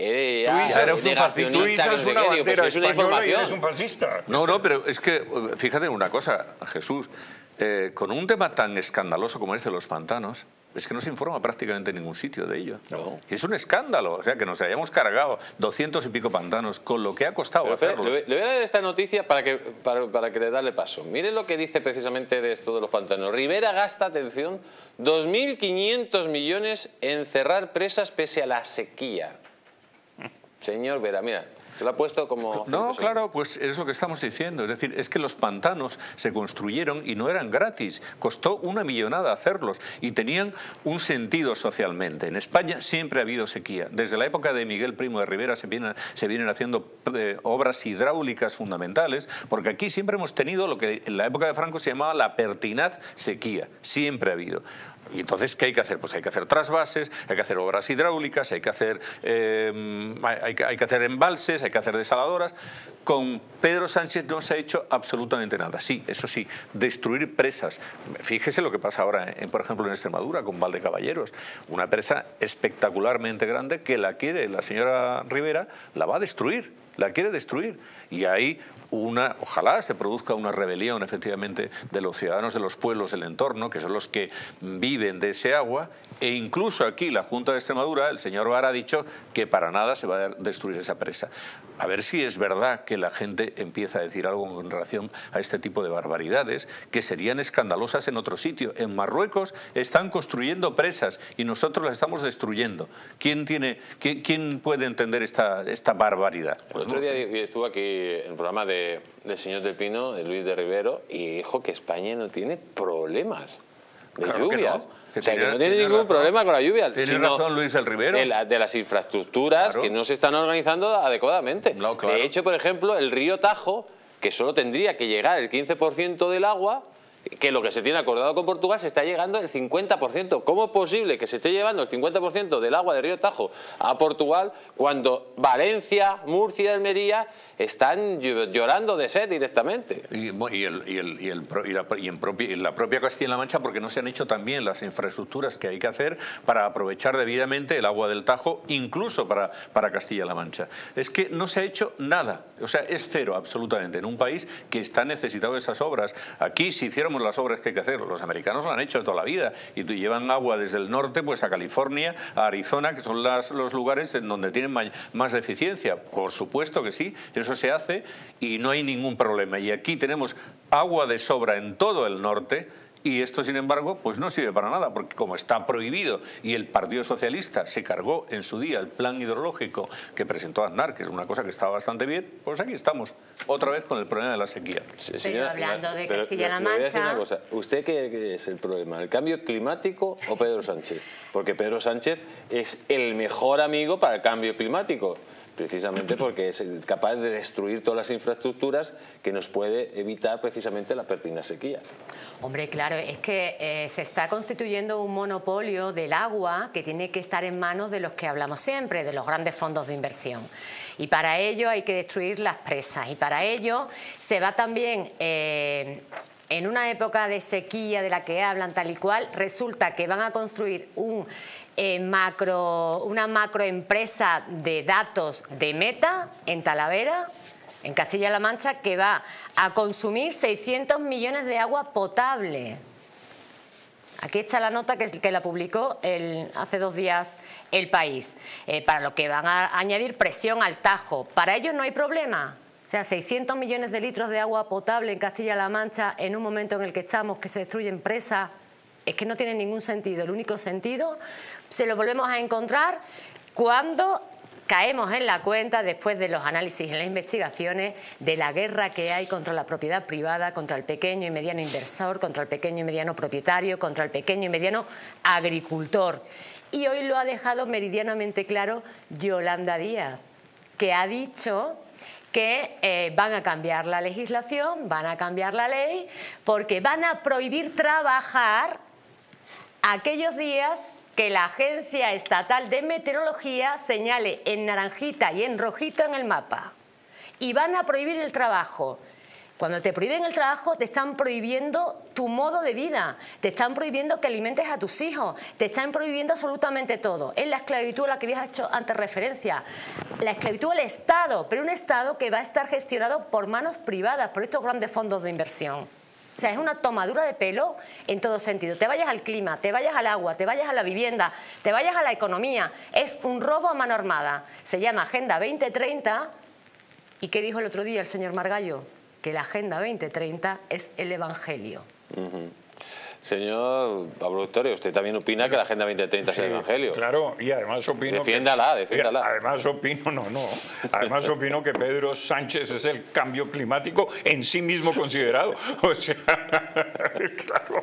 tú usas una bandera española y eres un fascista. No, pero es que, fíjate en una cosa, Jesús, con un tema tan escandaloso como este de los pantanos, es que no se informa prácticamente en ningún sitio de ello. No. Y es un escándalo, o sea, que nos hayamos cargado 200 y pico pantanos con lo que ha costado hacerlo. Le voy a dar esta noticia para que le darle paso. Miren lo que dice precisamente de esto de los pantanos. Rivera gasta, atención, 2.500 millones en cerrar presas pese a la sequía. Señor Vera, mira, se lo ha puesto como... No, claro, pues es lo que estamos diciendo. Es decir, es que los pantanos se construyeron y no eran gratis. Costó una millonada hacerlos y tenían un sentido socialmente. En España siempre ha habido sequía. Desde la época de Miguel Primo de Rivera se vienen haciendo obras hidráulicas fundamentales, porque aquí siempre hemos tenido lo que en la época de Franco se llamaba la pertinaz sequía. Siempre ha habido. Y entonces, ¿qué hay que hacer? Pues hay que hacer trasvases, hay que hacer obras hidráulicas, hay que hacer embalses, hay que hacer desaladoras. Con Pedro Sánchez no se ha hecho absolutamente nada. Sí, eso sí, destruir presas. Fíjese lo que pasa ahora, por ejemplo, en Extremadura, con Valdecaballeros. Una presa espectacularmente grande que la quiere la señora Rivera, la va a destruir, la quiere destruir. Y ahí ojalá se produzca una rebelión efectivamente de los ciudadanos de los pueblos del entorno, que son los que viven de ese agua, e incluso aquí la Junta de Extremadura, el señor Vara ha dicho que para nada se va a destruir esa presa. A ver si es verdad que la gente empieza a decir algo en relación a este tipo de barbaridades que serían escandalosas en otro sitio. En Marruecos están construyendo presas y nosotros las estamos destruyendo. ¿Quién puede entender esta barbaridad? Pues el otro día estuvo aquí en el programa del señor del Pino, de Luis de Rivero, y dijo que España no tiene problemas de lluvias. O sea, que no tiene ningún problema con la lluvia. Tiene razón Luis del Rivero. De las infraestructuras que no se están organizando adecuadamente. No, claro. De hecho, por ejemplo, el río Tajo, que solo tendría que llegar el 15% del agua, que lo que se tiene acordado con Portugal se está llegando el 50%. ¿Cómo es posible que se esté llevando el 50% del agua del río Tajo a Portugal cuando Valencia, Murcia y Almería están llorando de sed directamente? Y en la propia Castilla-La Mancha, porque no se han hecho también las infraestructuras que hay que hacer para aprovechar debidamente el agua del Tajo, incluso para Castilla-La Mancha. Es que no se ha hecho nada, o sea, es cero absolutamente, en un país que está necesitado de esas obras. Aquí, si hiciéramos las obras que hay que hacer, los americanos lo han hecho toda la vida y llevan agua desde el norte pues a California, a Arizona, que son los lugares en donde tienen más deficiencia. Por supuesto que sí, eso se hace y no hay ningún problema. Y aquí tenemos agua de sobra en todo el norte. Y esto, sin embargo, pues no sirve para nada, porque como está prohibido y el Partido Socialista se cargó en su día el plan hidrológico que presentó Aznar, que es una cosa que estaba bastante bien, pues aquí estamos, otra vez con el problema de la sequía. Pero hablando de Castilla-La Mancha... ¿Usted qué es el problema? ¿El cambio climático o Pedro Sánchez? Porque Pedro Sánchez es el mejor amigo para el cambio climático, precisamente porque es capaz de destruir todas las infraestructuras que nos puede evitar precisamente la pertinaz sequía. Hombre, claro, es que se está constituyendo un monopolio del agua que tiene que estar en manos de los que hablamos siempre, de los grandes fondos de inversión. Y para ello hay que destruir las presas. Y para ello se va también, en una época de sequía de la que hablan tal y cual, resulta que van a construir una macroempresa de datos de Meta en Talavera, en Castilla-La Mancha, que va a consumir 600 millones de agua potable. Aquí está la nota que la publicó hace 2 días El País, para lo que van a añadir presión al Tajo. Para ellos no hay problema. O sea, 600 millones de litros de agua potable en Castilla-La Mancha en un momento en el que estamos, que se destruyen presas, es que no tiene ningún sentido. El único sentido se lo volvemos a encontrar cuando caemos en la cuenta, después de los análisis y las investigaciones, de la guerra que hay contra la propiedad privada, contra el pequeño y mediano inversor, contra el pequeño y mediano propietario, contra el pequeño y mediano agricultor. Y hoy lo ha dejado meridianamente claro Yolanda Díaz, que ha dicho que van a cambiar la legislación, van a cambiar la ley, porque van a prohibir trabajar aquellos días que la Agencia Estatal de Meteorología señale en naranjita y en rojito en el mapa. Y van a prohibir el trabajo. Cuando te prohíben el trabajo, te están prohibiendo tu modo de vida, te están prohibiendo que alimentes a tus hijos, te están prohibiendo absolutamente todo. Es la esclavitud a la que habías hecho antes referencia. La esclavitud al Estado, pero un Estado que va a estar gestionado por manos privadas, por estos grandes fondos de inversión. O sea, es una tomadura de pelo en todo sentido. Te vayas al clima, te vayas al agua, te vayas a la vivienda, te vayas a la economía. Es un robo a mano armada. Se llama Agenda 2030. ¿Y qué dijo el otro día el señor Margallo? Que la Agenda 2030 es el Evangelio. Señor Pablo Victoria, ¿usted también opina que la Agenda 2030 es el Evangelio? Claro, y además opino... Defiéndala. Además opino, además opino que Pedro Sánchez es el cambio climático en sí mismo considerado. O sea, claro.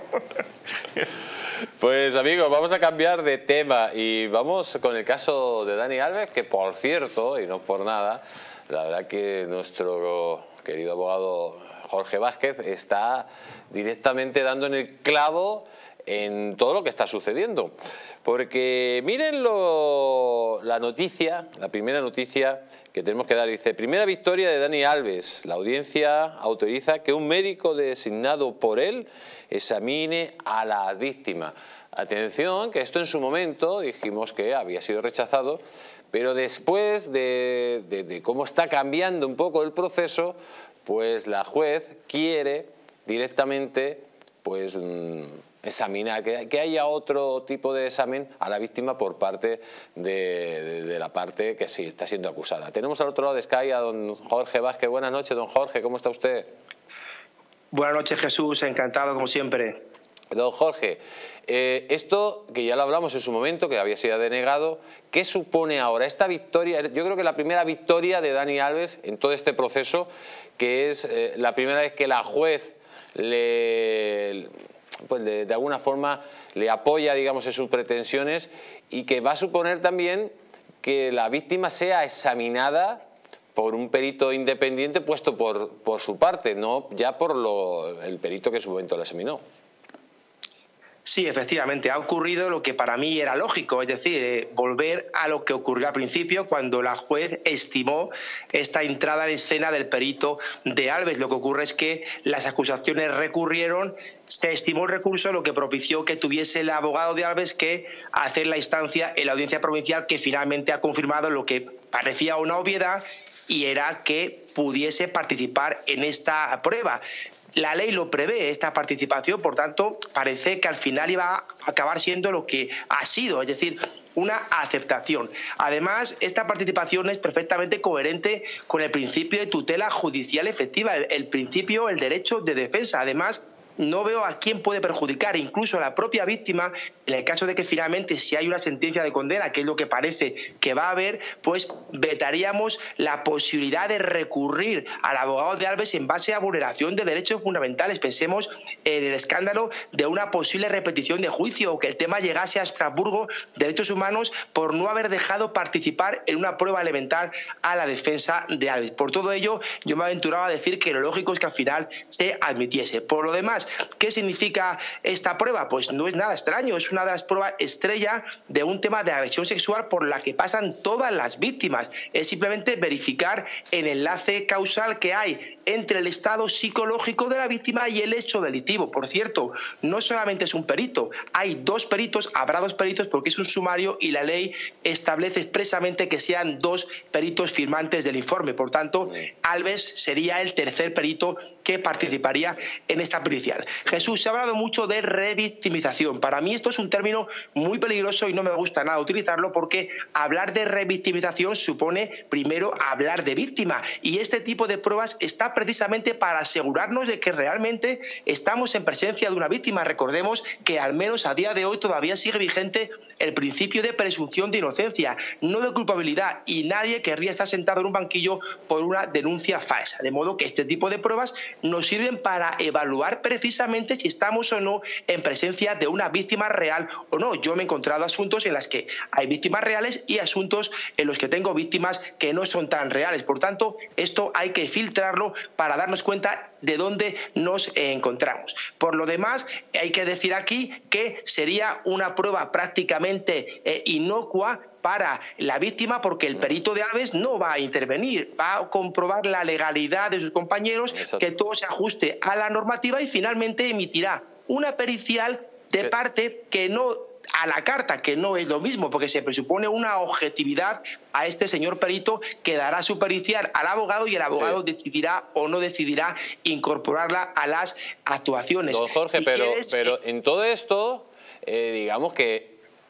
Pues amigos, vamos a cambiar de tema y vamos con el caso de Dani Alves, que por cierto, y no por nada, la verdad que nuestro querido abogado Jorge Vázquez está directamente dando en el clavo en todo lo que está sucediendo. Porque miren la noticia, la primera noticia que tenemos que dar. Dice: primera victoria de Dani Alves. La audiencia autoriza que un médico designado por él examine a la víctima. Atención, que esto en su momento dijimos que había sido rechazado, pero después de cómo está cambiando un poco el proceso, pues la juez quiere directamente pues examinar, que haya otro tipo de examen a la víctima por parte de la parte que sí está siendo acusada. Tenemos al otro lado de Sky a don Jorge Vázquez. Buenas noches, don Jorge, ¿cómo está usted? Buenas noches, Jesús, encantado como siempre. Don Jorge, esto que ya lo hablamos en su momento, que había sido denegado, ¿qué supone ahora esta victoria? Yo creo que la primera victoria de Dani Alves en todo este proceso, que es la primera vez que la juez de alguna forma le apoya, digamos, en sus pretensiones, y que va a suponer también que la víctima sea examinada por un perito independiente puesto por su parte, no ya por el perito que en su momento la examinó. Sí, efectivamente, ha ocurrido lo que para mí era lógico, es decir, volver a lo que ocurrió al principio cuando la juez estimó esta entrada en escena del perito de Alves. Lo que ocurre es que las acusaciones recurrieron, se estimó el recurso, lo que propició que tuviese el abogado de Alves que hacer la instancia en la audiencia provincial, que finalmente ha confirmado lo que parecía una obviedad, y era que pudiese participar en esta prueba. La ley lo prevé, esta participación, por tanto, parece que al final iba a acabar siendo lo que ha sido, es decir, una aceptación. Además, esta participación es perfectamente coherente con el principio de tutela judicial efectiva, el principio, el derecho de defensa. Además, no veo a quién puede perjudicar, incluso a la propia víctima, en el caso de que finalmente, si hay una sentencia de condena, que es lo que parece que va a haber, pues vetaríamos la posibilidad de recurrir al abogado de Alves en base a vulneración de derechos fundamentales. Pensemos en el escándalo de una posible repetición de juicio, o que el tema llegase a Estrasburgo de Derechos Humanos por no haber dejado participar en una prueba elemental a la defensa de Alves. Por todo ello, yo me aventuraba a decir que lo lógico es que al final se admitiese. Por lo demás, ¿qué significa esta prueba? Pues no es nada extraño, es una de las pruebas estrella de un tema de agresión sexual por la que pasan todas las víctimas. Es simplemente verificar el enlace causal que hay entre el estado psicológico de la víctima y el hecho delictivo. Por cierto, no solamente es un perito, hay dos peritos, habrá dos peritos porque es un sumario y la ley establece expresamente que sean dos peritos firmantes del informe. Por tanto, Alves sería el tercer perito que participaría en esta pericial. Jesús, se ha hablado mucho de revictimización. Para mí esto es un término muy peligroso y no me gusta nada utilizarlo, porque hablar de revictimización supone primero hablar de víctima, y este tipo de pruebas está precisamente para asegurarnos de que realmente estamos en presencia de una víctima. Recordemos que al menos a día de hoy todavía sigue vigente el principio de presunción de inocencia, no de culpabilidad, y nadie querría estar sentado en un banquillo por una denuncia falsa. De modo que este tipo de pruebas nos sirven para evaluar precisamente si estamos o no en presencia de una víctima real o no. Yo me he encontrado asuntos en los que hay víctimas reales y asuntos en los que tengo víctimas que no son tan reales. Por tanto, esto hay que filtrarlo para darnos cuenta de dónde nos encontramos. Por lo demás, hay que decir aquí que sería una prueba prácticamente inocua para la víctima, porque el perito de Alves no va a intervenir, va a comprobar la legalidad de sus compañeros, que todo se ajuste a la normativa, y finalmente emitirá una pericial de parte que no a la carta, que no es lo mismo, porque se presupone una objetividad a este señor perito, que dará su pericial al abogado y el abogado decidirá o no decidirá incorporarla a las actuaciones. Don Jorge, pero en todo esto, digamos que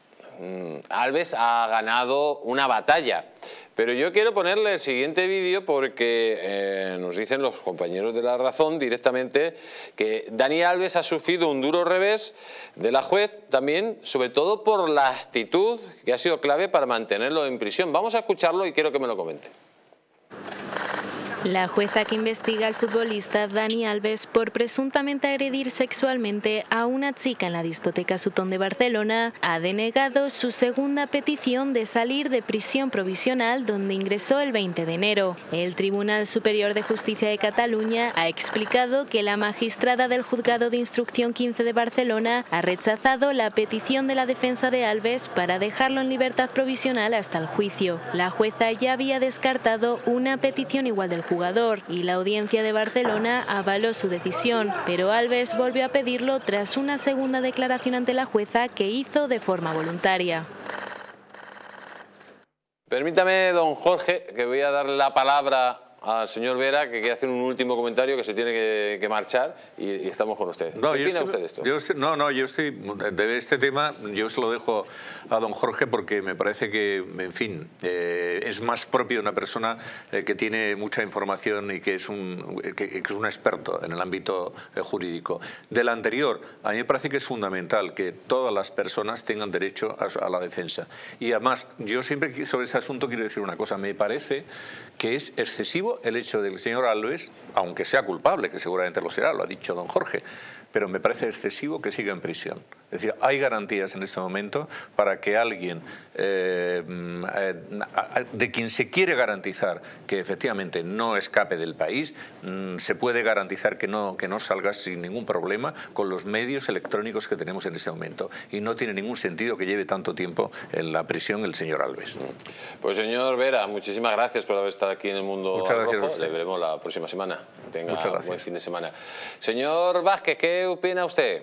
Alves ha ganado una batalla. Pero yo quiero ponerle el siguiente vídeo porque nos dicen los compañeros de La Razón directamente que Dani Alves ha sufrido un duro revés de la juez también, sobre todo por la actitud que ha sido clave para mantenerlo en prisión. Vamos a escucharlo y quiero que me lo comente. La jueza que investiga al futbolista Dani Alves por presuntamente agredir sexualmente a una chica en la discoteca Sutton de Barcelona ha denegado su segunda petición de salir de prisión provisional donde ingresó el 20 de enero. El Tribunal Superior de Justicia de Cataluña ha explicado que la magistrada del Juzgado de Instrucción 15 de Barcelona ha rechazado la petición de la defensa de Alves para dejarlo en libertad provisional hasta el juicio. La jueza ya había descartado una petición igual del jugador y la Audiencia de Barcelona avaló su decisión, pero Alves volvió a pedirlo tras una segunda declaración ante la jueza que hizo de forma voluntaria. Permítame, don Jorge, que voy a dar la palabra al señor Vera, que quiere hacer un último comentario, que se tiene que marchar, y estamos con usted. No, ¿Qué opina usted de esto? De este tema, yo se lo dejo a don Jorge porque me parece que, en fin, es más propio de una persona que tiene mucha información y que es un experto en el ámbito jurídico. Del anterior, a mí me parece que es fundamental que todas las personas tengan derecho a la defensa. Y además, yo siempre sobre ese asunto quiero decir una cosa, me parece que es excesivo el hecho del señor Alves, aunque sea culpable, que seguramente lo será, lo ha dicho don Jorge, pero me parece excesivo que siga en prisión. Es decir, hay garantías en este momento para que alguien de quien se quiere garantizar que efectivamente no escape del país, se puede garantizar que no salga sin ningún problema con los medios electrónicos que tenemos en este momento. Y no tiene ningún sentido que lleve tanto tiempo en la prisión el señor Alves. Pues señor Vera, muchísimas gracias por haber estado aquí en el Mundo Rojo. Le veremos la próxima semana. Tenga un buen fin de semana. Señor Vázquez, ¿qué opina usted?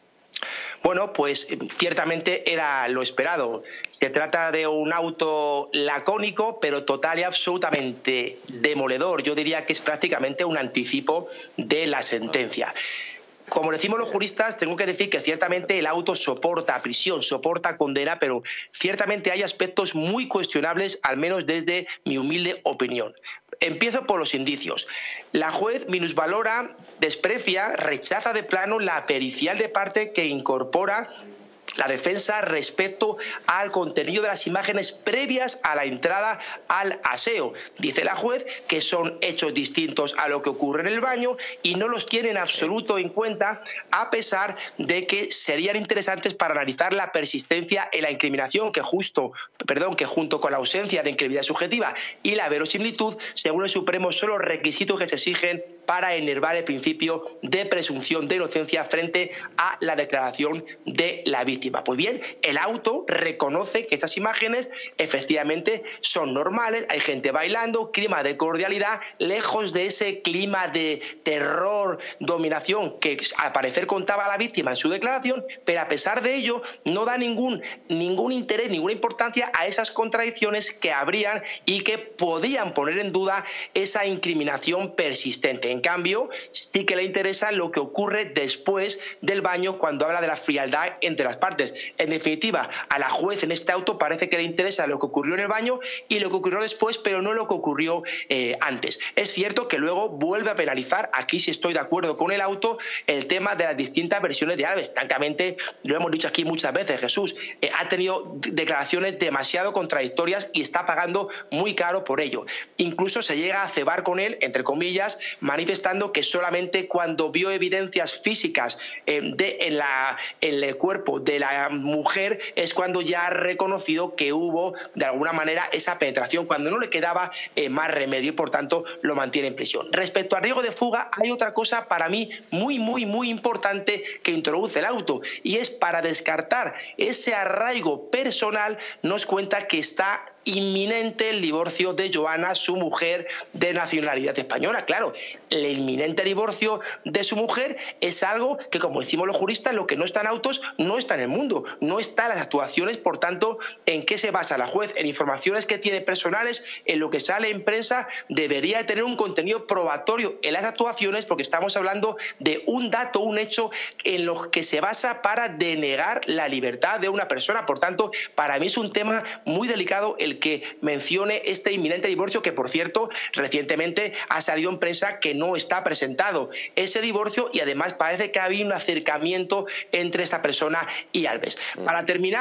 Bueno, pues ciertamente era lo esperado. Se trata de un auto lacónico, pero total y absolutamente demoledor. Yo diría que es prácticamente un anticipo de la sentencia. Como decimos los juristas, tengo que decir que ciertamente el auto soporta prisión, soporta condena, pero ciertamente hay aspectos muy cuestionables, al menos desde mi humilde opinión. Empiezo por los indicios. La juez minusvalora, desprecia, rechaza de plano la pericial de parte que incorpora la defensa respecto al contenido de las imágenes previas a la entrada al aseo. Dice la juez que son hechos distintos a lo que ocurre en el baño y no los tiene en absoluto en cuenta, a pesar de que serían interesantes para analizar la persistencia en la incriminación que junto con la ausencia de incredulidad subjetiva y la verosimilitud, según el Supremo, son los requisitos que se exigen para enervar el principio de presunción de inocencia frente a la declaración de la víctima. Pues bien, el auto reconoce que esas imágenes efectivamente son normales, hay gente bailando, clima de cordialidad, lejos de ese clima de terror, dominación que al parecer contaba la víctima en su declaración, pero a pesar de ello no da ningún interés, ninguna importancia a esas contradicciones que habrían y que podían poner en duda esa incriminación persistente. En cambio, sí que le interesa lo que ocurre después del baño cuando habla de la frialdad entre las partes. En definitiva, a la juez en este auto parece que le interesa lo que ocurrió en el baño y lo que ocurrió después, pero no lo que ocurrió antes. Es cierto que luego vuelve a penalizar, aquí sí estoy de acuerdo con el auto, el tema de las distintas versiones de Alves. Francamente, lo hemos dicho aquí muchas veces, Jesús, ha tenido declaraciones demasiado contradictorias y está pagando muy caro por ello. Incluso se llega a cebar con él, entre comillas, manifestando que solamente cuando vio evidencias físicas en el cuerpo de la mujer es cuando ya ha reconocido que hubo de alguna manera esa penetración, cuando no le quedaba más remedio y por tanto lo mantiene en prisión. Respecto al riesgo de fuga, hay otra cosa para mí muy importante que introduce el auto, y es para descartar ese arraigo personal, nos cuenta que está inminente el divorcio de Joana, su mujer de nacionalidad española. Claro, el inminente divorcio de su mujer es algo que, como decimos los juristas, lo que no está en autos no está en el mundo, no está en las actuaciones. Por tanto, ¿en qué se basa la juez? En informaciones que tiene personales, en lo que sale en prensa. Debería tener un contenido probatorio en las actuaciones, porque estamos hablando de un dato, un hecho en lo que se basa para denegar la libertad de una persona. Por tanto, para mí es un tema muy delicado el que mencione este inminente divorcio, que por cierto recientemente ha salido en prensa que no está presentado ese divorcio, y además parece que ha habido un acercamiento entre esta persona y Alves. Para terminar,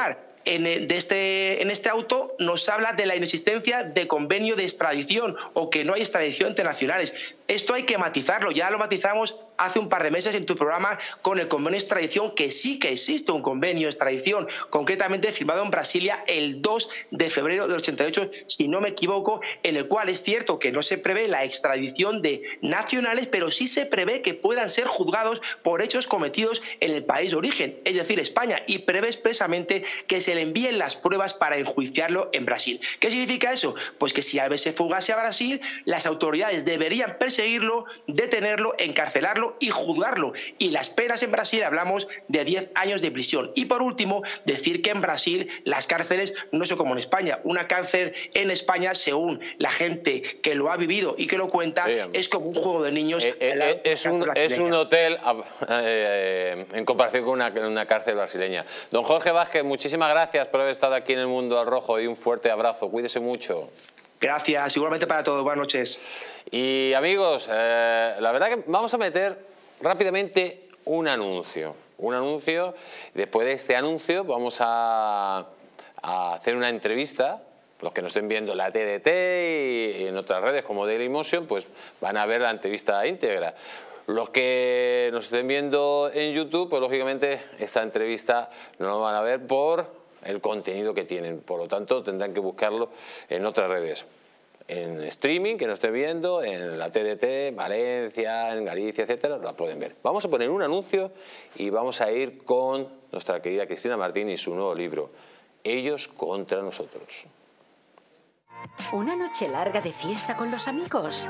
en este auto nos habla de la inexistencia de convenio de extradición o que no hay extradición internacionales. Esto hay que matizarlo, ya lo matizamos hace un par de meses en tu programa con el convenio de extradición, que sí que existe un convenio de extradición, concretamente firmado en Brasilia el 2 de febrero del 88, si no me equivoco, en el cual es cierto que no se prevé la extradición de nacionales, pero sí se prevé que puedan ser juzgados por hechos cometidos en el país de origen, es decir, España, y prevé expresamente que se le envíen las pruebas para enjuiciarlo en Brasil. ¿Qué significa eso? Pues que si Alves se fugase a Brasil, las autoridades deberían perseguirlo, detenerlo, encarcelarlo y juzgarlo. Y las penas en Brasil hablamos de 10 años de prisión. Y por último, decir que en Brasil las cárceles no son como en España. Una cárcel en España, según la gente que lo ha vivido y que lo cuenta, es como un juego de niños. Es un hotel en comparación con una cárcel brasileña. Don Jorge Vázquez, muchísimas gracias por haber estado aquí en El Mundo al Rojo y un fuerte abrazo. Cuídese mucho. Gracias, igualmente para todos. Buenas noches. Y amigos, la verdad que vamos a meter rápidamente un anuncio. Después de este anuncio vamos a hacer una entrevista. Los que nos estén viendo en la TDT y en otras redes como Dailymotion, pues van a ver la entrevista íntegra. Los que nos estén viendo en YouTube, pues lógicamente esta entrevista no lo van a ver por el contenido que tienen. Por lo tanto, tendrán que buscarlo en otras redes. En streaming, que nos estén viendo, en la TDT, Valencia, en Galicia, etcétera, la pueden ver. Vamos a poner un anuncio y vamos a ir con nuestra querida Cristina Martín y su nuevo libro, Ellos contra nosotros. Una noche larga de fiesta con los amigos.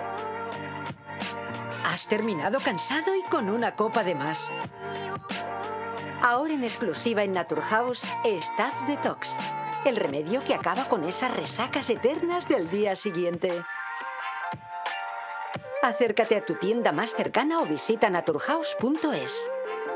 Has terminado cansado y con una copa de más. Ahora en exclusiva en Naturhaus, Staph Detox. El remedio que acaba con esas resacas eternas del día siguiente. Acércate a tu tienda más cercana o visita naturhaus.es.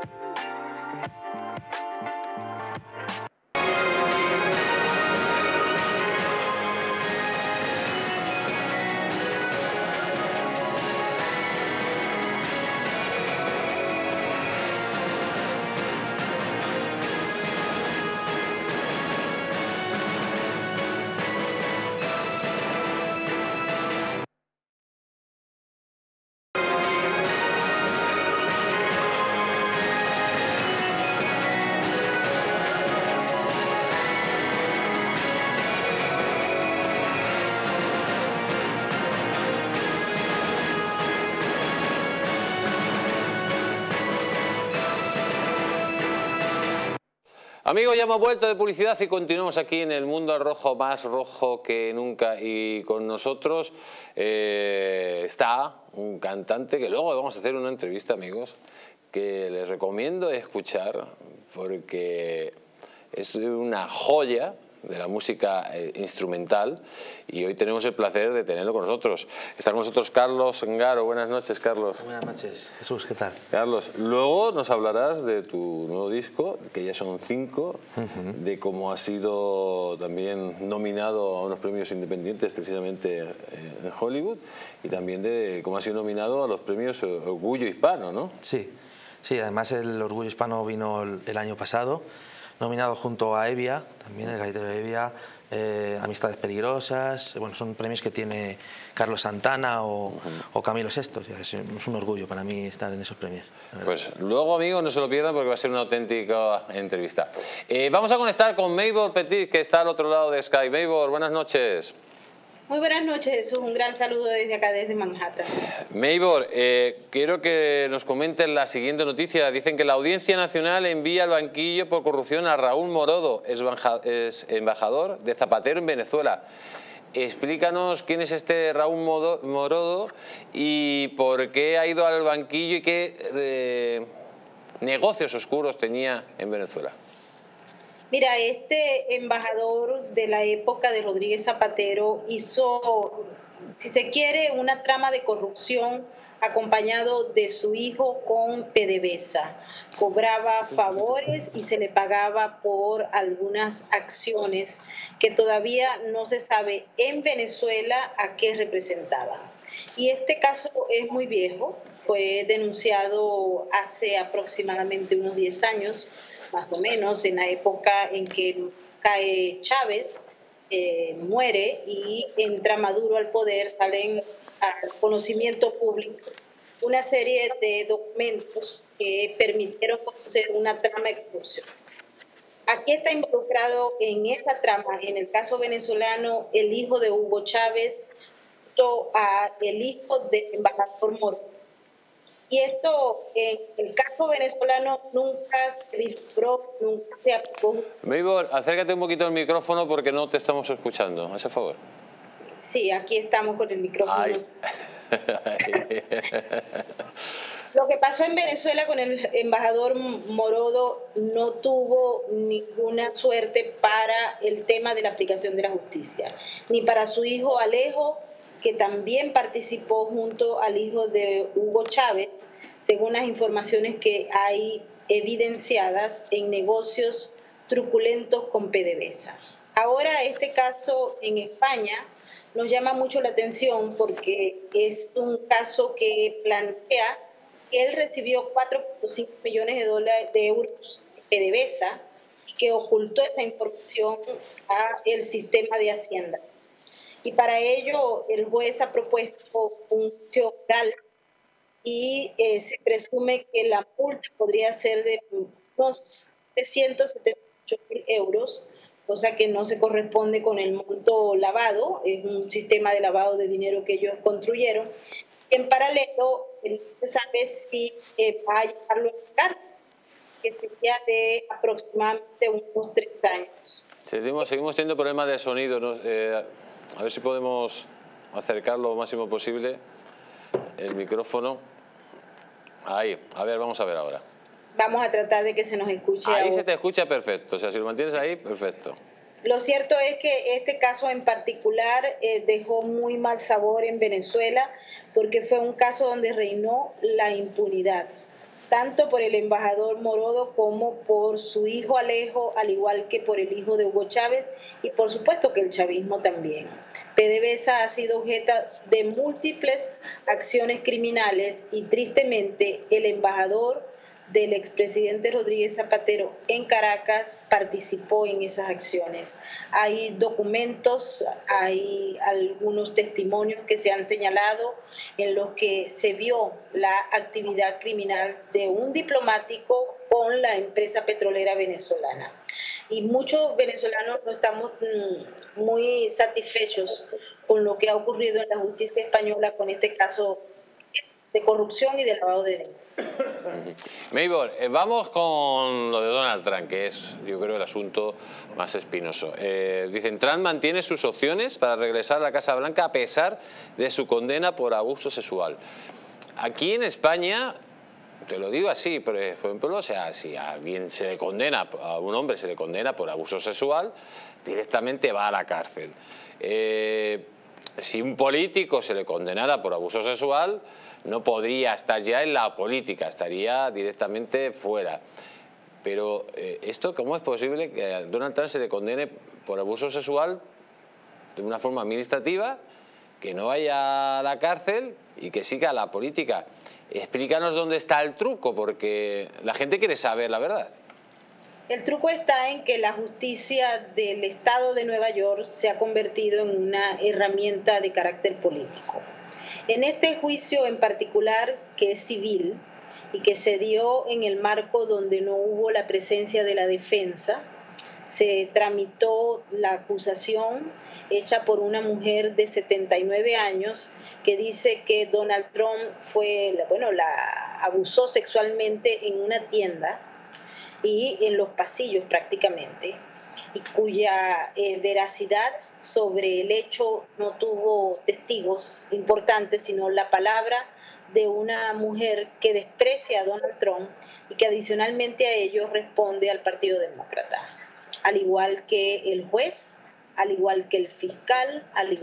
Amigos, ya hemos vuelto de publicidad y continuamos aquí en El Mundo al Rojo, más rojo que nunca. Y con nosotros está un cantante que luego vamos a hacer una entrevista, amigos, que les recomiendo escuchar porque es una joya de la música instrumental y hoy tenemos el placer de tenerlo con nosotros. Está con nosotros Carlos Ngaro. Buenas noches, Carlos. Buenas noches, Jesús, ¿qué tal? Carlos, luego nos hablarás de tu nuevo disco, que ya son 5, de cómo has sido también nominado a unos premios independientes precisamente en Hollywood y también de cómo has sido nominado a los premios Orgullo Hispano, ¿no? Sí, además el Orgullo Hispano vino el año pasado, nominado junto a Evia, también el gaitero de Evia, Amistades Peligrosas. Bueno, son premios que tiene Carlos Santana o Camilo Sesto. Es un orgullo para mí estar en esos premios. Pues luego, amigos, no se lo pierdan porque va a ser una auténtica entrevista. Vamos a conectar con Maybor Petit, que está al otro lado de Skype. Maybor, buenas noches. Muy buenas noches, Jesús. Un gran saludo desde acá, desde Manhattan. Maybor, quiero que nos comenten la siguiente noticia. Dicen que la Audiencia Nacional envía al banquillo por corrupción a Raúl Morodo, es embajador de Zapatero en Venezuela. Explícanos quién es este Raúl Morodo y por qué ha ido al banquillo y qué negocios oscuros tenía en Venezuela. Mira, este embajador de la época de Rodríguez Zapatero hizo, si se quiere, una trama de corrupción acompañado de su hijo con PDVSA. Cobraba favores y se le pagaba por algunas acciones que todavía no se sabe en Venezuela a qué representaban. Y este caso es muy viejo, fue denunciado hace aproximadamente unos 10 años, más o menos, en la época en que cae Chávez, muere y entra Maduro al poder, salen al conocimiento público una serie de documentos que permitieron conocer una trama de corrupción. Aquí está involucrado en esa trama, en el caso venezolano, el hijo de Hugo Chávez, junto a el hijo del embajador Moro. Y esto, en el caso venezolano, nunca se vislumbró, nunca se aplicó. Maybor, acércate un poquito al micrófono porque no te estamos escuchando. Haz el favor. Sí, aquí estamos con el micrófono. Lo que pasó en Venezuela con el embajador Morodo no tuvo ninguna suerte para el tema de la aplicación de la justicia, ni para su hijo Alejo, que también participó junto al hijo de Hugo Chávez, según las informaciones que hay evidenciadas en negocios truculentos con PDVSA. Ahora este caso en España nos llama mucho la atención porque es un caso que plantea que él recibió 4.5 millones de euros de PDVSA y que ocultó esa información al sistema de Hacienda. Y para ello el juez ha propuesto un juicio oral y se presume que la multa podría ser de unos 378.000 euros, cosa que no se corresponde con el monto lavado, es un sistema de lavado de dinero que ellos construyeron. En paralelo, no se sabe si va a llevarlo a la cárcel, que sería de aproximadamente unos 3 años. Seguimos teniendo problemas de sonido, ¿no? A ver si podemos acercar lo máximo posible el micrófono. Ahí, a ver, vamos a ver ahora. Vamos a tratar de que se nos escuche. Ahí ahora. se te escucha perfecto, o sea, si lo mantienes ahí, perfecto. Lo cierto es que este caso en particular dejó muy mal sabor en Venezuela porque fue un caso donde reinó la impunidad, tanto por el embajador Morodo como por su hijo Alejo, al igual que por el hijo de Hugo Chávez y por supuesto que el chavismo también. PDVSA ha sido objeto de múltiples acciones criminales y tristemente el embajador del expresidente Rodríguez Zapatero en Caracas participó en esas acciones. Hay documentos, hay algunos testimonios que se han señalado en los que se vio la actividad criminal de un diplomático con la empresa petrolera venezolana. Y muchos venezolanos no estamos muy satisfechos con lo que ha ocurrido en la justicia española con este caso de corrupción y de lavado de dinero. Maybor, vamos con lo de Donald Trump, que es, yo creo, el asunto más espinoso. Dicen, Trump mantiene sus opciones para regresar a la Casa Blanca a pesar de su condena por abuso sexual. Aquí en España, te lo digo así, por ejemplo, o sea, si a alguien se le condena, a un hombre se le condena por abuso sexual, directamente va a la cárcel. Si un político se le condenara por abuso sexual, no podría estar ya en la política, estaría directamente fuera. Pero esto, ¿cómo es posible que a Donald Trump se le condene por abuso sexual de una forma administrativa, que no vaya a la cárcel y que siga la política? Explícanos dónde está el truco, porque la gente quiere saber la verdad. El truco está en que la justicia del Estado de Nueva York se ha convertido en una herramienta de carácter político. En este juicio en particular, que es civil y que se dio en el marco donde no hubo la presencia de la defensa, se tramitó la acusación hecha por una mujer de 79 años que dice que Donald Trump la abusó sexualmente en una tienda y en los pasillos prácticamente, y cuya veracidad sobre el hecho no tuvo testigos importantes, sino la palabra de una mujer que desprecia a Donald Trump y que adicionalmente a ello responde al Partido Demócrata, al igual que el juez, al igual que el fiscal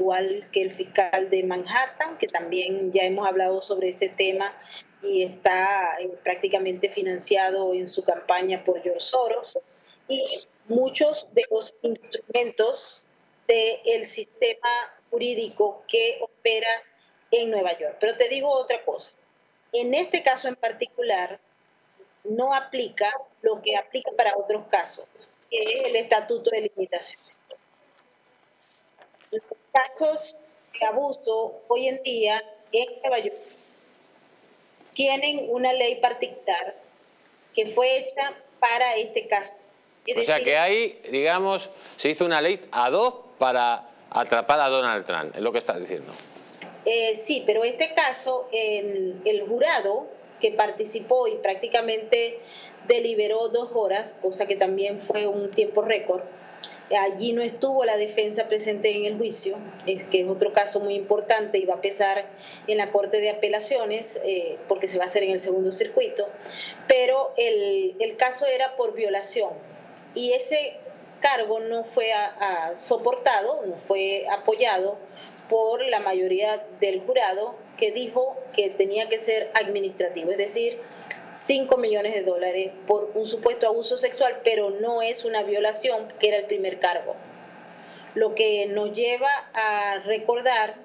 de Manhattan, que también ya hemos hablado sobre ese tema y está prácticamente financiado en su campaña por George Soros, y muchos de los instrumentos del sistema jurídico que opera en Nueva York. Pero te digo otra cosa. En este caso en particular, no aplica lo que aplica para otros casos, que es el estatuto de limitaciones. Los casos de abuso hoy en día en Nueva York tienen una ley particular que fue hecha para este caso. O sea que ahí, digamos, se hizo una ley ad hoc para atrapar a Donald Trump, es lo que estás diciendo. Sí, pero este caso, el jurado que participó y prácticamente deliberó 2 horas, cosa que también fue un tiempo récord. Allí no estuvo la defensa presente en el juicio, que es otro caso muy importante y va a pesar en la Corte de Apelaciones, porque se va a hacer en el segundo circuito, pero el caso era por violación y ese cargo no fue soportado, no fue apoyado por la mayoría del jurado, que dijo que tenía que ser administrativo, es decir, $5 millones por un supuesto abuso sexual, pero no es una violación, que era el primer cargo. Lo que nos lleva a recordar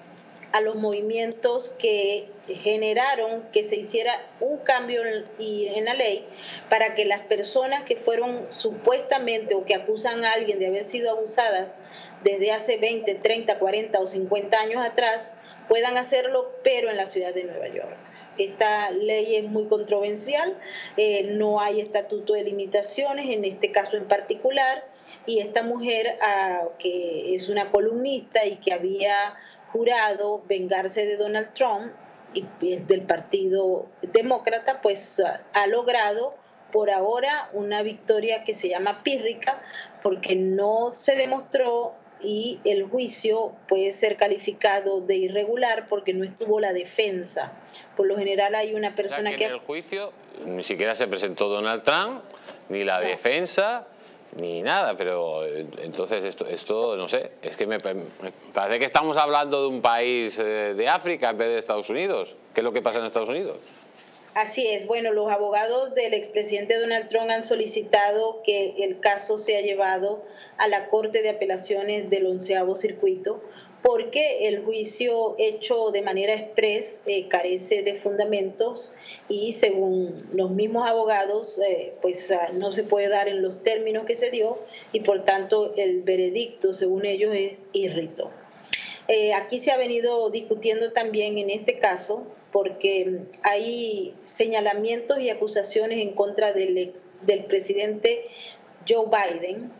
a los movimientos que generaron que se hiciera un cambio en la ley para que las personas que fueron supuestamente o que acusan a alguien de haber sido abusadas desde hace 20, 30, 40 o 50 años atrás puedan hacerlo, pero en la ciudad de Nueva York. Esta ley es muy controversial, no hay estatuto de limitaciones en este caso en particular, y esta mujer, que es una columnista y que había jurado vengarse de Donald Trump, y es del Partido Demócrata, pues ha logrado por ahora una victoria que se llama pírrica, porque no se demostró y el juicio puede ser calificado de irregular porque no estuvo la defensa. Por lo general hay una persona que... En el juicio ni siquiera se presentó Donald Trump, ni la defensa, ni nada, pero entonces esto no sé, es que me parece que estamos hablando de un país de África en vez de Estados Unidos. ¿Qué es lo que pasa en Estados Unidos? Así es. Bueno, los abogados del expresidente Donald Trump han solicitado que el caso sea llevado a la Corte de Apelaciones del 11º Circuito porque el juicio hecho de manera express carece de fundamentos y según los mismos abogados pues no se puede dar en los términos que se dio y por tanto el veredicto según ellos es irrito. Aquí se ha venido discutiendo también en este caso porque hay señalamientos y acusaciones en contra del presidente Joe Biden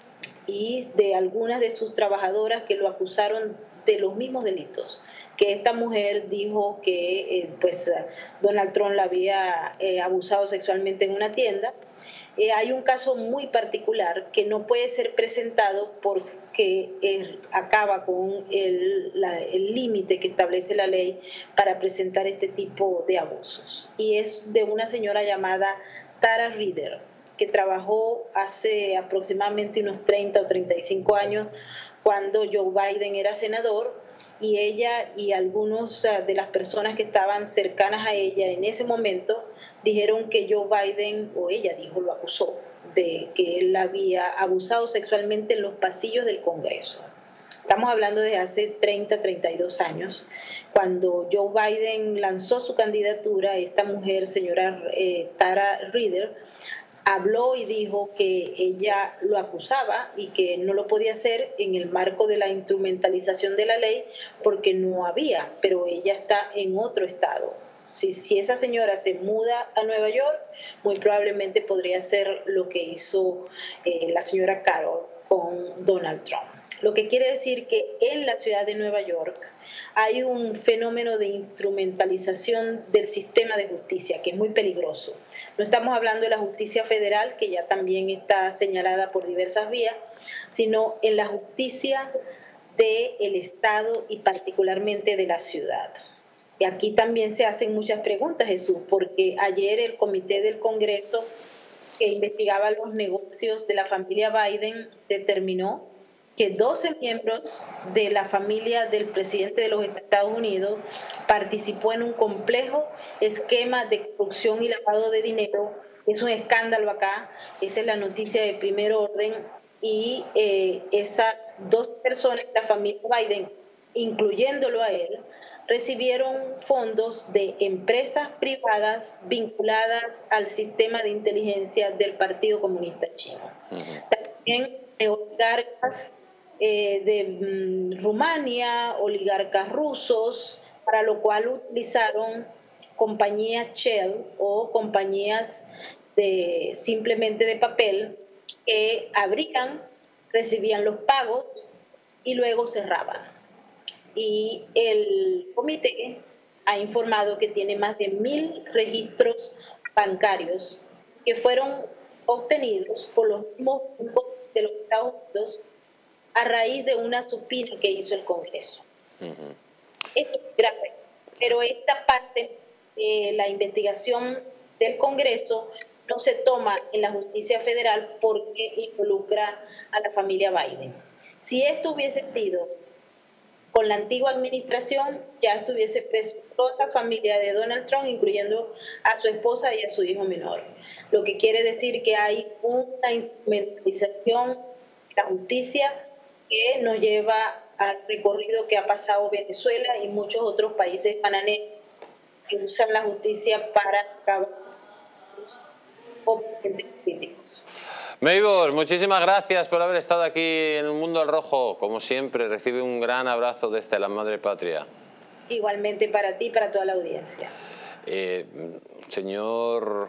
y de algunas de sus trabajadoras que lo acusaron de los mismos delitos, que esta mujer dijo que pues Donald Trump la había abusado sexualmente en una tienda. Hay un caso muy particular que no puede ser presentado porque acaba con el límite que establece la ley para presentar este tipo de abusos. Y es de una señora llamada Tara Reader, que trabajó hace aproximadamente unos 30 o 35 años cuando Joe Biden era senador, y ella y algunos de las personas que estaban cercanas a ella en ese momento dijeron que Joe Biden, o ella dijo, lo acusó de que él la había abusado sexualmente en los pasillos del Congreso. Estamos hablando de hace 30, 32 años. Cuando Joe Biden lanzó su candidatura, esta mujer, señora Tara Reader, habló y dijo que ella lo acusaba y que no lo podía hacer en el marco de la instrumentalización de la ley porque no había, pero ella está en otro estado. Si esa señora se muda a Nueva York, muy probablemente podría hacer lo que hizo la señora Carol con Donald Trump. Lo que quiere decir que en la ciudad de Nueva York hay un fenómeno de instrumentalización del sistema de justicia que es muy peligroso. No estamos hablando de la justicia federal, que ya también está señalada por diversas vías, sino en la justicia del Estado y particularmente de la ciudad. Y aquí también se hacen muchas preguntas, Jesús, porque ayer el comité del Congreso que investigaba los negocios de la familia Biden determinó que 12 miembros de la familia del presidente de los Estados Unidos participó en un complejo esquema de corrupción y lavado de dinero. Es un escándalo acá, esa es la noticia de primer orden, y esas 2 personas de la familia Biden, incluyéndolo a él, recibieron fondos de empresas privadas vinculadas al sistema de inteligencia del Partido Comunista Chino. También de oligarcas de Rumania, oligarcas rusos, para lo cual utilizaron compañías Shell o compañías simplemente de papel que abrían, recibían los pagos y luego cerraban. Y el comité ha informado que tiene más de 1.000 registros bancarios que fueron obtenidos por los mismos bancos de los Estados Unidos a raíz de una supina que hizo el Congreso. Esto es grave, pero esta parte de la investigación del Congreso no se toma en la justicia federal porque involucra a la familia Biden. Si esto hubiese sido con la antigua administración, ya estuviese preso toda la familia de Donald Trump, incluyendo a su esposa y a su hijo menor. Lo que quiere decir que hay una instrumentalización de la justicia que nos lleva al recorrido que ha pasado Venezuela y muchos otros países bananeros que usan la justicia para acabar con los oponentes políticos. Maybor, muchísimas gracias por haber estado aquí en El Mundo al Rojo. Como siempre, recibe un gran abrazo desde la Madre Patria. Igualmente para ti y para toda la audiencia. Señor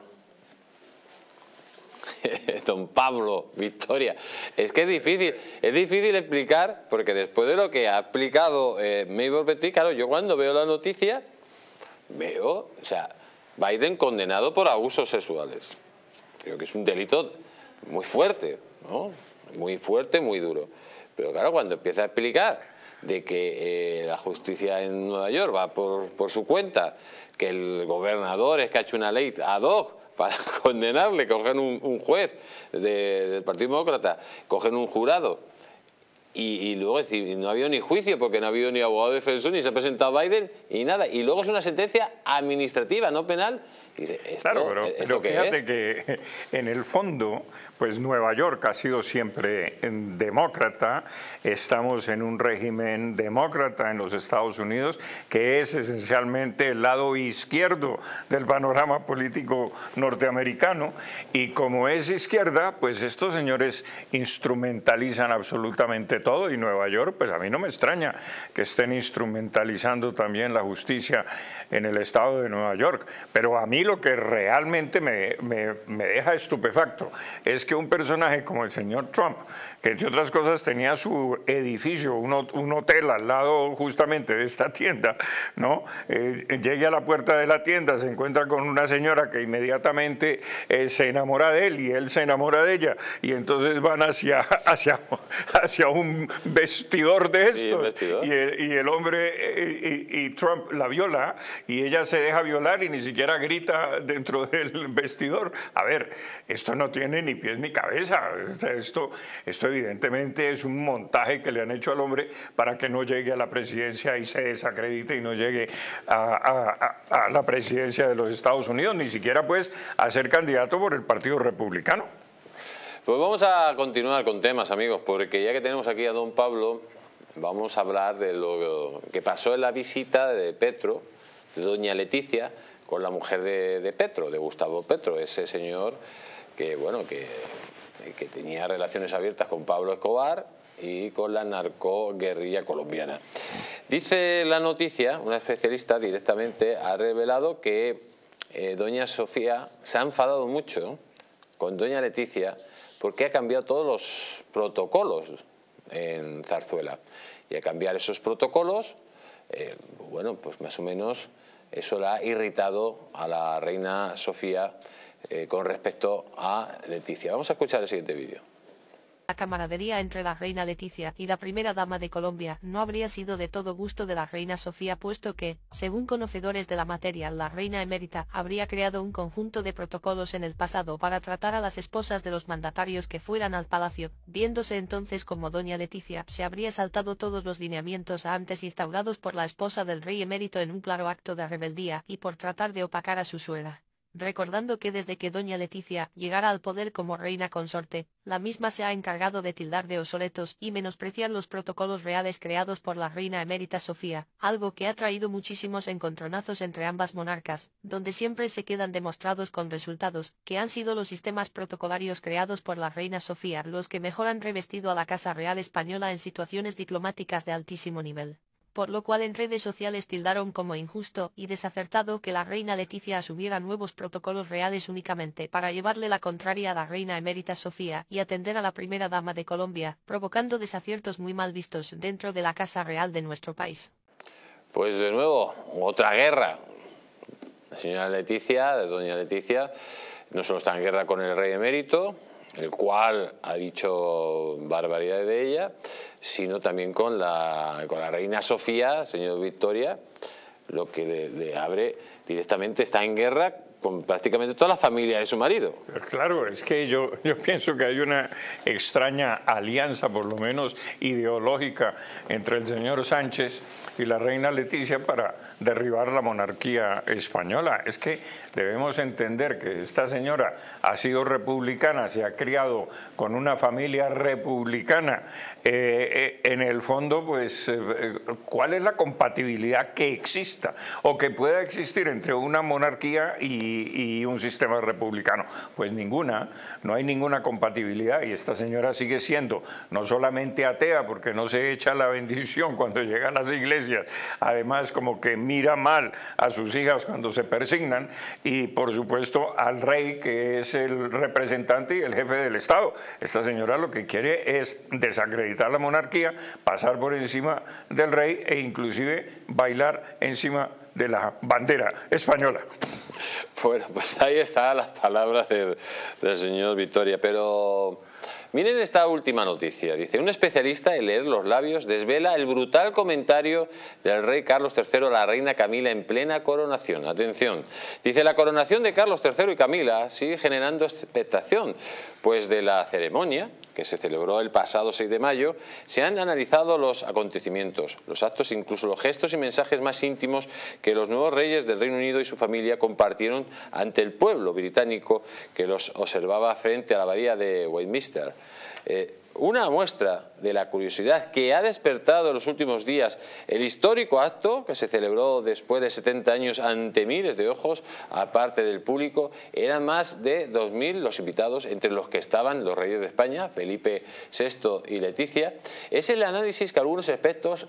don Pablo, Victoria, es que es difícil explicar, porque después de lo que ha explicado Maybor Petit, claro, yo cuando veo la noticia, veo, o sea, Biden condenado por abusos sexuales. Creo que es un delito muy fuerte, ¿no? Muy fuerte, muy duro. Pero claro, cuando empieza a explicar de que la justicia en Nueva York va por su cuenta, que el gobernador es que ha hecho una ley ad hoc para condenarle, cogen un juez del Partido Demócrata, cogen un jurado y luego es decir, no ha habido ni juicio porque no ha habido ni abogado defensor, ni se ha presentado Biden y nada. Y luego es una sentencia administrativa, no penal. Y dice, claro, pero fíjate que en el fondo, pues Nueva York ha sido siempre demócrata, estamos en un régimen demócrata en los Estados Unidos, que es esencialmente el lado izquierdo del panorama político norteamericano, y como es izquierda, pues estos señores instrumentalizan absolutamente todo, y Nueva York, pues a mí no me extraña que estén instrumentalizando también la justicia en el estado de Nueva York, pero a mí lo que realmente me deja estupefacto es que un personaje como el señor Trump, que entre otras cosas tenía su edificio, un hotel al lado justamente de esta tienda, ¿no? Llegue a la puerta de la tienda, se encuentra con una señora que inmediatamente se enamora de él y él se enamora de ella, y entonces van hacia un vestidor de estos, y el hombre y Trump la viola y ella se deja violar y ni siquiera grita dentro del vestidor. A ver, esto no tiene ni pies ni cabeza. Esto evidentemente es un montaje que le han hecho al hombre para que no llegue a la presidencia y se desacredite y no llegue a la presidencia de los Estados Unidos, ni siquiera pues a ser candidato por el Partido Republicano. Pues vamos a continuar con temas, amigos, porque ya que tenemos aquí a don Pablo, vamos a hablar de lo que pasó en la visita de Petro, de doña Leticia, con la mujer de Petro, de Gustavo Petro, ese señor que, bueno, que tenía relaciones abiertas con Pablo Escobar y con la narcoguerrilla colombiana. Dice la noticia, una especialista directamente ha revelado que doña Sofía se ha enfadado mucho con doña Leticia porque ha cambiado todos los protocolos en Zarzuela. Y al cambiar esos protocolos, bueno, pues más o menos eso le ha irritado a la reina Sofía con respecto a Leticia. Vamos a escuchar el siguiente vídeo. La camaradería entre la reina Leticia y la primera dama de Colombia no habría sido de todo gusto de la reina Sofía, puesto que, según conocedores de la materia, la reina emérita habría creado un conjunto de protocolos en el pasado para tratar a las esposas de los mandatarios que fueran al palacio, viéndose entonces como doña Leticia se habría saltado todos los lineamientos antes instaurados por la esposa del rey emérito en un claro acto de rebeldía y por tratar de opacar a su suegra. recordando que desde que doña Leticia llegara al poder como reina consorte, la misma se ha encargado de tildar de obsoletos y menospreciar los protocolos reales creados por la reina emérita Sofía, algo que ha traído muchísimos encontronazos entre ambas monarcas, donde siempre se quedan demostrados con resultados, que han sido los sistemas protocolarios creados por la reina Sofía los que mejor han revestido a la Casa Real Española en situaciones diplomáticas de altísimo nivel. Por lo cual en redes sociales tildaron como injusto y desacertado que la reina Leticia asumiera nuevos protocolos reales únicamente para llevarle la contraria a la reina emérita Sofía y atender a la primera dama de Colombia, provocando desaciertos muy mal vistos dentro de la Casa Real de nuestro país. Pues de nuevo, otra guerra. La señora Leticia, de doña Leticia, no solo está en guerra con el rey emérito, el cual ha dicho barbaridades de ella, sino también con la reina Sofía, señor Victoria, lo que le abre directamente, está en guerra con prácticamente toda la familia de su marido. Claro, es que yo pienso que hay una extraña alianza, por lo menos ideológica, entre el señor Sánchez y la reina Leticia para derribar la monarquía española. Es que debemos entender que esta señora ha sido republicana, se ha criado con una familia republicana. En el fondo, pues, ¿cuál es la compatibilidad que exista o que pueda existir entre una monarquía y un sistema republicano? Pues ninguna, no hay ninguna compatibilidad, y esta señora sigue siendo no solamente atea porque no se echa la bendición cuando llega a las iglesias, además como que mira mal a sus hijas cuando se persignan, y por supuesto al rey, que es el representante y el jefe del Estado. Esta señora lo que quiere es desacreditar la monarquía, pasar por encima del rey e inclusive bailar encima de la bandera española. Bueno, pues ahí están las palabras del señor Victoria, pero miren esta última noticia. Dice, un especialista en leer los labios desvela el brutal comentario del rey Carlos III a la reina Camila en plena coronación. Atención, dice, la coronación de Carlos III y Camila sigue generando expectación, pues de la ceremonia que se celebró el pasado 6 de mayo, se han analizado los acontecimientos, los actos, incluso los gestos y mensajes más íntimos que los nuevos reyes del Reino Unido y su familia compartieron ante el pueblo británico que los observaba frente a la abadía de Westminster. Una muestra de la curiosidad que ha despertado en los últimos días el histórico acto que se celebró después de 70 años ante miles de ojos, aparte del público, eran más de 2000 los invitados, entre los que estaban los reyes de España, Felipe VI y Leticia. Es el análisis que algunos expertos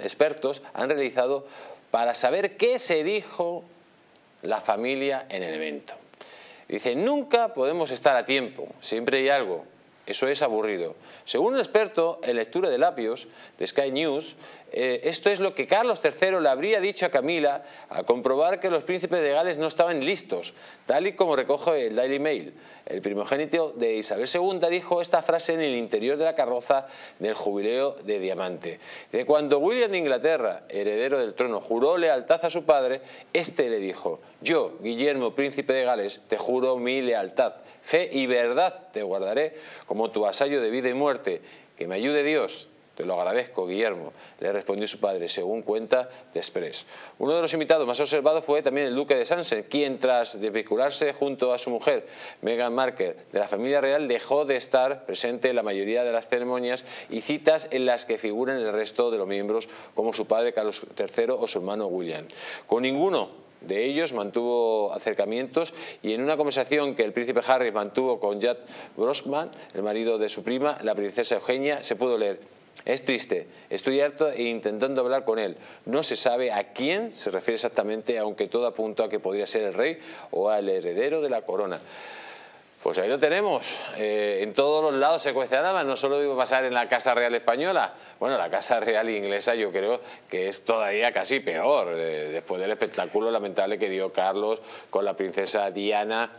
han realizado para saber qué se dijo la familia en el evento. Dice, nunca podemos estar a tiempo, siempre hay algo. Eso es aburrido. Según un experto en lectura de labios de Sky News, esto es lo que Carlos III le habría dicho a Camila al comprobar que los príncipes de Gales no estaban listos, tal y como recoge el Daily Mail. El primogénito de Isabel II dijo esta frase en el interior de la carroza del jubileo de diamante. De cuando William de Inglaterra, heredero del trono, juró lealtad a su padre, este le dijo, yo, Guillermo, príncipe de Gales, te juro mi lealtad, fe y verdad te guardaré como tu vasallo de vida y muerte, que me ayude Dios. Te lo agradezco, Guillermo, le respondió su padre, según cuenta The Express. Uno de los invitados más observados fue también el duque de Sussex, quien tras desvincularse junto a su mujer, Meghan Markle, de la familia real, dejó de estar presente en la mayoría de las ceremonias y citas en las que figuran el resto de los miembros, como su padre Carlos III o su hermano William. Con ninguno de ellos mantuvo acercamientos, y en una conversación que el príncipe Harry mantuvo con Jack Brosnan, el marido de su prima, la princesa Eugenia, se pudo leer: es triste, estoy harto e intentando hablar con él. No se sabe a quién se refiere exactamente, aunque todo apunta a que podría ser el rey o al heredero de la corona. Pues ahí lo tenemos. En todos los lados se cuece nada, no solo iba a pasar en la Casa Real Española. Bueno, la Casa Real Inglesa yo creo que es todavía casi peor, después del espectáculo lamentable que dio Carlos con la princesa Diana,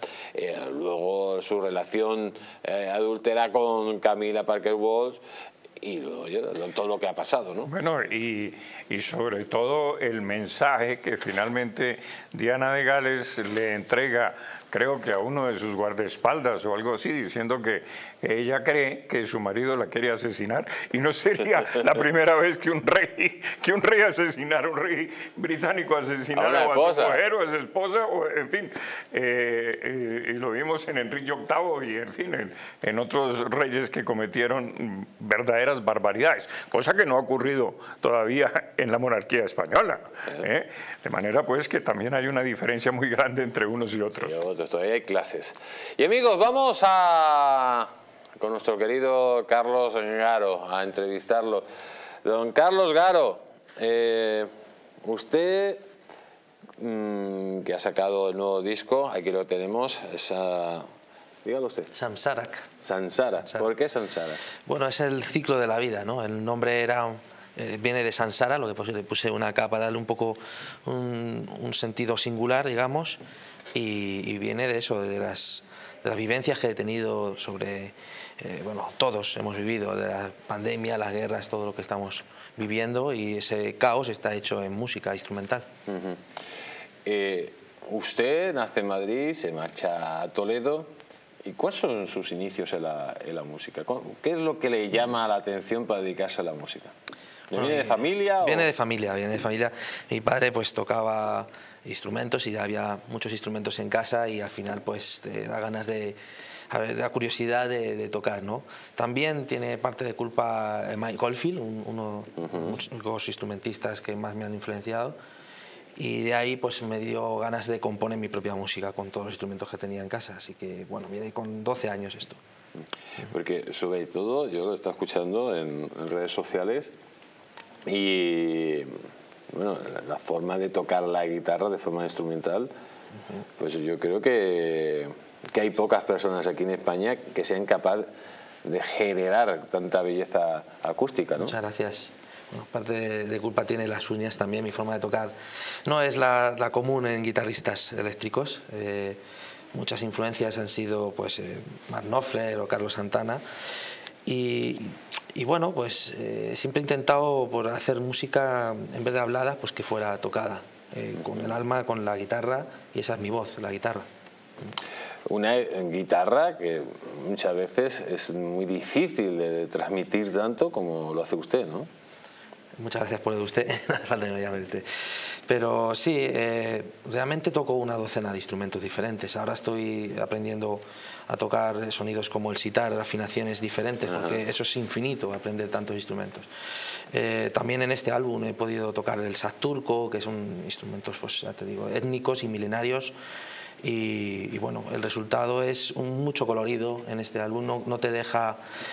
luego su relación adúltera con Camilla Parker Bowles, y todo lo que ha pasado, ¿no? Bueno, y sobre todo el mensaje que finalmente Diana de Gales le entrega creo que a uno de sus guardaespaldas o algo así, diciendo que ella cree que su marido la quiere asesinar, y no sería la primera vez que un rey asesinara, un rey británico asesinara a su mujer o a su esposa, o en fin, y lo vimos en Enrique VIII y en fin, en otros reyes que cometieron verdaderas barbaridades, cosa que no ha ocurrido todavía en la monarquía española, ¿eh? De manera pues que también hay una diferencia muy grande entre unos y otros. Todavía hay clases. Y amigos, vamos con nuestro querido Carlos Garo a entrevistarlo. Don Carlos Garo, usted que ha sacado el nuevo disco, aquí lo tenemos, dígalo usted. Samsarak. Samsara. ¿Por qué Samsara? Bueno, es el ciclo de la vida, ¿no? El nombre viene de Sansara, lo que le puse una capa, darle un poco un sentido singular, digamos, y viene de eso, de las vivencias que he tenido sobre, bueno, todos hemos vivido, de la pandemia, las guerras, todo lo que estamos viviendo, y ese caos está hecho en música instrumental. Usted nace en Madrid, se marcha a Toledo. ¿Y cuáles son sus inicios en la música? ¿Qué es lo que le llama la atención para dedicarse a la música? ¿Viene de familia? Viene de familia. Mi padre pues tocaba instrumentos y había muchos instrumentos en casa, y al final pues te da ganas la curiosidad de tocar, ¿no? También tiene parte de culpa Mike Oldfield, uno de los instrumentistas que más me han influenciado, y de ahí pues me dio ganas de componer mi propia música con todos los instrumentos que tenía en casa, así que bueno, viene con 12 años esto. Porque sobre todo yo lo he estado escuchando en redes sociales, y bueno, la forma de tocar la guitarra de forma instrumental, pues yo creo que hay pocas personas aquí en España que sean capaces de generar tanta belleza acústica, ¿no? Muchas gracias. Bueno, parte de culpa tiene las uñas también. Mi forma de tocar no es la común en guitarristas eléctricos. Muchas influencias han sido pues Mark Knopfler o Carlos Santana, y bueno, pues siempre he intentado por hacer música, en vez de hablada, pues que fuera tocada con el alma, con la guitarra, y esa es mi voz, la guitarra. Una guitarra que muchas veces es muy difícil de transmitir tanto como lo hace usted, ¿no? Muchas gracias por lo de usted, no hace falta que me llame usted. Pero sí, realmente toco una docena de instrumentos diferentes. Ahora estoy aprendiendo a tocar sonidos como el sitar, afinaciones diferentes, porque eso es infinito, aprender tantos instrumentos. También en este álbum he podido tocar el saz turco, que son instrumentos, pues ya te digo, étnicos y milenarios. Y bueno, el resultado es mucho colorido en este álbum. No te deja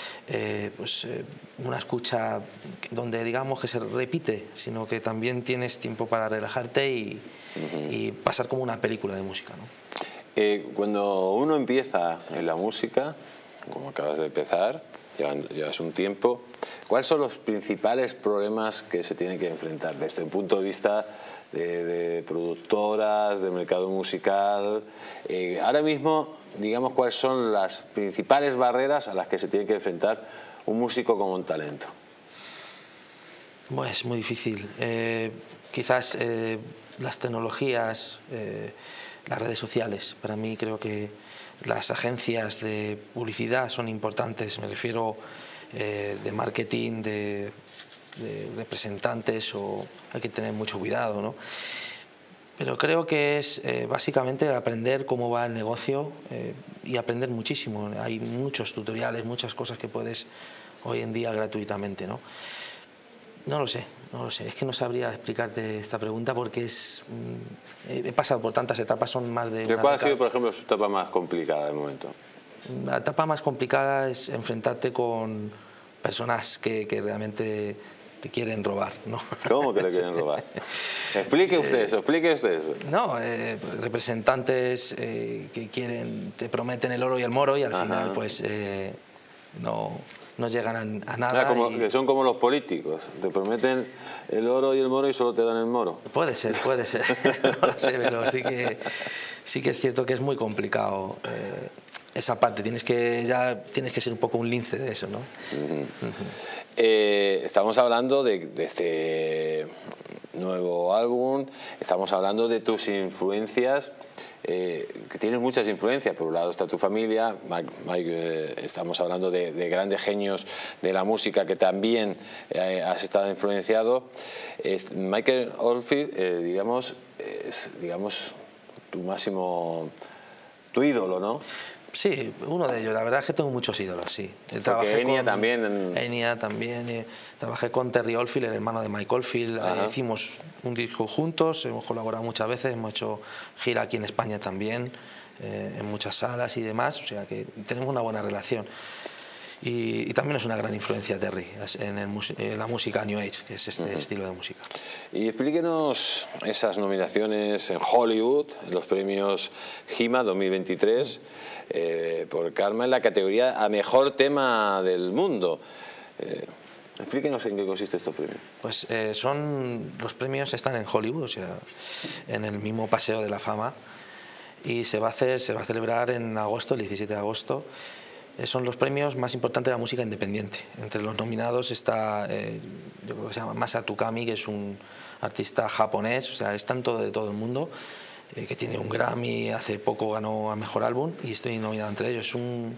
una escucha donde digamos que se repite, sino que también tienes tiempo para relajarte y pasar como una película de música, ¿no? Cuando uno empieza en la música, como acabas de empezar, llevas un tiempo, ¿cuáles son los principales problemas que se tienen que enfrentar desde el punto de vista de productoras, de mercado musical? Ahora mismo, digamos, ¿cuáles son las principales barreras a las que se tiene que enfrentar un músico con un talento? Bueno, es muy difícil. Quizás las tecnologías, las redes sociales. Para mí creo que las agencias de publicidad son importantes. Me refiero de marketing, de representantes, hay que tener mucho cuidado, ¿no? Pero creo que es básicamente aprender cómo va el negocio y aprender muchísimo. Hay muchos tutoriales, muchas cosas que puedes hoy en día gratuitamente, ¿no? No lo sé. Es que no sabría explicarte esta pregunta porque he pasado por tantas etapas, son más de una ¿Cuál ha sido, por ejemplo, su etapa más complicada de momento? La etapa más complicada es enfrentarte con personas que realmente te quieren robar, ¿no? ¿Cómo que te quieren robar? Explique usted eso. No, representantes que te prometen el oro y el moro y al final pues no llegan a nada. Que son como los políticos, te prometen el oro y el moro y solo te dan el moro. Puede ser, no lo sé, pero sí que es cierto que es muy complicado esa parte, tienes que ser un poco un lince de eso, ¿no? Estamos hablando de nuevo álbum. Estamos hablando de tus influencias, que tienes muchas influencias. Por un lado está tu familia, estamos hablando de grandes genios de la música que también has estado influenciado. Michael Oldfield, digamos, es tu máximo, tu ídolo, ¿no? Sí, uno de ellos. La verdad es que tengo muchos ídolos, sí. Porque Enya también. Enya también. Trabajé con Terry Oldfield, el hermano de Mike Oldfield. Hicimos un disco juntos, hemos colaborado muchas veces, hemos hecho gira aquí en España también, en muchas salas y demás, o sea que tenemos una buena relación. Y también es una gran influencia Terry en la música New Age, que es este estilo de música. Y explíquenos esas nominaciones en Hollywood, en los premios GIMA 2023, por Karma en la categoría a Mejor Tema del Mundo. Explíquenos en qué consiste estos premios. Pues los premios están en Hollywood, o sea, en el mismo Paseo de la Fama, y se va a celebrar en agosto, el 17 de agosto. Son los premios más importantes de la música independiente. Entre los nominados está, yo creo que se llama Masato Kami, que es un artista japonés, o sea, es tanto de todo el mundo, que tiene un Grammy, hace poco ganó a Mejor Álbum y estoy nominado entre ellos.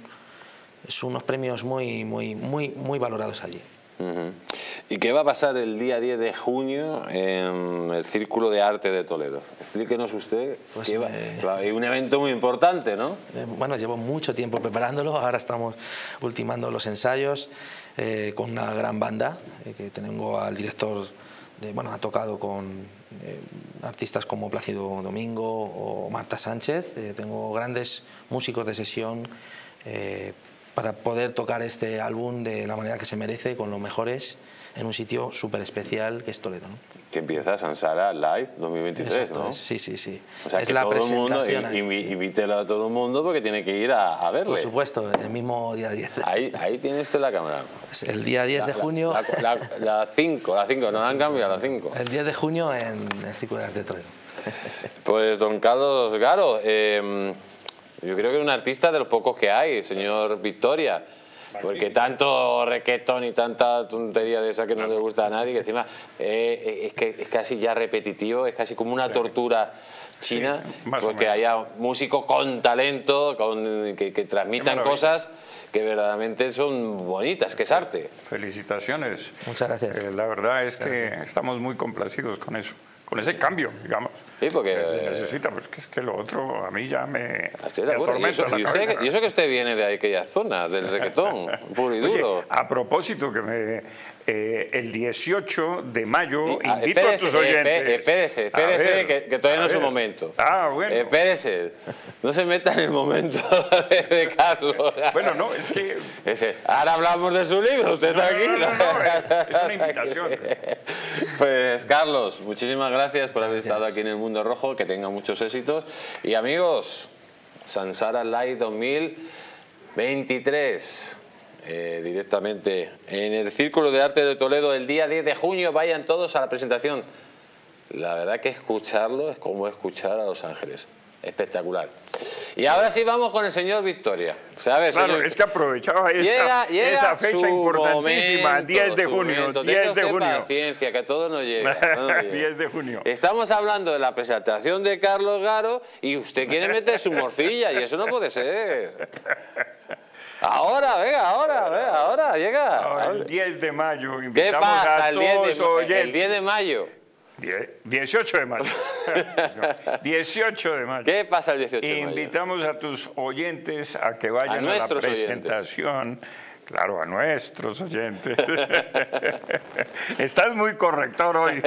Es unos premios muy valorados allí. ¿Y qué va a pasar el día 10 de junio en el Círculo de Arte de Toledo? Explíquenos usted, pues hay un evento muy importante, ¿no? Bueno, llevo mucho tiempo preparándolo, ahora estamos ultimando los ensayos con una gran banda, que tengo al director, ha tocado con artistas como Plácido Domingo o Marta Sánchez, tengo grandes músicos de sesión para poder tocar este álbum de la manera que se merece, con los mejores, en un sitio súper especial que es Toledo, ¿no? Que empieza Sansara Live 2023, exacto, ¿no? Sí. O sea, es que la todo el mundo, invítelo a todo el mundo porque tiene que ir a verle. Por supuesto, el mismo día 10. Ahí tiene usted la cámara. El día 10 de junio... La 5, nos han cambiado la 5. El 10 de junio en el Círculo de Arte de Toledo. Pues don Carlos Garo, yo creo que es un artista de los pocos que hay, señor Victoria, porque tanto requetón y tanta tontería de esa que no le gusta a nadie, que encima es casi ya repetitivo, es casi como una tortura china, porque haya músicos con talento, que transmitan cosas que verdaderamente son bonitas, que es arte. Felicitaciones. Muchas gracias. La verdad es que estamos muy complacidos con eso. Con ese cambio, digamos. Sí, porque necesita, pues que es que lo otro a mí ya me atormenta la cabeza. Y eso que usted viene de aquella zona, del reggaetón, puro y duro. Oye, a propósito, que el 18 de mayo invito a tus oyentes... Espérese, que todavía no es su momento. Bueno. Espérese, no se meta en el momento de Carlos. Bueno, no, es que... Ahora hablamos de su libro, usted está aquí. No, es una invitación. Pues Carlos, muchísimas gracias por haber estado aquí en El Mundo Rojo, que tenga muchos éxitos. Y amigos, Sansara Live 2023, directamente en el Círculo de Arte de Toledo el día 10 de junio, vayan todos a la presentación. La verdad que escucharlo es como escuchar a Los Ángeles. Espectacular. Y ahora sí vamos con el señor Victoria. O sea, a ver, claro, señor, es que aprovechaba esa fecha importantísima, 10 de junio. 10 de junio. Paciencia, que todo no llega. 10 de junio. Estamos hablando de la presentación de Carlos Garo y usted quiere meter su morcilla y eso no puede ser. Ahora, venga, ahora, llega. Ahora, el 10 de mayo. ¿Qué pasa a todos el 10 de mayo? 18 de mayo. 18 de mayo. ¿Qué pasa el 18 de mayo? Invitamos a tus oyentes a que vayan a la presentación. Claro, a nuestros oyentes. Estás muy corrector hoy.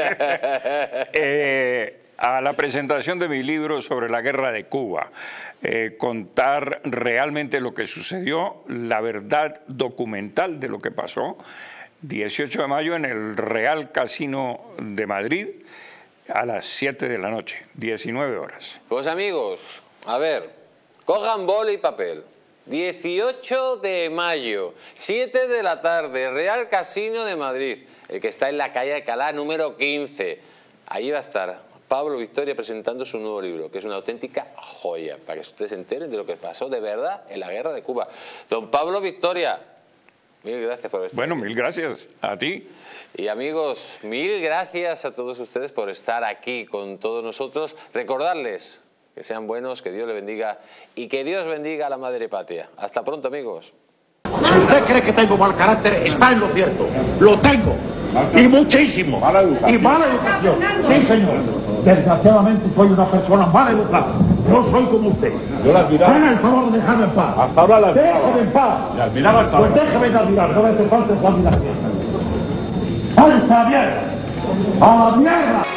A la presentación de mi libro sobre la guerra de Cuba. Contar realmente lo que sucedió, la verdad documental de lo que pasó. 18 de mayo en el Real Casino de Madrid a las 7 de la noche, 19 horas. Pues amigos, a ver, cojan boli y papel. 18 de mayo, 7 de la tarde, Real Casino de Madrid, el que está en la calle Alcalá número 15. Ahí va a estar Pablo Victoria presentando su nuevo libro, que es una auténtica joya, para que ustedes se enteren de lo que pasó de verdad en la guerra de Cuba. Don Pablo Victoria, Mil gracias por estar Bueno, aquí. mil gracias a ti. Y amigos, mil gracias a todos ustedes por estar aquí con todos nosotros. Recordarles que sean buenos, que Dios les bendiga y que Dios bendiga a la madre patria. Hasta pronto, amigos. Si usted cree que tengo mal carácter, está en lo cierto. Lo tengo. Y muchísimo. Y mala educación. Sí, señor. Desgraciadamente soy una persona mal educada. No soy como usted. Haga el favor de dejarme en paz. Hasta ahora la déjeme en paz. Pues déjeme de admirar. No me hace falta su admiración. ¡A la mierda! ¡A la mierda!